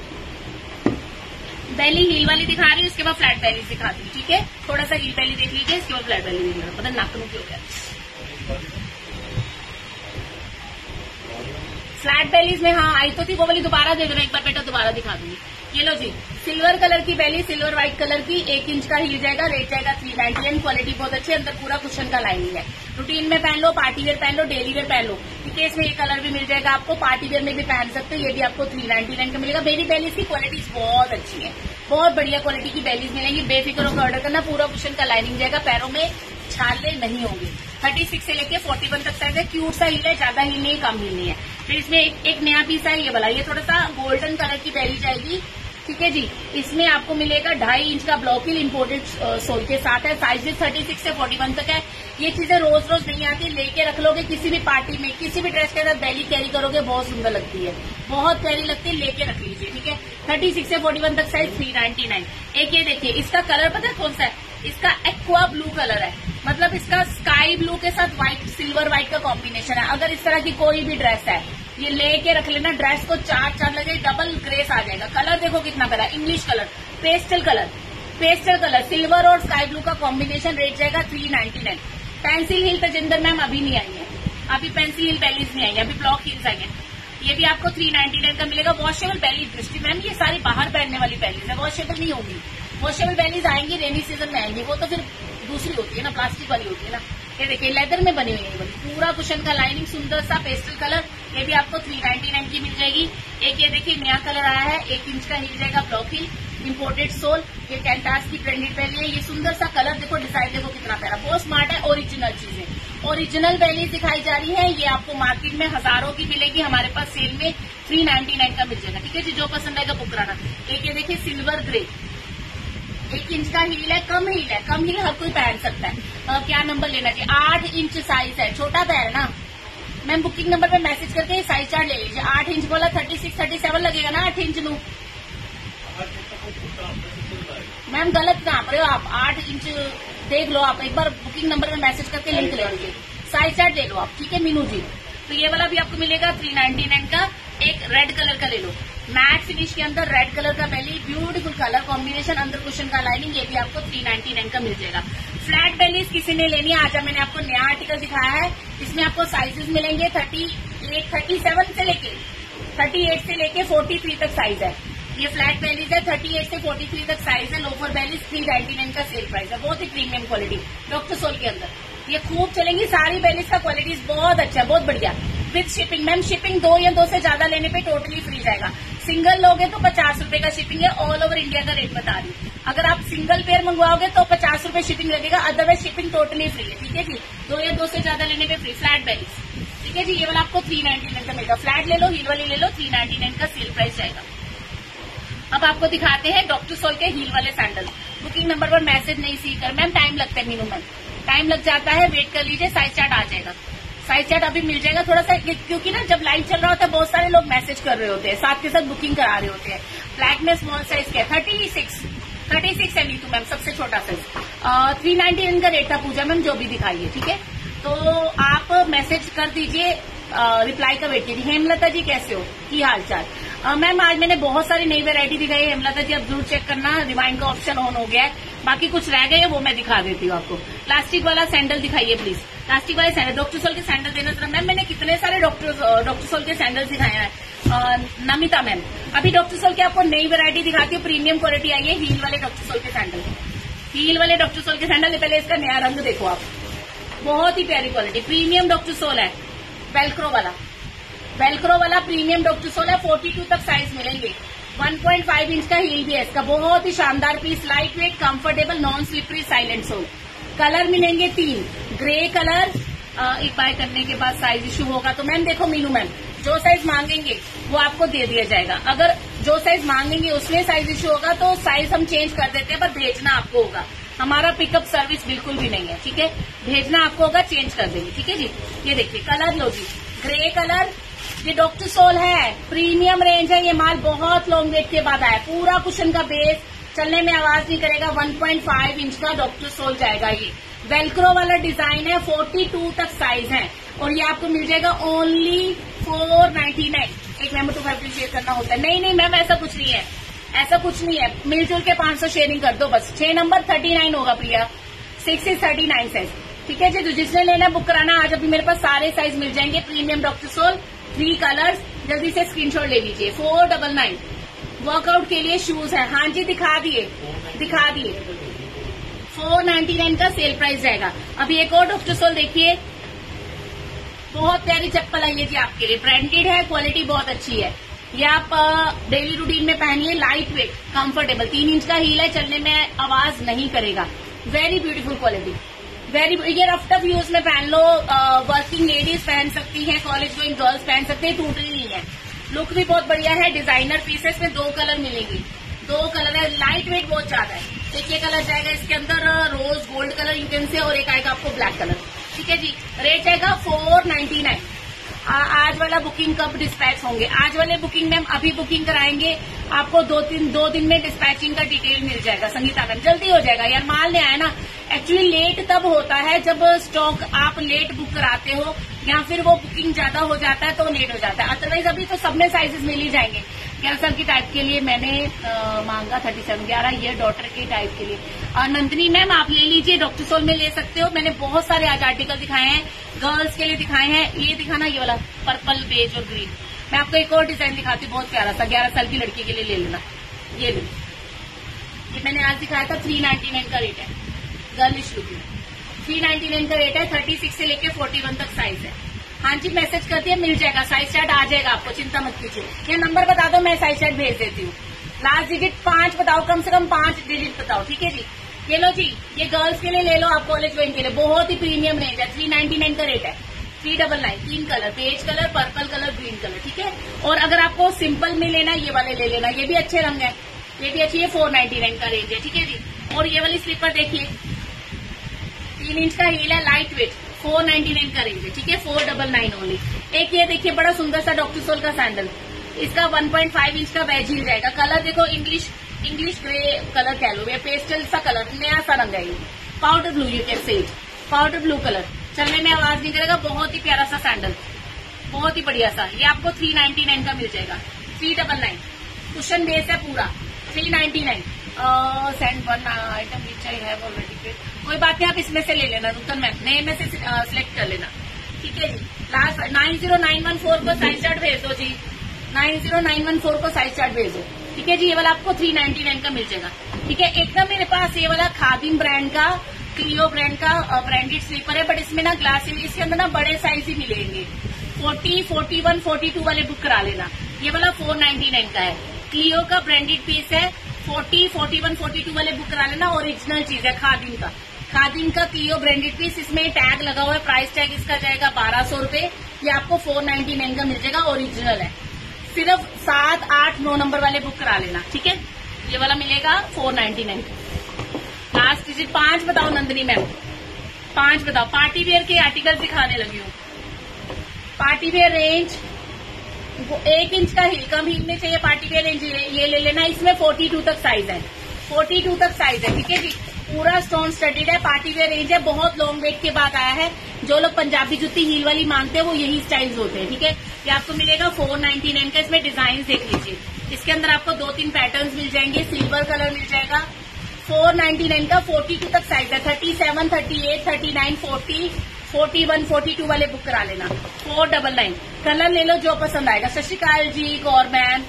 बेली हील वाली दिखा रही हूँ, इसके बाद फ्लैट बेली दिखा दी, ठीक है। थोड़ा सा हील बेली देख लीजिए, इसके बाद फ्लैट बेली देख लीजिए। पता नाक में क्यों हो गया। फ्लैट बेलीज में हाँ आई तो थी, वो वाली दोबारा दे देना एक बार बेटा, दोबारा दिखा दूंगी। ये लो जी, सिल्वर कलर की बेली, सिल्वर व्हाइट कलर की, 1 इंच का हील जाएगा, रेट जाएगा 399। क्वालिटी बहुत अच्छी है, अंदर पूरा कुशन का लाइनिंग है। रूटीन में पहन लो, पार्टी वेयर पहन लो, डेली वेयर पहन लो, ठीक है। इसमें ये कलर भी मिल जाएगा आपको, पार्टी वेयर में भी पहन सकते हो। ये भी आपको 399 का मिलेगा। बेली बेलीज की क्वालिटी बहुत अच्छी है, बहुत बढ़िया क्वालिटी की बेलीज मिलेंगी। बेफिक्र होकर ऑर्डर करना, पूरा कुशन का लाइनिंग जाएगा, पैरों में छाले नहीं होंगे। 36 से लेके 41 तक साइज है। क्यूट सा हील है, ज्यादा हील नहीं, कम हील नहीं है। फिर इसमें एक नया पीस है, ये वाला, ये थोड़ा सा गोल्डन कलर की बेली जाएगी, ठीक है जी। इसमें आपको मिलेगा 2.5 इंच का ब्लॉक हिल इम्पोर्टेड सोल के साथ है। साइजेस 36 से 41 तक है। ये चीजें रोज रोज नहीं आती, लेके रख लोगे किसी भी पार्टी में, किसी भी ड्रेस के साथ बेली कैरी करोगे, बहुत सुंदर लगती है, बहुत प्यारी लगती है, लेके रख लीजिए, ठीक है। 36 से 41 तक साइज 399। एक ये देखिए, इसका कलर पता है कौन सा है, इसका एक्वा ब्लू कलर है, मतलब इसका स्काई ब्लू के साथ व्हाइट, सिल्वर व्हाइट का कॉम्बिनेशन है। अगर इस तरह की कोई भी ड्रेस है, ये लेके रख लेना, ड्रेस को 4 लगे, डबल ग्रेस आ जाएगा। कलर देखो कितना प्यारा, English colour, pastel colour, silver और स्काई ब्लू का कॉम्बिनेशन, रेट जाएगा 399। पेंसिल हिल तजिंदर मैम अभी नहीं आई है, अभी पेंसिल हिल बेलीज नहीं आई है, अभी ब्लॉक हिल्स आई है। ये भी आपको 399 का मिलेगा। वॉशेबल बेली दृष्टि मैम, ये सारी बाहर पहनने वाली बेलीज है, वॉशेबल नहीं होगी। वॉशेबल बेलीज आएंगी रेनी सीजन में आएंगी, वो तो फिर दूसरी होती है ना, प्लास्टिक वाली होती है ना। ये देखिए लेदर में बनी हुई है, पूरा कुशन का लाइनिंग, सुंदर सा पेस्टल कलर, ये भी आपको 399 की मिल जाएगी। एक ये देखिए नया कलर आया है, 1 इंच का हिल जाएगा, ब्लॉक हिल, इम्पोर्टेड सोल, ये कैंटास की ट्रेंडेड बेली है। ये सुंदर सा कलर देखो, डिजाइन देखो कितना प्यारा, बहुत स्मार्ट है। ओरिजिनल चीजें, ओरिजिनल बेलीज दिखाई जा रही है। ये आपको मार्केट में हजारों की मिलेगी, हमारे पास सेल में 399 का मिल जाएगा, ठीक है जी। जो पसंद आएगा बुक कराना। एक ये देखिए सिल्वर ग्रे, 1 इंच का हील है, कम हील हर कोई पहन सकता है। क्या नंबर लेना चाहिए? 8 इंच साइज है, छोटा पैर है ना मैम। बुकिंग नंबर पे मैसेज करके साइज चार्ट ले लीजिए। 8 इंच बोला, 36, 37 लगेगा ना 8 इंच नू मैम, गलत नाप रहे हो आप। 8 इंच देख लो आप, एक बार बुकिंग नंबर पे मैसेज करके लिंक ले लीजिए, साइज चार्ट ले लो आप, ठीक है मीनू जी। तो ये वाला भी आपको मिलेगा 399 का। एक रेड कलर का ले लो, मैट फिनिश के अंदर रेड कलर का बेली, ब्यूटीफुल कलर कॉम्बिनेशन, अंदर कुशन का लाइनिंग, ये भी आपको 399 का मिल जाएगा। फ्लैट बेलीज किसी ने लेनी है, आज मैंने आपको नया आर्टिकल दिखाया है। इसमें आपको साइजेस मिलेंगे 37 से लेके 38 से लेके 43 तक साइज है। ये फ्लैट बेलीज है, 38 से 43 तक साइज है। लोफर बेलीज 399 का सेल प्राइस है। बहुत ही प्रीमियम क्वालिटी डॉक्टर सोल के अंदर ये खूब चलेंगी। सारी बेलीज का क्वालिटीज बहुत अच्छा, बहुत बढ़िया। विद शिपिंग मैम, शिपिंग 2 या 2 से ज्यादा लेने पे टोटली फ्री जाएगा। सिंगल लोगे तो 50 रुपए का शिपिंग है। ऑल ओवर इंडिया का रेट बता रही हूँ। अगर आप सिंगल पेयर मंगवाओगे तो 50 रुपए शिपिंग लगेगा, अदरवाइज शिपिंग टोटली फ्री है। ठीक है जी, 2 या 2 से ज्यादा लेने पे फ्री। फ्लैट बेलीज, ठीक है जी, ये वाला आपको 399 का मिलेगा। फ्लैट ले लो, हील वाली ले लो, 399 का सेल प्राइस जाएगा। अब आपको दिखाते हैं डॉक्टर सोल के हील वाले सैंडल। बुकिंग नंबर पर मैसेज नहीं सी कर मैम, टाइम लगता है। मीनू मैम टाइम लग जाता है, वेट कर लीजिए, साइज चार्ट आ जाएगा। साइज चार्ट अभी मिल जाएगा थोड़ा सा, क्योंकि ना जब लाइव चल रहा होता है बहुत सारे लोग मैसेज कर रहे होते हैं, साथ के साथ बुकिंग करा रहे होते हैं। फ्लैट में स्मॉल साइज क्या है, 36 है नीतू मैम, सबसे छोटा साइज। 399 का रेट था पूजा मैम, जो भी दिखाइए। ठीक है, तो आप मैसेज कर दीजिए, रिप्लाई का वेट कीजिए। हेमलता जी कैसे हो, की हाल चाल? मैम आज मैंने बहुत सारी नई वैरायटी दिखाई है हेमलता जी, अब जरूर चेक करना, रिवाइंड का ऑप्शन ऑन हो गया है। बाकी कुछ रह गए वो मैं दिखा देती हूँ आपको। प्लास्टिक वाला सैंडल दिखाइए प्लीज, प्लास्टिक वाले सैंडल। डॉक्टर सोल के सैंडल देना जरा मैम, मैंने कितने सारे डॉक्टर सोल के सैंडल दिखाए हैं। नमिता मैम, अभी डॉक्टर सोल के आपको नई वैरायटी दिखाती हूँ, प्रीमियम क्वालिटी आई है। हील वाले डॉक्टर सोल के सैंडल, हील वाले डॉक्टर सोल के सैंडल। पहले इसका नया रंग देखो आप, बहुत ही प्यारी क्वालिटी, प्रीमियम डॉक्टर सोल है। वेलक्रो वाला प्रीमियम डॉक्टर सोल है। 42 तक साइज मिलेंगे। 1.5 इंच का हील भी है इसका, बहुत ही शानदार piece, light weight, comfortable, non slippery, silent sole. Colour मिलेंगे 3, ग्रे कलर। एक बाय करने के बाद साइज इशू होगा तो मैम देखो मीनू मैम, जो साइज मांगेंगे वो आपको दे दिया जाएगा। अगर जो साइज मांगेंगे उसमें साइज इशू होगा तो साइज हम चेंज कर देते हैं, पर भेजना आपको होगा। हमारा पिकअप सर्विस बिल्कुल भी नहीं है। ठीक है, भेजना आपको होगा, चेंज कर देंगे। ठीक है जी, ये देखिए कलर लो जी, ग्रे कलर। ये डॉक्टर सोल है, प्रीमियम रेंज है। ये माल बहुत लॉन्ग वेट के बाद आया, पूरा कुशन का बेस, चलने में आवाज नहीं करेगा। 1.5 इंच का डॉक्टर सोल जाएगा। ये वेलक्रो वाला डिजाइन है, 42 तक साइज है और ये आपको मिल जाएगा ओनली 499। एक मेमो टू फैब्रिक शेयर करना होता है। नहीं मैम ऐसा कुछ नहीं है, ऐसा कुछ नहीं है। मिलजुल के 500 शेयरिंग कर दो बस। 6 नंबर 39 होगा प्रिया, 6 is 39 साइज। ठीक है जी, तो जिसने लेना बुक कराना, आज अभी मेरे पास सारे साइज मिल जाएंगे। प्रीमियम डॉक्टर सोल, 3 कलर्स, जल्दी से स्क्रीनशॉट ले लीजिए। 499 वर्कआउट के लिए शूज है। हाँ जी दिखा दिए। 499 का सेल प्राइस जाएगा। अभी एक और डॉक्टर सोल देखिए, बहुत प्यारी चप्पल आई है जी आपके लिए, ब्रांडेड है, क्वालिटी बहुत अच्छी है। ये आप डेली रूटीन में पहनिए, लाइट वेट, कंफर्टेबल, 3 इंच का हील है, चलने में आवाज नहीं करेगा। वेरी ब्यूटीफुल क्वालिटी, ये रफ टफ यूज में पहन लो, वर्किंग लेडीज पहन सकती हैं, कॉलेज गोइंग गर्ल्स पहन सकते हैं, टूटनी नहीं है। लुक भी बहुत बढ़िया है, डिजाइनर पीसेस में 2 कलर मिलेंगे। 2 कलर है, लाइट वेट बहुत ज्यादा है। एक ये कलर जाएगा इसके अंदर rose gold colour you can say, और एक आएगा आपको ब्लैक कलर। ठीक है जी, रेट जाएगा 499। आज वाला बुकिंग कब डिस्पैच होंगे? आज वाले बुकिंग में हम अभी बुकिंग कराएंगे, आपको 2 दिन में डिस्पैचिंग का डिटेल मिल जाएगा। संगीता मैम जल्दी हो जाएगा यार, माल नहीं आया ना। एक्चुअली लेट तब होता है जब स्टॉक आप लेट बुक कराते हो या फिर वो बुकिंग ज्यादा हो जाता है तो लेट हो जाता है। अदरवाइज अभी तो सब में साइजेस मिल ही जाएंगे। 11 साल की टाइप के लिए मैंने मांगा 37, 11 ईयर डॉटर के टाइप के लिए। नंदिनी मैम आप ले लीजिए, डॉक्टर सोल में ले सकते हो। मैंने बहुत सारे आज आर्टिकल दिखाए हैं, गर्ल्स के लिए दिखाए हैं। ये दिखाना, ये वाला पर्पल, बेज और ग्रीन। मैं आपको एक और डिजाइन दिखाती हूँ, बहुत प्यारा सा, 11 साल की लड़की के लिए ले लेना। ये लो, ये मैंने आज दिखाया था, 399 का रेट है। गर्लिश लुक में 399 का रेट है। 36 से लेके 41 तक साइज है। हाँ जी मैसेज कर दिया, मिल जाएगा, साइज चार्ट आ जाएगा आपको, चिंता मत कीजिए। या नंबर बता दो, मैं साइज चार्ट भेज देती हूँ। लास्ट डिजिट 5 बताओ, कम से कम 5 डिजिट बताओ। ठीक है जी, ये लो जी, ये गर्ल्स के लिए ले लो आप, कॉलेज गोइंग के लिए बहुत ही प्रीमियम रेंज है। 399 का रेट है। 399, 3 colour, beige colour, purple colour, green colour. ठीक है, और अगर आपको सिंपल में लेना ये वाले ले लेना, ये भी अच्छे रंग है, ये भी अच्छी है। 499 का रेंज है। ठीक है जी, और ये वाली स्लीपर देखिए, 3 इंच का हील है, लाइट वेट, 499 का रेंज है। ठीक है, 499 ओनली। एक ये देखिए बड़ा सुंदर सा डॉक्टर सोल का सैंडल, इसका 1.5 इंच का वेज हील जाएगा। कलर देखो, इंग्लिश ग्रे कलर कह लो, ये पेस्टल सा कलर, नया सा रंग है ये, powder blue, you can say it, powder blue colour, चलने में आवाज नहीं करेगा। बहुत ही प्यारा सा सैंडल, बहुत ही बढ़िया सा। ये आपको 399 का मिल जाएगा। 399 कुशन बेस है पूरा, 399। Send one item which I have already paid. कोई बात नहीं, आप इसमें से ले लेना नूतन मैम, नए में से सिलेक्ट कर लेना। ठीक है जी, लास्ट 90914 को साइज चार्ट भेज दो जी, 90914 को साइज चार्ट भेज दो। ठीक है जी, ये वाला आपको 399 का मिल जाएगा। ठीक है, एक ना मेरे पास ये वाला खादिम ब्रांड का, क्लियो ब्रांड का ब्रांडेड स्लीपर है, बट इसमें ना ग्लास, इसके अंदर ना बड़े साइज ही मिलेंगे। 40, 41, 42 वाले बुक करा लेना। ये वाला 499 का है, क्लियो का ब्रांडेड पीस है। 40, 41, 42 वाले बुक करा लेना, ओरिजिनल चीज है खादिम का। खादिम का क्लियो ब्रांडेड पीस, इसमें टैग लगा हुआ है, प्राइस टैग इसका जाएगा 1200 रुपए। ये आपको 499 का मिल जाएगा, ओरिजिनल है। सिर्फ 7, 8, 9 नंबर वाले बुक करा लेना। ठीक है, ये वाला मिलेगा 499। लास्ट डिजिट 5 बताओ नंदिनी मैम, 5 बताओ। पार्टी वेयर के आर्टिकल दिखाने लगी हूँ। पार्टी वेयर रेंज 1 इंच का हील, कम हील में चाहिए पार्टी वेयर रेंज, ये ले लेना। इसमें 42 तक साइज है, 42 तक साइज है। ठीक है जी, पूरा स्टोन स्टडीड है, पार्टी वेयर रेंज है, बहुत लॉन्ग वेट के बाद आया है। जो लोग पंजाबी जुत्ती हील वाली मांगते हैं वो यही स्टाइल्स होते हैं। ठीक है, ये आपको मिलेगा 499 का। इसमें डिजाइन देख लीजिए, इसके अंदर आपको 2-3 पैटर्न्स मिल जाएंगे। सिल्वर कलर मिल जाएगा, 499 का। 42 तक साइज है, 37, 38, 39, 40, 41, 42 वाले बुक करा लेना। 499 कलर ले लो जो पसंद आएगा। सत श्री अकाल जी गौर मैम,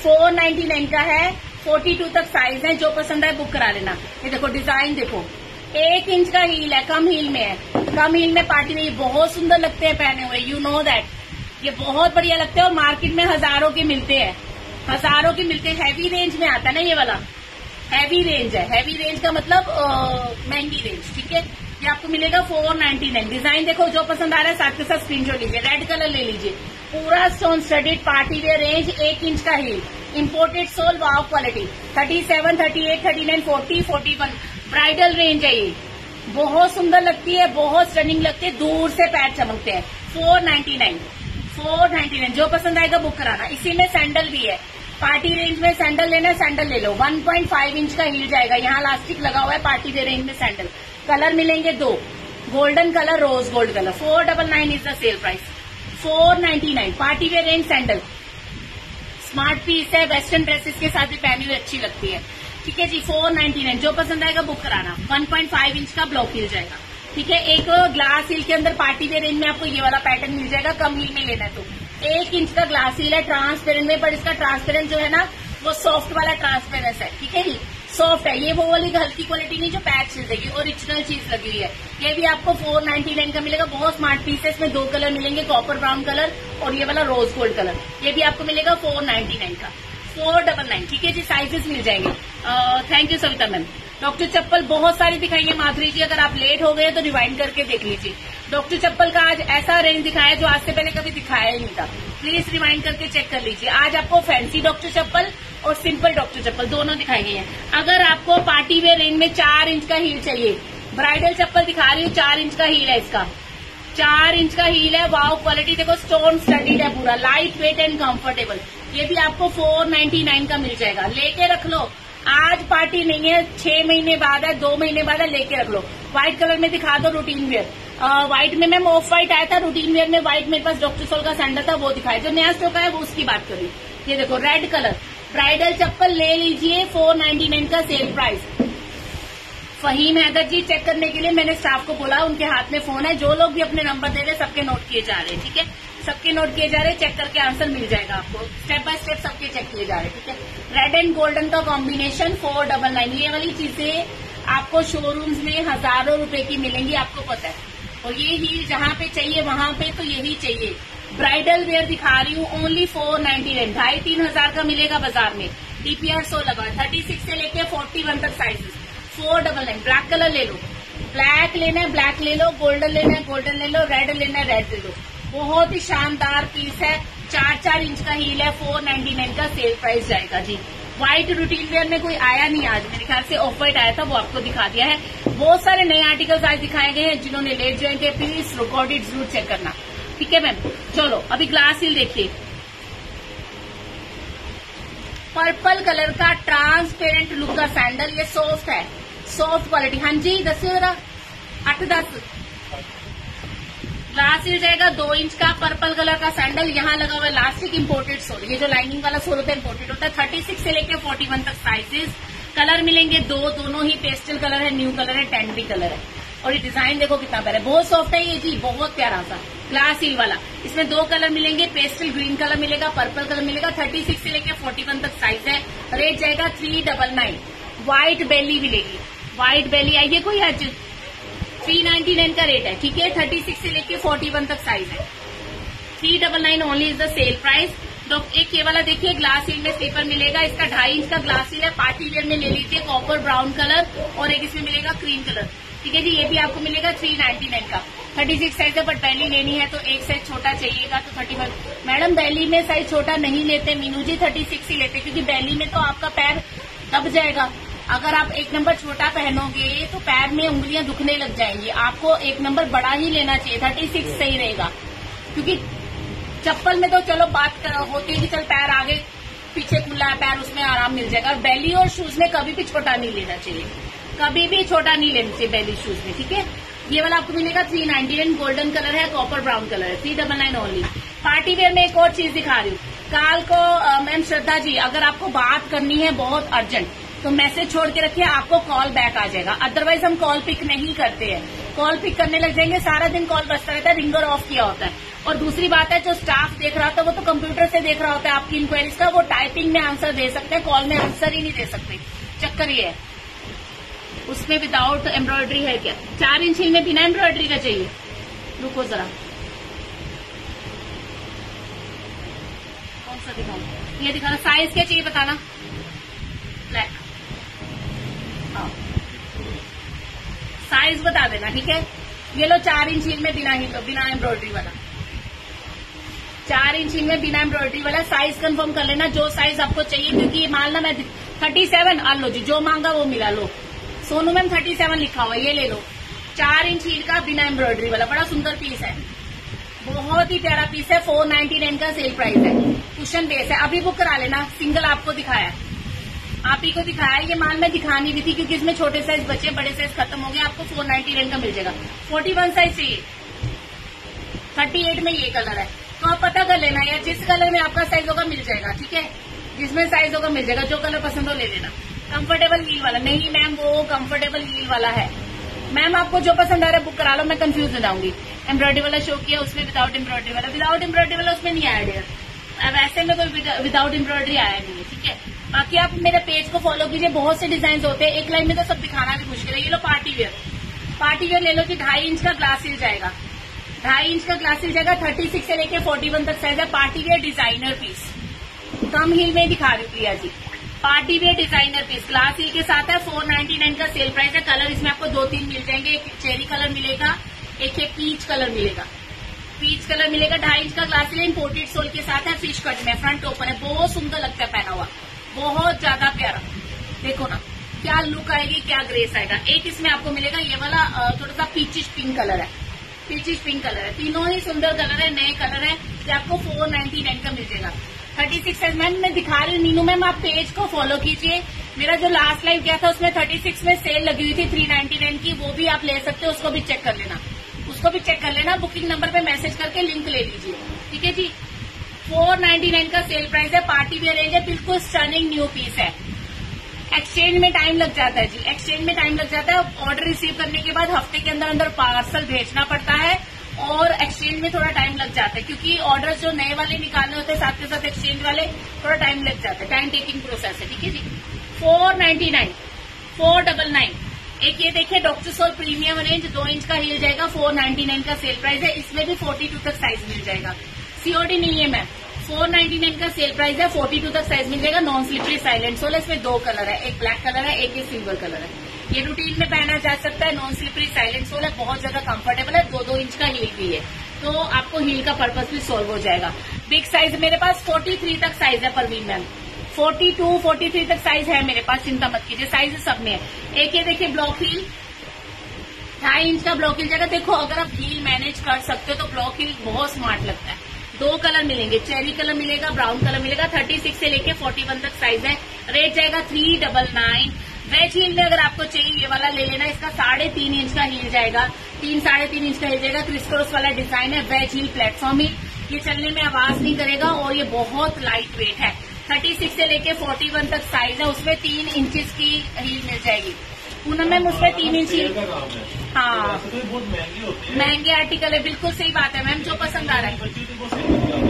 499 का है, 42 तक साइज है, जो पसंद है बुक करा लेना। ये देखो डिजाइन देखो, 1 इंच का हील है, कम हील में है। कम हील में पार्टी में बहुत सुंदर लगते हैं पहने हुए, यू नो दैट, ये बहुत बढ़िया लगते हैं और मार्केट में हजारों के मिलते हैं, हजारों के मिलते हैं। हैवी रेंज में आता है ना ये वाला, हैवी रेंज है। हैवी रेंज का मतलब महंगी रेंज। ठीक है, ये आपको मिलेगा 499। डिजाइन देखो, जो पसंद आ रहा है साथ के साथ स्क्रीनशॉट लीजिए। रेड कलर ले लीजिए, पूरा stone studded party wear range, 1 inch का heel, imported sole, wow quality. 37, 38, 39, 40, 41 bridal range है। ये बहुत सुंदर लगती है, बहुत स्टनिंग लगती है, दूर से पैर चमकते हैं। 499, 499 जो पसंद आएगा बुक कराना। इसी में सैंडल भी है, पार्टी रेंज में सैंडल लेना है सैंडल ले लो। 1.5 इंच का हील जाएगा, यहाँ इलास्टिक लगा हुआ है। पार्टी वेयर रेंज में सैंडल, कलर मिलेंगे 2, golden colour, rose gold colour. 499 is the sale price, 499 party wear range sandal. Smart piece है, वेस्टर्न ड्रेसेस के साथ भी पहनी हुई अच्छी लगती है। ठीक है जी, 499 जो पसंद आएगा बुक कराना। 1.5 इंच का ब्लॉक हील जाएगा। ठीक है, एक ग्लास हील के अंदर पार्टी वेयर रेंज में आपको ये वाला पैटर्न मिल जाएगा, कम हील में लेना है तो। 1 इंच का ग्लास हील है, ट्रांसपेरेंट में, पर इसका ट्रांसपेरेंट जो है ना वो सॉफ्ट वाला ट्रांसपेरेंस है। ठीक है जी, सॉफ्ट है, ये वो वाली हल्की क्वालिटी नहीं जो पैच चीज देगी, ओरिजिनल चीज लगी हुई है। ये भी आपको 499 का मिलेगा। बहुत स्मार्ट पीस है, इसमें 2 कलर मिलेंगे, कॉपर ब्राउन कलर और ये वाला रोज गोल्ड कलर। ये भी आपको मिलेगा 499 का, 499। ठीक है जी, साइजेस मिल जाएंगे। Thank you Savita ma'am. Doctor चप्पल बहुत सारी दिखाई है माधुरी जी, अगर आप लेट हो गए तो रिवाइंड करके देख लीजिए। डॉक्टर चप्पल का आज ऐसा रेंज दिखाया जो आज से पहले कभी दिखाया ही नहीं था, प्लीज रिवाइंड करके चेक कर लीजिए। आज आपको फैंसी डॉक्टर चप्पल और सिंपल डॉक्टर चप्पल दोनों दिखाई गई है। अगर आपको पार्टी वेयर रेंज में 4 इंच का हील चाहिए, ब्राइडल चप्पल दिखा रही हूँ, 4 इंच का हील है इसका, 4 इंच का हील है। वाव क्वालिटी देखो, स्टोन स्टडीड है पूरा, लाइट वेट एंड कंफर्टेबल। ये भी आपको 499 का मिल जाएगा। लेके रख लो, आज पार्टी नहीं है, 6 महीने बाद है, 2 महीने बाद है, लेके रख लो। व्हाइट कलर में दिखा दो, रूटीन वेयर। व्हाइट में मैम ऑफ व्हाइट आया था, रूटीन वेयर में व्हाइट मेरे पास डॉक्टर सोल का सैंडल था, वो दिखाया। जो नया स्टॉक है वो उसकी बात करी। ये देखो रेड कलर ब्राइडल चप्पल ले लीजिए, 499 का sale price. Faheem Haider ji check करने के लिए मैंने स्टाफ को बोला, उनके हाथ में फोन है। जो लोग भी अपने नंबर दे रहे सबके नोट किए जा रहे हैं। ठीक है, सबके नोट किए जा रहे हैं, चेक करके आंसर मिल जाएगा आपको। स्टेप बाय स्टेप सबके चेक किए जा रहे हैं। ठीक है, रेड एंड गोल्डन का कॉम्बिनेशन 499। ये वाली चीजें आपको शोरूम्स में हजारों रुपए की मिलेंगी, आपको पता है। और ये हील जहाँ पे चाहिए वहां पे तो यही चाहिए। ब्राइडल वेयर दिखा रही हूँ, ओनली 499, 2,500-3 हजार का मिलेगा बाजार में। DPR 100 लगा, 36 से लेके 41 तक साइजेस। 499 ब्लैक कलर ले लो, ब्लैक लेना है ब्लैक ले लो, गोल्डन लेना है गोल्डन ले लो, रेड लेना है रेड ले लो। बहुत ही शानदार पीस है, 4-4 इंच का हील है, 499 का सेल प्राइस जाएगा जी। व्हाइट रूटीन वेयर में कोई आया नहीं आज, मेरे ख्याल से ऑफ व्हाइट आया था, वो आपको दिखा दिया है। बहुत सारे नए आर्टिकल्स आज दिखाए गए हैं, जिन्होंने लेट ज्वाइन किया प्लीज रिकॉर्डेड जरूर चेक करना। ठीक है मैम, चलो अभी ग्लास हील देखिए। पर्पल कलर का ट्रांसपेरेंट लुक का सैंडल, ये सॉफ्ट है, सॉफ्ट क्वालिटी। हाँ जी दसिए जरा, 8-10 ग्लास हील जाएगा, 2 इंच का पर्पल कलर का सैंडल। यहाँ लगा हुआ इलास्टिक, इंपोर्टेड सोल। ये जो लाइनिंग वाला सोल होता है इंपोर्टेड होता है। 36 से लेकर 41 तक साइजेस। कलर मिलेंगे दोनों ही पेस्टल कलर है, न्यू कलर है, टेंट भी कलर है। और ये डिजाइन देखो कितना प्यारा है, बहुत सॉफ्ट है ये जी, बहुत प्यारा सा ग्लास हील वाला। इसमें 2 कलर मिलेंगे, पेस्टल ग्रीन कलर मिलेगा, पर्पल कलर मिलेगा। 36 से लेके 41 तक साइज है। रेट जाएगा 399। व्हाइट बेली मिलेगी, व्हाइट बेली आइए कोई आज 399 का रेट है, ठीक है। 36 से लेके 41 तक साइज है। 399 only is the sale price. तो एक ये वाला देखिए ग्लास हील में स्लीपर मिलेगा, इसका 2.5 इंच का ग्लास हील है, पार्टी वेयर में ले लीजिए, कॉपर ब्राउन कलर, और एक इसमें मिलेगा क्रीम कलर, ठीक है जी। ये भी आपको मिलेगा 399 का। 36 साइज है, बट बेली लेनी है तो एक साइज छोटा चाहिएगा तो 31। मैडम बेली में साइज छोटा नहीं लेते मीनू जी, 36 ही लेते, क्योंकि बेली में तो आपका पैर दब जाएगा। अगर आप 1 नंबर छोटा पहनोगे तो पैर में उंगलियां दुखने लग जाएंगी। आपको 1 नंबर बड़ा ही लेना चाहिए, 36 सही रहेगा। क्योंकि चप्पल में तो चलो बात होती है कि चल पैर आगे पीछे खुला है पैर, उसमें आराम मिल जाएगा। बेली और शूज में कभी भी छोटा नहीं लेना चाहिए, कभी भी छोटा नहीं लेना चाहिए बेली शूज में, ठीक है। ये वाला आपको मिलेगा 399, गोल्डन कलर है, कॉपर ब्राउन कलर है, 399 ओनली। पार्टी वेयर में एक और चीज दिखा रही हूँ। काल को मैम श्रद्धा जी, अगर आपको बात करनी है बहुत अर्जेंट तो मैसेज छोड़ के रखिए, आपको कॉल बैक आ जाएगा। अदरवाइज हम कॉल पिक नहीं करते हैं, कॉल पिक करने लग जाएंगे, सारा दिन कॉल बजता रहता है, रिंगर ऑफ किया होता है। और दूसरी बात है, जो स्टाफ देख रहा होता है वो तो कंप्यूटर से देख रहा होता है आपकी इंक्वायरीज का, वो टाइपिंग में आंसर दे सकते हैं, कॉल में आंसर ही नहीं दे सकते। चक्कर ये है। उसमें विदाउट एम्ब्रॉयडरी है क्या? 4 इंच हील में बिना एम्ब्रॉयडरी का चाहिए? रुको जरा, कौन सा दिखाऊं? ये दिखाना। साइज क्या चाहिए बताना? ब्लैक, हाँ साइज बता देना, ठीक है। ये लो 4 इंच हील में बिना एम्ब्रॉयडरी वाला, 4 इंच हील में बिना एम्ब्रॉयडरी वाला। साइज कंफर्म कर लेना जो साइज आपको चाहिए, क्योंकि ये मानना मैं 37 आ लो जी, जो मांगा वो मिला। लो सोनू मैम 37 लिखा हुआ, ये ले लो। 4 इंच हील का बिना एम्ब्रॉयडरी वाला, बड़ा सुंदर पीस है, बहुत ही प्यारा पीस है। 499 का सेल प्राइस है, कुशन बेस है। अभी बुक करा लेना, सिंगल आपको दिखाया, आप ही को दिखाया। ये माल मैं दिखा नहीं रही थी क्योंकि इसमें छोटे साइज बचे, बड़े साइज खत्म हो गए। आपको 499 का मिल जाएगा। 41 साइज चाहिए, 38 में ये कलर है, तो आप पता कर लेना यार, जिस कलर में आपका साइज होगा मिल जाएगा, ठीक है। जिसमें साइज होगा मिल जाएगा, जो कलर पसंद हो ले लेना। कंफर्टेबल हील वाला नहीं मैम, वो कंफर्टेबल हील वाला है मैम, आपको जो पसंद आ रहा है बुक करा लो, मैं कंफ्यूज हो जाऊंगी। एम्ब्रॉयडरी वाला शो किया, उसमें विदाउट एम्ब्रॉयडरी वाला, विदाउट एम्ब्रॉयडरी वाला उसमें नहीं आया डियर, वैसे में कोई विदाउट एम्ब्रॉयडरी आया नहीं है, ठीक है। बाकी आप मेरे पेज को फॉलो कीजिए, बहुत से डिजाइन होते हैं, एक लाइन में तो सब दिखाना भी मुश्किल है। ये लो पार्टी वेयर, पार्टी वेयर ले लो जी। 2.5 इंच का ग्लास हील जाएगा, 2.5 इंच का ग्लास हील जाएगा। 36 से लेके 41 तक साइज है। पार्टी वेयर डिजाइनर पीस, कम हील में दिखा रही हूँ Priya ji. Party wear designer piece glass heel के साथ है। 499 का सेल प्राइस है। कलर इसमें आपको 2-3 मिल जाएंगे, एक चेरी कलर मिलेगा, एक पीच कलर मिलेगा, पीच कलर मिलेगा। 2.5 इंच का ग्लास हील इंपोर्टेड सोल के साथ है, फिश कट में, फ्रंट ओपन है, बहुत सुंदर लगता है पहना हुआ, बहुत ज्यादा प्यारा। देखो ना क्या लुक आएगी, क्या ग्रेस आएगा। एक इसमें आपको मिलेगा ये वाला थोड़ा सा पीचिश पिंक कलर है, पीचिश पिंक कलर है, तीनों ही सुंदर कलर है, नए कलर है। ये आपको 499 का मिल जाएगा। 36 साइज मैम मैं दिखा रही हूँ। नीनू मैम आप पेज को फॉलो कीजिए, मेरा जो लास्ट लाइव गया था उसमें 36 में सेल लगी हुई थी 399 की, वो भी आप ले सकते हो, उसको भी चेक कर लेना, उसको भी चेक कर लेना। बुकिंग नंबर पे मैसेज करके लिंक ले लीजिए, ठीक है जी। 499 का सेल प्राइस है। पार्टी वेयर रेंज है, बिल्कुल स्टनिंग न्यू पीस है। एक्सचेंज में टाइम लग जाता है जी, एक्सचेंज में टाइम लग जाता है। ऑर्डर रिसीव करने के बाद हफ्ते के अंदर अंदर पार्सल भेजना पड़ता है, और एक्सचेंज में थोड़ा टाइम लग जाता है, क्योंकि ऑर्डर जो नए वाले निकालने होते हैं साथ के साथ एक्सचेंज वाले, थोड़ा टाइम लग जाता है, टाइम टेकिंग प्रोसेस है, ठीक है जी। 499, 499। एक ये देखिए doctor sole premium range 2 inch का हील जाएगा, 499 का सेल प्राइस है। इसमें भी 42 तक साइज मिल जाएगा, सीओडी नहीं है मैम। 499 का सेल प्राइस है, 42 तक साइज मिल जाएगा। नॉन स्लिपरी साइलेंट सोल है, इसमें 2 कलर है, एक ब्लैक कलर है, एक सिल्वर कलर है। ये रूटीन में पहना जा सकता है, नॉन स्लिपरी साइलेंट सोल है, बहुत ज्यादा कंफर्टेबल है। 2-2 इंच का हील भी है, तो आपको हील का पर्पस भी सॉल्व हो जाएगा। बिग साइज मेरे पास 43 तक साइज है परवीन मैम, 42, 43 तक साइज है मेरे पास, चिंता मत कीजिए, साइज सब में है। एक ये देखिए ब्लॉक हील, 2.5 इंच का ब्लॉक हील जाएगा। देखो अगर आप हील मैनेज कर सकते हो तो ब्लॉक हील बहुत स्मार्ट लगता है। 2 कलर मिलेंगे, चेरी कलर मिलेगा, ब्राउन कलर मिलेगा। 36 से लेके 41 तक साइज है। रेट जाएगा 399। वेज हील में अगर आपको चाहिए ये वाला ले लेना, इसका 3.5 इंच का हील जाएगा, 3-3.5 इंच का हील जाएगा। क्रिस्क्रोस वाला डिजाइन है, वेज हील, प्लेटफॉर्म हील। ये चलने में आवाज नहीं करेगा और ये बहुत लाइट वेट है। 36 से लेके 41 तक साइज है, उसमें 3 इंचेस की हील मिल जाएगी। पूनम मैम उसमें 3 इंच हील, हाँ बहुत महंगे होते हैं, महंगे आर्टिकल है, बिल्कुल सही बात है मैम, जो पसंद आ रहा है।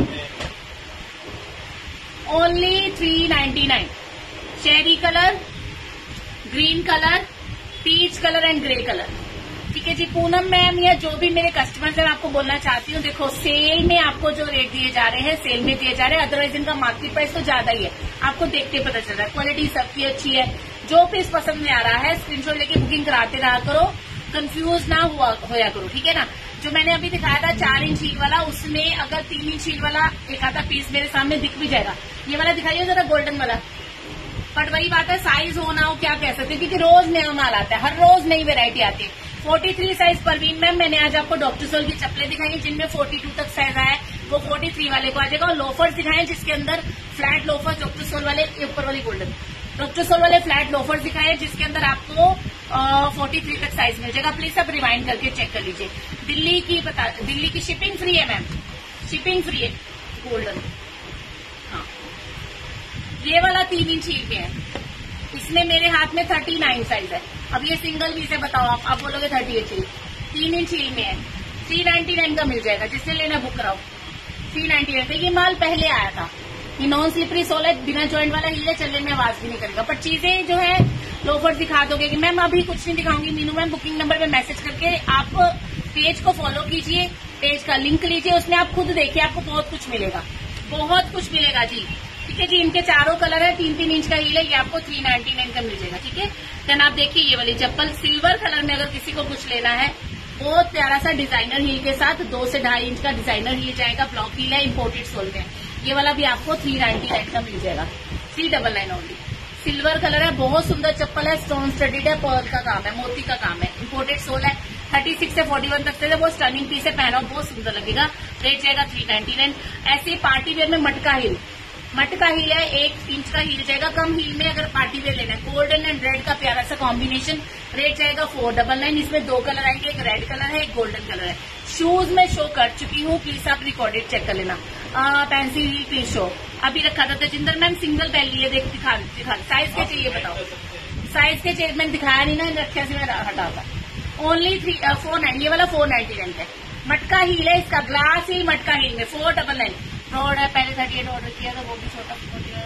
Only 399। Cherry colour, green colour, peach colour and grey colour. ठीक है जी पूनम मैम, या जो भी मेरे कस्टमर्स हैं, मैं आपको बोलना चाहती हूँ, देखो सेल में आपको जो रेट दिए जा रहे हैं सेल में दिए जा रहे हैं, अदरवाइज इनका मार्केट प्राइस तो ज्यादा ही है, आपको देख के पता चल रहा है। क्वालिटी सबकी अच्छी है, जो पीस पसंद में आ रहा है स्क्रीनशॉट लेके बुकिंग कराते रहा करो, कंफ्यूज ना होया करो, ठीक है ना। जो मैंने अभी दिखाया था 4 इंच हील वाला, उसमें अगर 3 इंच हील वाला एक आधा पीस मेरे सामने दिख भी जाएगा। ये वाला दिखाइए जरा, गोल्डन वाला। बट वही बात है, साइज हो ना हो क्या कह सकते, क्योंकि रोज नया माल आता है, हर रोज नई वेरायटी आती है। 43 साइज परवीन मैम, मैंने आज आपको डॉक्टर सोल की चप्पलें दिखाई जिनमें 42 तक साइज आया है, वो 43 वाले को आ जाएगा। और लोफर्स दिखाए जिसके अंदर फ्लैट लोफर्स, डॉक्टर सोल वाले, ऊपर वाली गोल्डन डॉक्टर सोल वाले फ्लैट लोफर्स दिखाए जिसके अंदर आपको 43 तक साइज मिल जाएगा। प्लीज सब रिवाइंड करके चेक कर लीजिए। दिल्ली की शिपिंग फ्री है मैम, शिपिंग फ्री है। गोल्डन, हाँ ये वाला 3 इंच हील पे है, इसमें मेरे हाथ में 39 साइज है। अब ये सिंगल पीस है, बताओ आप बोलोगे 38 हील, 3 इंच हील में है, 399 का मिल जाएगा, जिससे लेना बुक कराओ। 399 का ये माल पहले आया था, ये नॉन स्लिपरी सोल है, बिना जॉइंट वाला हील है, चलने में आवाज भी नहीं करेगा। पर चीजें जो है लोफर दिखा दोगे कि मैम अभी कुछ नहीं दिखाऊंगी, मीनू मैम बुकिंग नंबर पे मैसेज करके आप पेज को फॉलो कीजिए, पेज का लिंक लीजिए, उसमें आप खुद देखिए, आपको बहुत कुछ मिलेगा, बहुत कुछ मिलेगा जी। ठीक है जी, इनके चारों कलर है, 3-3 इंच का हील है, ये आपको 399 का मिल जाएगा। ठीक है, देन आप देखिए ये वाली चप्पल सिल्वर कलर में, अगर किसी को कुछ लेना है, बहुत प्यारा सा डिजाइनर हील के साथ 2 से 2.5 इंच का डिजाइनर हील जाएगा, ब्लॉक हील है, इम्पोर्टेड सोल में। ये वाला भी आपको 399 का मिल जाएगा, 399 ओनली। सिल्वर कलर है, बहुत सुंदर चप्पल है, स्टोन स्टडीड है, पर्ल का काम है, मोती का काम है, इम्पोर्टेड सोल है, 36 से 41 तक से, वो स्टर्निंग पीस है, पहना बहुत सुंदर लगेगा। रेट जाएगा 399। ऐसे पार्टी वेयर में मटका हील है, 1 इंच का हील जाएगा, कम हील में अगर पार्टी वेयर लेना है, गोल्डन एंड रेड का प्यारा सा कॉम्बिनेशन। रेट जाएगा 499। इसमें 2 कलर आएंगे, एक रेड कलर है, एक गोल्डन कलर है। शूज में शो कर चुकी हूँ, प्लीज आप रिकॉर्डेड चेक कर लेना। पेंसिल हील प्लीज शो अभी रखा था तजिंदर मैम, सिंगल पहन लिए, देख दिखा साइज क्या चाहिए बताओ, साइज के चाहिए, मैंने दिखाया नहीं ना, रखे से मैं हटा था। ओनली 490, ये वाला 499 है। मटका हील है इसका, ग्लास हील मटका हील में 499। फ्रॉड है, पहले 38 ऑर्डर किया था, वो भी छोटा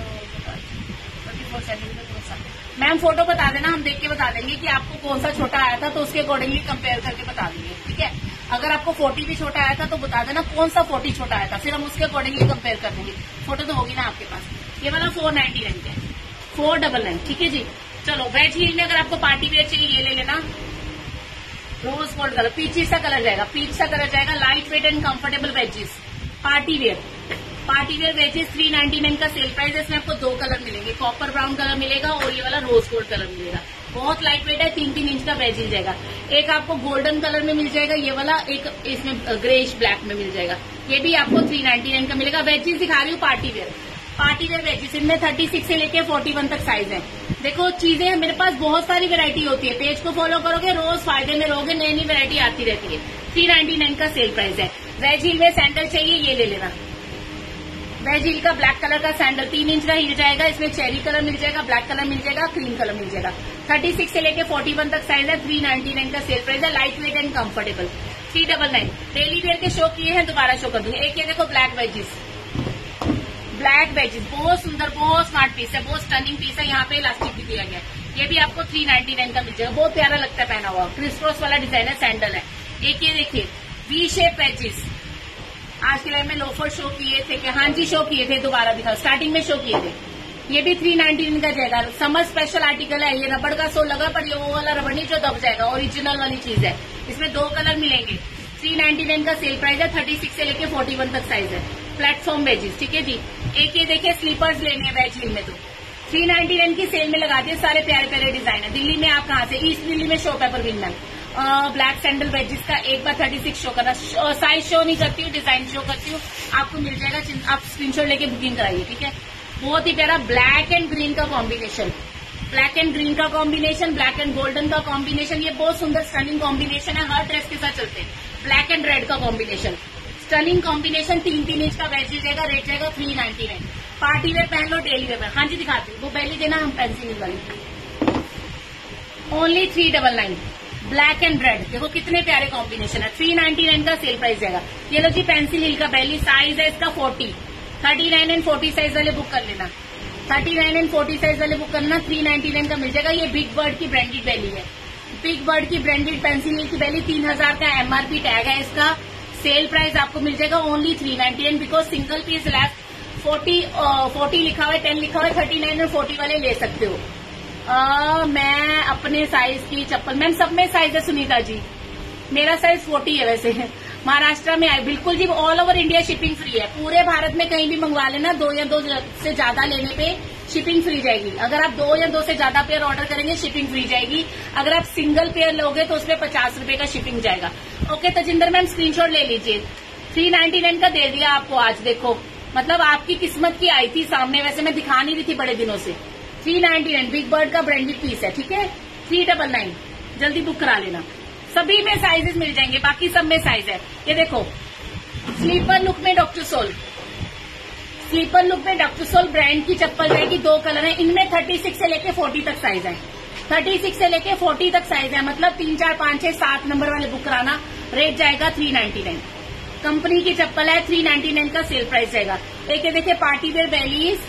44 सेंटीमीटर। मैम फोटो बता देना, हम देख के बता देंगे कि आपको कौन सा छोटा आया था, तो उसके अकॉर्डिंगली कंपेयर करके बता देंगे। ठीक है, अगर आपको 40 भी छोटा आया था तो बता देना कौन सा 40 छोटा आया था, फिर हम उसके अकॉर्डिंगली कंपेयर कर देंगे। फोटो तो होगी ना आपके पास। ये वाला 499 है, 499। ठीक है जी, चलो वेज हील में अगर आपको पार्टी वेयर चाहिए ये ले लेना, रोज गोल्ड कलर, पीच सा कलर जाएगा, पीच सा कलर जाएगा, light weight and comfortable wedges, party wear wedges 399 का सेल प्राइस है। इसमें आपको 2 कलर मिलेंगे, कॉपर ब्राउन कलर मिलेगा और ये वाला रोज गोल्ड कलर मिलेगा। बहुत लाइट वेट है, 3-3 इंच का वेज हिल जाएगा। एक आपको गोल्डन कलर में मिल जाएगा, ये वाला एक इसमें ग्रेश ब्लैक में मिल जाएगा, ये भी आपको 399 का मिलेगा। वेजेस दिखा रही हूँ पार्टी वेयर वेजेस, इनमें 36 से लेके 41 तक साइज है। देखो चीजें मेरे पास बहुत सारी वैरायटी होती है, पेज को फॉलो करोगे रोज फायदे में रहोगे, नई नई वैरायटी आती रहती है। 399 का सेल प्राइस है। वेज हील में सैंडल चाहिए ये ले लेना, वेज हील का ब्लैक कलर का सैंडल 3 इंच का हील जाएगा, इसमें चेरी कलर मिल जाएगा, ब्लैक कलर मिल जाएगा, क्रीम कलर मिल जाएगा। 36 से लेके 41 तक साइज है, 399 का सेल प्राइस है, light weight and comfortable. 399 daily wear के शो किए हैं, दोबारा शो कर दूंगी। एक ये देखो ब्लैक वेजेस, बहुत सुंदर, बहुत स्मार्ट पीस है, बहुत स्टनिंग पीस है, यहाँ पे इलास्टिक भी दिया गया है। ये भी आपको 399 का मिल जाएगा, बहुत प्यारा लगता है पहना हुआ, क्रिस्टोस वाला डिजाइन है, सैंडल है। एक ये देखिए वी शेप वेजेस, आज के लाइव में लोफर शो किए थे कि हाँ जी शो किए थे, दोबारा दिखाओ, स्टार्टिंग में शो किए थे। ये भी 399 का जाएगा, समर स्पेशल आर्टिकल है, ये रबड़ का सोल लगा, पर ये वो वाला रबड़ नहीं जो दब जाएगा, ओरिजिनल वाली चीज है। इसमें 2 कलर मिलेंगे, 399 का सेल प्राइस है, 36 से लेके 41 तक साइज है। प्लेटफॉर्म वेजेस, ठीक है जी। एक ये देखिए स्लीपर्स लेने हैं वेज हील में, तो 399 की सेल में लगा दिए, सारे प्यारे प्यारे डिजाइन है। दिल्ली में आप कहाँ से, ईस्ट दिल्ली में शॉप है Parveen ma'am. Black sandal wedges का एक बार 36 शो करना, साइज शो नहीं करती हूँ, डिजाइन शो करती हूँ, आपको मिल जाएगा, आप स्क्रीनशॉट लेके बुकिंग कराइए। ठीक है, बहुत ही प्यारा ब्लैक एंड ग्रीन का कॉम्बिनेशन, ब्लैक एंड ग्रीन का कॉम्बिनेशन, ब्लैक एंड गोल्डन का कॉम्बिनेशन, ये बहुत सुंदर स्टनिंग कॉम्बिनेशन है, हर ड्रेस के साथ चलते हैं। ब्लैक एंड रेड का कॉम्बिनेशन, स्टनिंग कॉम्बिनेशन, 3-3 इंच का वेज जाएगा, रेट जाएगा 399। पार्टी वेयर पहन लो, डेली वेयर पहन। हाँ जी दिखाती हूँ, वो बेली देना हम पेंसिल वाली। Only 399, black and red. देखो कितने प्यारे कॉम्बिनेशन है। 399 का सेल प्राइस जाएगा। ये लो जी पेंसिल हिल का बेली, साइज है इसका 40, 39 एंड 40 साइज वाले बुक कर लेना। 39 एंड 40 साइज वाले बुक करना, 399 का मिल जाएगा। ये बिग बर्ड की ब्रांडेड बेली है, बिग बर्ड की ब्रांडेड पेंसिल हिल की बेली। 3000 का एमआरपी टैग है इसका। सेल प्राइस आपको मिल जाएगा only 399, because single piece left. 40 लिखा हुआ है, 10 लिखा हुआ है, 39 और 40 वाले ले सकते हो। मैं अपने साइज की चप्पल, मैम सब में साइज है सुनीता जी, मेरा साइज 40 है वैसे। महाराष्ट्र में आए, बिल्कुल जी, all over India shipping free है। पूरे भारत में कहीं भी मंगवा लेना, 2 या 2 से ज्यादा लेने पे शिपिंग फ्री जाएगी। अगर आप 2 या 2 से ज्यादा पेयर ऑर्डर करेंगे शिपिंग फ्री जाएगी। अगर आप सिंगल पेयर लोगे तो उसमें 50 रुपए का शिपिंग जाएगा। ओके तजिंदर मैम स्क्रीनशॉट ले लीजिए। 399 का दे दिया आपको आज। देखो मतलब आपकी किस्मत की आई थी सामने, वैसे मैं दिखा नहीं रही थी बड़े दिनों से। 399 बिग बर्ड का ब्रांडेड पीस है, ठीक है। 399 जल्दी बुक करा लेना। सभी में साइजेस मिल जाएंगे, बाकी सब में साइज है। ये देखो स्लीपर लुक में डॉक्टर सोल, स्लीपर लुक में डॉक्टर सोल ब्रांड की चप्पल रहेगी। 2 कलर है इनमें, 36 से लेके 40 तक साइज है। 36 से लेके 40 तक साइज है, मतलब 3, 4, 5, 6, 7 नंबर वाले बुक कराना। रेट जाएगा 399। कंपनी की चप्पल है, 399 का सेल प्राइस जाएगा। एक ये देखिए party wear bellies.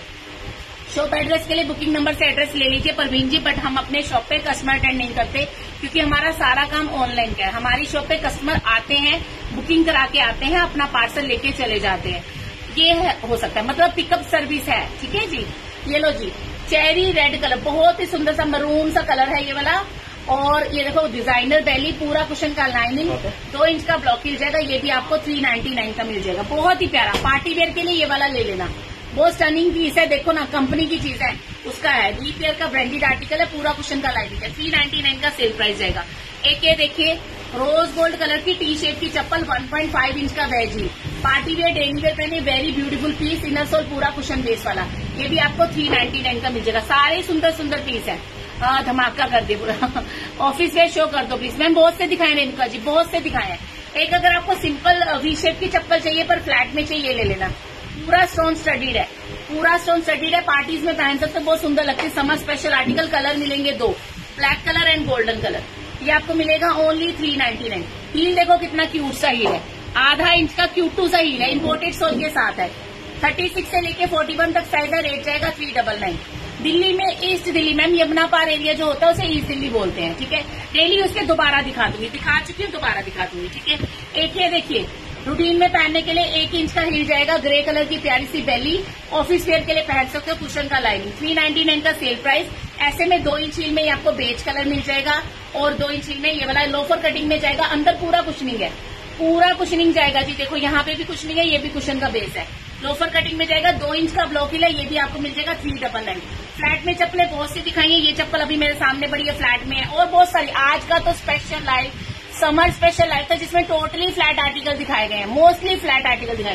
Shop address के लिए बुकिंग नंबर से एड्रेस ले लीजिए परवीन जी, बट हम अपने शॉप पे कस्टमर अटेंड नहीं करते क्योंकि हमारा सारा काम ऑनलाइन का है। हमारी शॉप पे कस्टमर आते हैं, बुकिंग करा के आते हैं, अपना पार्सल लेके चले जाते हैं। ये हो सकता है, मतलब पिकअप सर्विस है, ठीक है जी। ये लो जी चेरी रेड कलर, बहुत ही सुंदर सा मरून सा कलर है ये वाला। और ये देखो डिजाइनर बेली, पूरा कुशन का लाइनिंग, 2 इंच का ब्लॉक मिल जाएगा। ये भी आपको 399 का मिल जाएगा। बहुत ही प्यारा पार्टी वेयर के लिए ये वाला ले लेना, बहुत स्टनिंग पीस है। देखो ना कंपनी की चीज है, उसका है लीपियर का ब्रांडेड आर्टिकल है, पूरा कुशन का लाइनिंग है। 399 का सेल प्राइस जाएगा। एक ये देखिए रोज गोल्ड कलर की टी शेप की चप्पल, 1.5 इंच का वेज ही, पार्टी वेयर डेली वेयर पहने, very beautiful piece, inner sole पूरा कुशन बेस वाला। ये भी आपको 399 का मिल जाएगा। सारे सुंदर सुंदर पीस है। धमाका कर दे पूरा। ऑफिस वेयर शो कर दो प्लीज मैम। बहुत से दिखाए रेणुका जी, बहुत से दिखाए हैं। एक अगर आपको सिंपल वी शेप की चप्पल चाहिए पर फ्लैट में चाहिए, ले लेना। पूरा स्टोन स्टडीड है, पूरा स्टोन स्टडीड है। पार्टीज में पहन सकते, बहुत सुंदर लगती है। Summer special article. कलर मिलेंगे 2, black colour and golden colour. ये आपको मिलेगा ओनली 399। हील देखो कितना क्यूट सा हील है, आधा इंच का क्यूटू सा हील है, इम्पोर्टेड सोल के साथ है। 36 से लेके 41 तक साइज है। रेट जाएगा 399। दिल्ली में ईस्ट दिल्ली, मैम यमुना पार एरिया जो होता है उसे ईस्ट दिल्ली बोलते हैं, ठीक है। डेली उसके दोबारा दिखा दूंगी, दिखा चुकी हूँ, दोबारा दिखा दूंगी, ठीक है। एक ये देखिए रूटीन में पहनने के लिए 1 इंच का हील जाएगा, ग्रे कलर की प्यारी सी बेली, ऑफिस वेयर के लिए पहन सकते हो, कुशन का लाइनिंग। 399 का सेल प्राइस। ऐसे में 2 इंच हील में आपको बेज कलर मिल जाएगा और 2 इंच हील में ये वाला लोफर कटिंग में जाएगा। अंदर पूरा कुशनिंग है, पूरा कुशनिंग जाएगा जी। देखो यहाँ पे भी कुशनिंग है, ये भी कुशन का बेस है। लोफर कटिंग में जाएगा, 2 इंच का ब्लॉक हिल है। ये भी आपको मिल जाएगा 399। फ्लैट में चप्पलें बहुत सी दिखाई है, ये चप्पल अभी मेरे सामने बड़ी है, फ्लैट में है। और बहुत सारी, आज का तो special live, summer special live था जिसमें टोटली फ्लैट आर्टिकल दिखाए गए हैं, मोस्टली फ्लैट आर्टिकल दिखाए।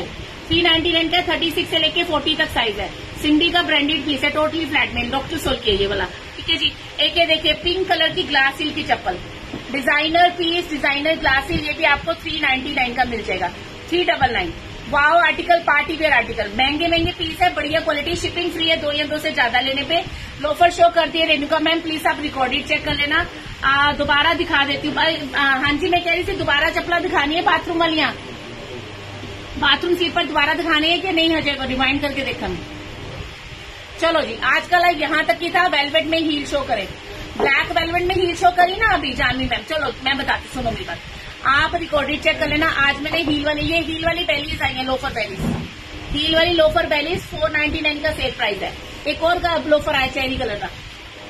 399 का 36 से लेके 40 तक साइज है। सिंडी का ब्रांडेड पीस है, टोटली फ्लैट में, डॉक्टर सोल की ये वाला, ठीक है जी। एक ये देखिए पिंक कलर की ग्लास हिल की चप्पल, designer piece, designer glass heel. ये भी आपको 399 का मिल जाएगा। 399। Wow article, party wear article, महंगे महंगे पीस है, बढ़िया क्वालिटी, शिपिंग फ्री है 2 या 2 से ज्यादा लेने पे। लोफर शो कर दिए रेणुका मैम, प्लीज आप रिकॉर्डेड चेक कर लेना। दोबारा दिखा देती हूँ भाई। हाँ जी मैं कह रही थी दोबारा चप्पला दिखानी है बाथरूम वालियां, बाथरूम स्लीपर दोबारा दिखाने है कि नहीं, हो जाएगा रिवाइंड करके देखा मैं। चलो जी आज का लाइव यहाँ तक ही था। वेलवेट में हील शो करे, ब्लैक वेलवेट में हील शो करी ना अभी जानवी मैम। चलो मैं बताती, सुनो मेरी बात, आप रिकॉर्डेड चेक कर लेना। आज मैंने हील वाली, ये हील वाली बेलीज आई है, लोफर बेलीज, हील वाली लोफर बेलीज 499 का सेल प्राइस है। एक और का लोफर आया चेरी कलर का,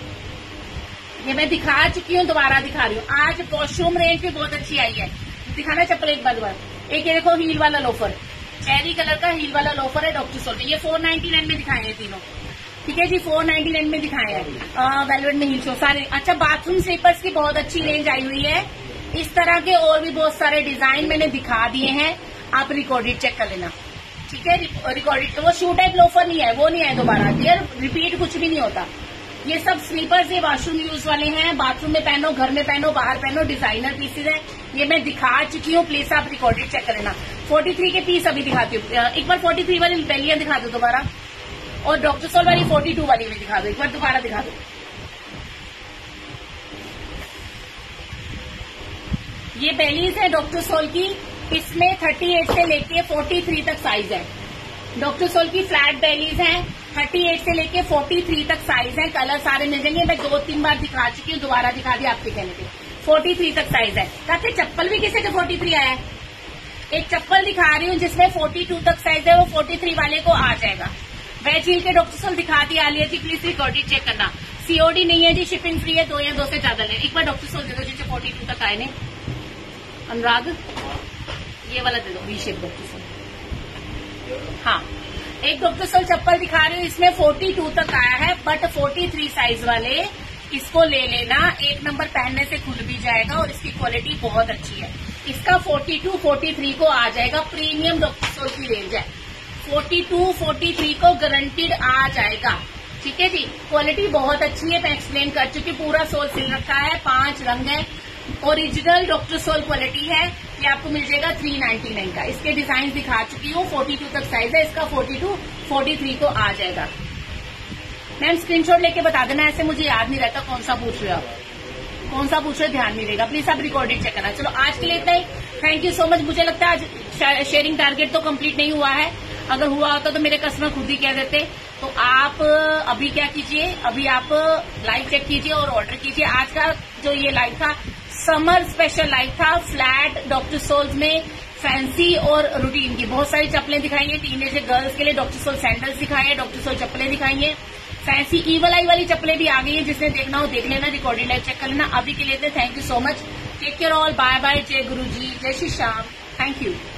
ये मैं दिखा चुकी हूँ, दोबारा दिखा रही हूँ। आज वॉशरूम रेंज भी बहुत अच्छी आई है, दिखाना चप्पल एक बार। एक ये देखो हील वाला लोफर, चेरी कलर का हील वाला लोफर है डॉक्टर सोल। ये 499 में दिखाए हैं तीनों, ठीक है जी। 499 में दिखाए हैं वेलवेट में हील शो सारे। अच्छा बाथरूम स्लीपर्स की बहुत अच्छी रेंज आई हुई है, इस तरह के और भी बहुत सारे डिजाइन मैंने दिखा दिए हैं, आप रिकॉर्डेड चेक कर लेना, ठीक है। रिकॉर्डेड, वो शू टाइप लोफर नहीं है, वो नहीं है दोबारा, यार रिपीट कुछ भी नहीं होता। ये सब स्लीपर्स ये वॉशरूम यूज वाले हैं, बाथरूम में पहनो, घर में पहनो, बाहर पहनो, डिजाइनर पीसेज है। ये मैं दिखा चुकी हूँ, प्लीज आप रिकॉर्डेड चेक कर लेना। 43 के पीस अभी दिखाती हूँ, एक बार 43 वाली बेलियां दिखा दो दोबारा। और डॉक्टर सोल वाली 42 वाली भी दिखा दो, एक बार दोबारा दिखा दो। ये बेलीज है डॉक्टर सोल की, इसमें 38 से लेके 43 तक साइज है। डॉक्टर सोल की फ्लैट बेलीज हैं, 38 से लेके 43 तक साइज है। कलर सारे मिल जाएंगे, मैं 2-3 बार दिखा चुकी हूँ, दोबारा दिखा दिया आपके कहने पे। 43 तक साइज है। कहते चप्पल भी किसी का 43 आया है? एक चप्पल दिखा रही हूँ जिसमें 42 तक साइज है, वो 43 वाले को आ जाएगा। वेज हील के डॉक्टर सोल दिखा दिया। Alia ji please recording check करना। सीओडी नहीं है जी, शिपिंग फ्री है, 2 या 2 से ज्यादा ले। एक बार डॉक्टर सोल दे दो जिसे 42 तक आए ने। अनुराग ये वाला दे दो, वी शेप डॉक्टर सोल। हाँ, एक डॉक्टर सोल चप्पल दिखा रही हूँ, इसमें 42 तक आया है, बट 43 साइज वाले इसको ले लेना। 1 नंबर पहनने से खुल भी जाएगा और इसकी क्वालिटी बहुत अच्छी है। इसका 42, 43 को आ जाएगा। प्रीमियम डॉक्टर सोल की रेंज है, 42, 43 को गारंटीड आ जाएगा। ठीक है जी, क्वालिटी बहुत अच्छी है, मैं एक्सप्लेन कर चुकी। पूरा सोल सिल रखा है, 5 रंग है, ओरिजिनल डॉक्टर सोल क्वालिटी है। ये आपको मिल जाएगा 399 का। इसके डिजाइन दिखा चुकी हूँ, 42 तक साइज है इसका, 42, 43 को आ जाएगा। मैम स्क्रीनशॉट लेके बता देना, ऐसे मुझे याद नहीं रहता कौन सा पूछ रहे हो आप, कौन सा पूछ रहे हो ध्यान नहीं रहेगा। प्लीज आप रिकॉर्डिंग चेक करना। चलो आज के लिए इतना ही, थैंक यू सो मच। मुझे लगता है आज शेयरिंग टारगेट तो कंप्लीट नहीं हुआ है, अगर हुआ होता तो मेरे कस्टमर खुद ही कह देते। तो आप अभी क्या कीजिए, अभी आप लाइव चेक कीजिए और ऑर्डर कीजिए। आज का जो ये लाइव था समर स्पेशल लाइव था, फ्लैट डॉक्टर सोल्स में फैंसी और रूटीन की बहुत सारी चप्पलें दिखाई है। टीनेजर गर्ल्स के लिए डॉक्टर सोल सैंडल्स दिखाए हैं, डॉक्टर सोल चप्पलें दिखाई है, फैंसी ईवल आई वाली चप्पलें भी आ गई है। जिसने देखना हो देख लेना, रिकॉर्डिंग लाइव चेक कर लेना। अभी के लिए thank you so much, take care all, bye bye, जय गुरु जी, जय श्री श्याम, थैंक यू।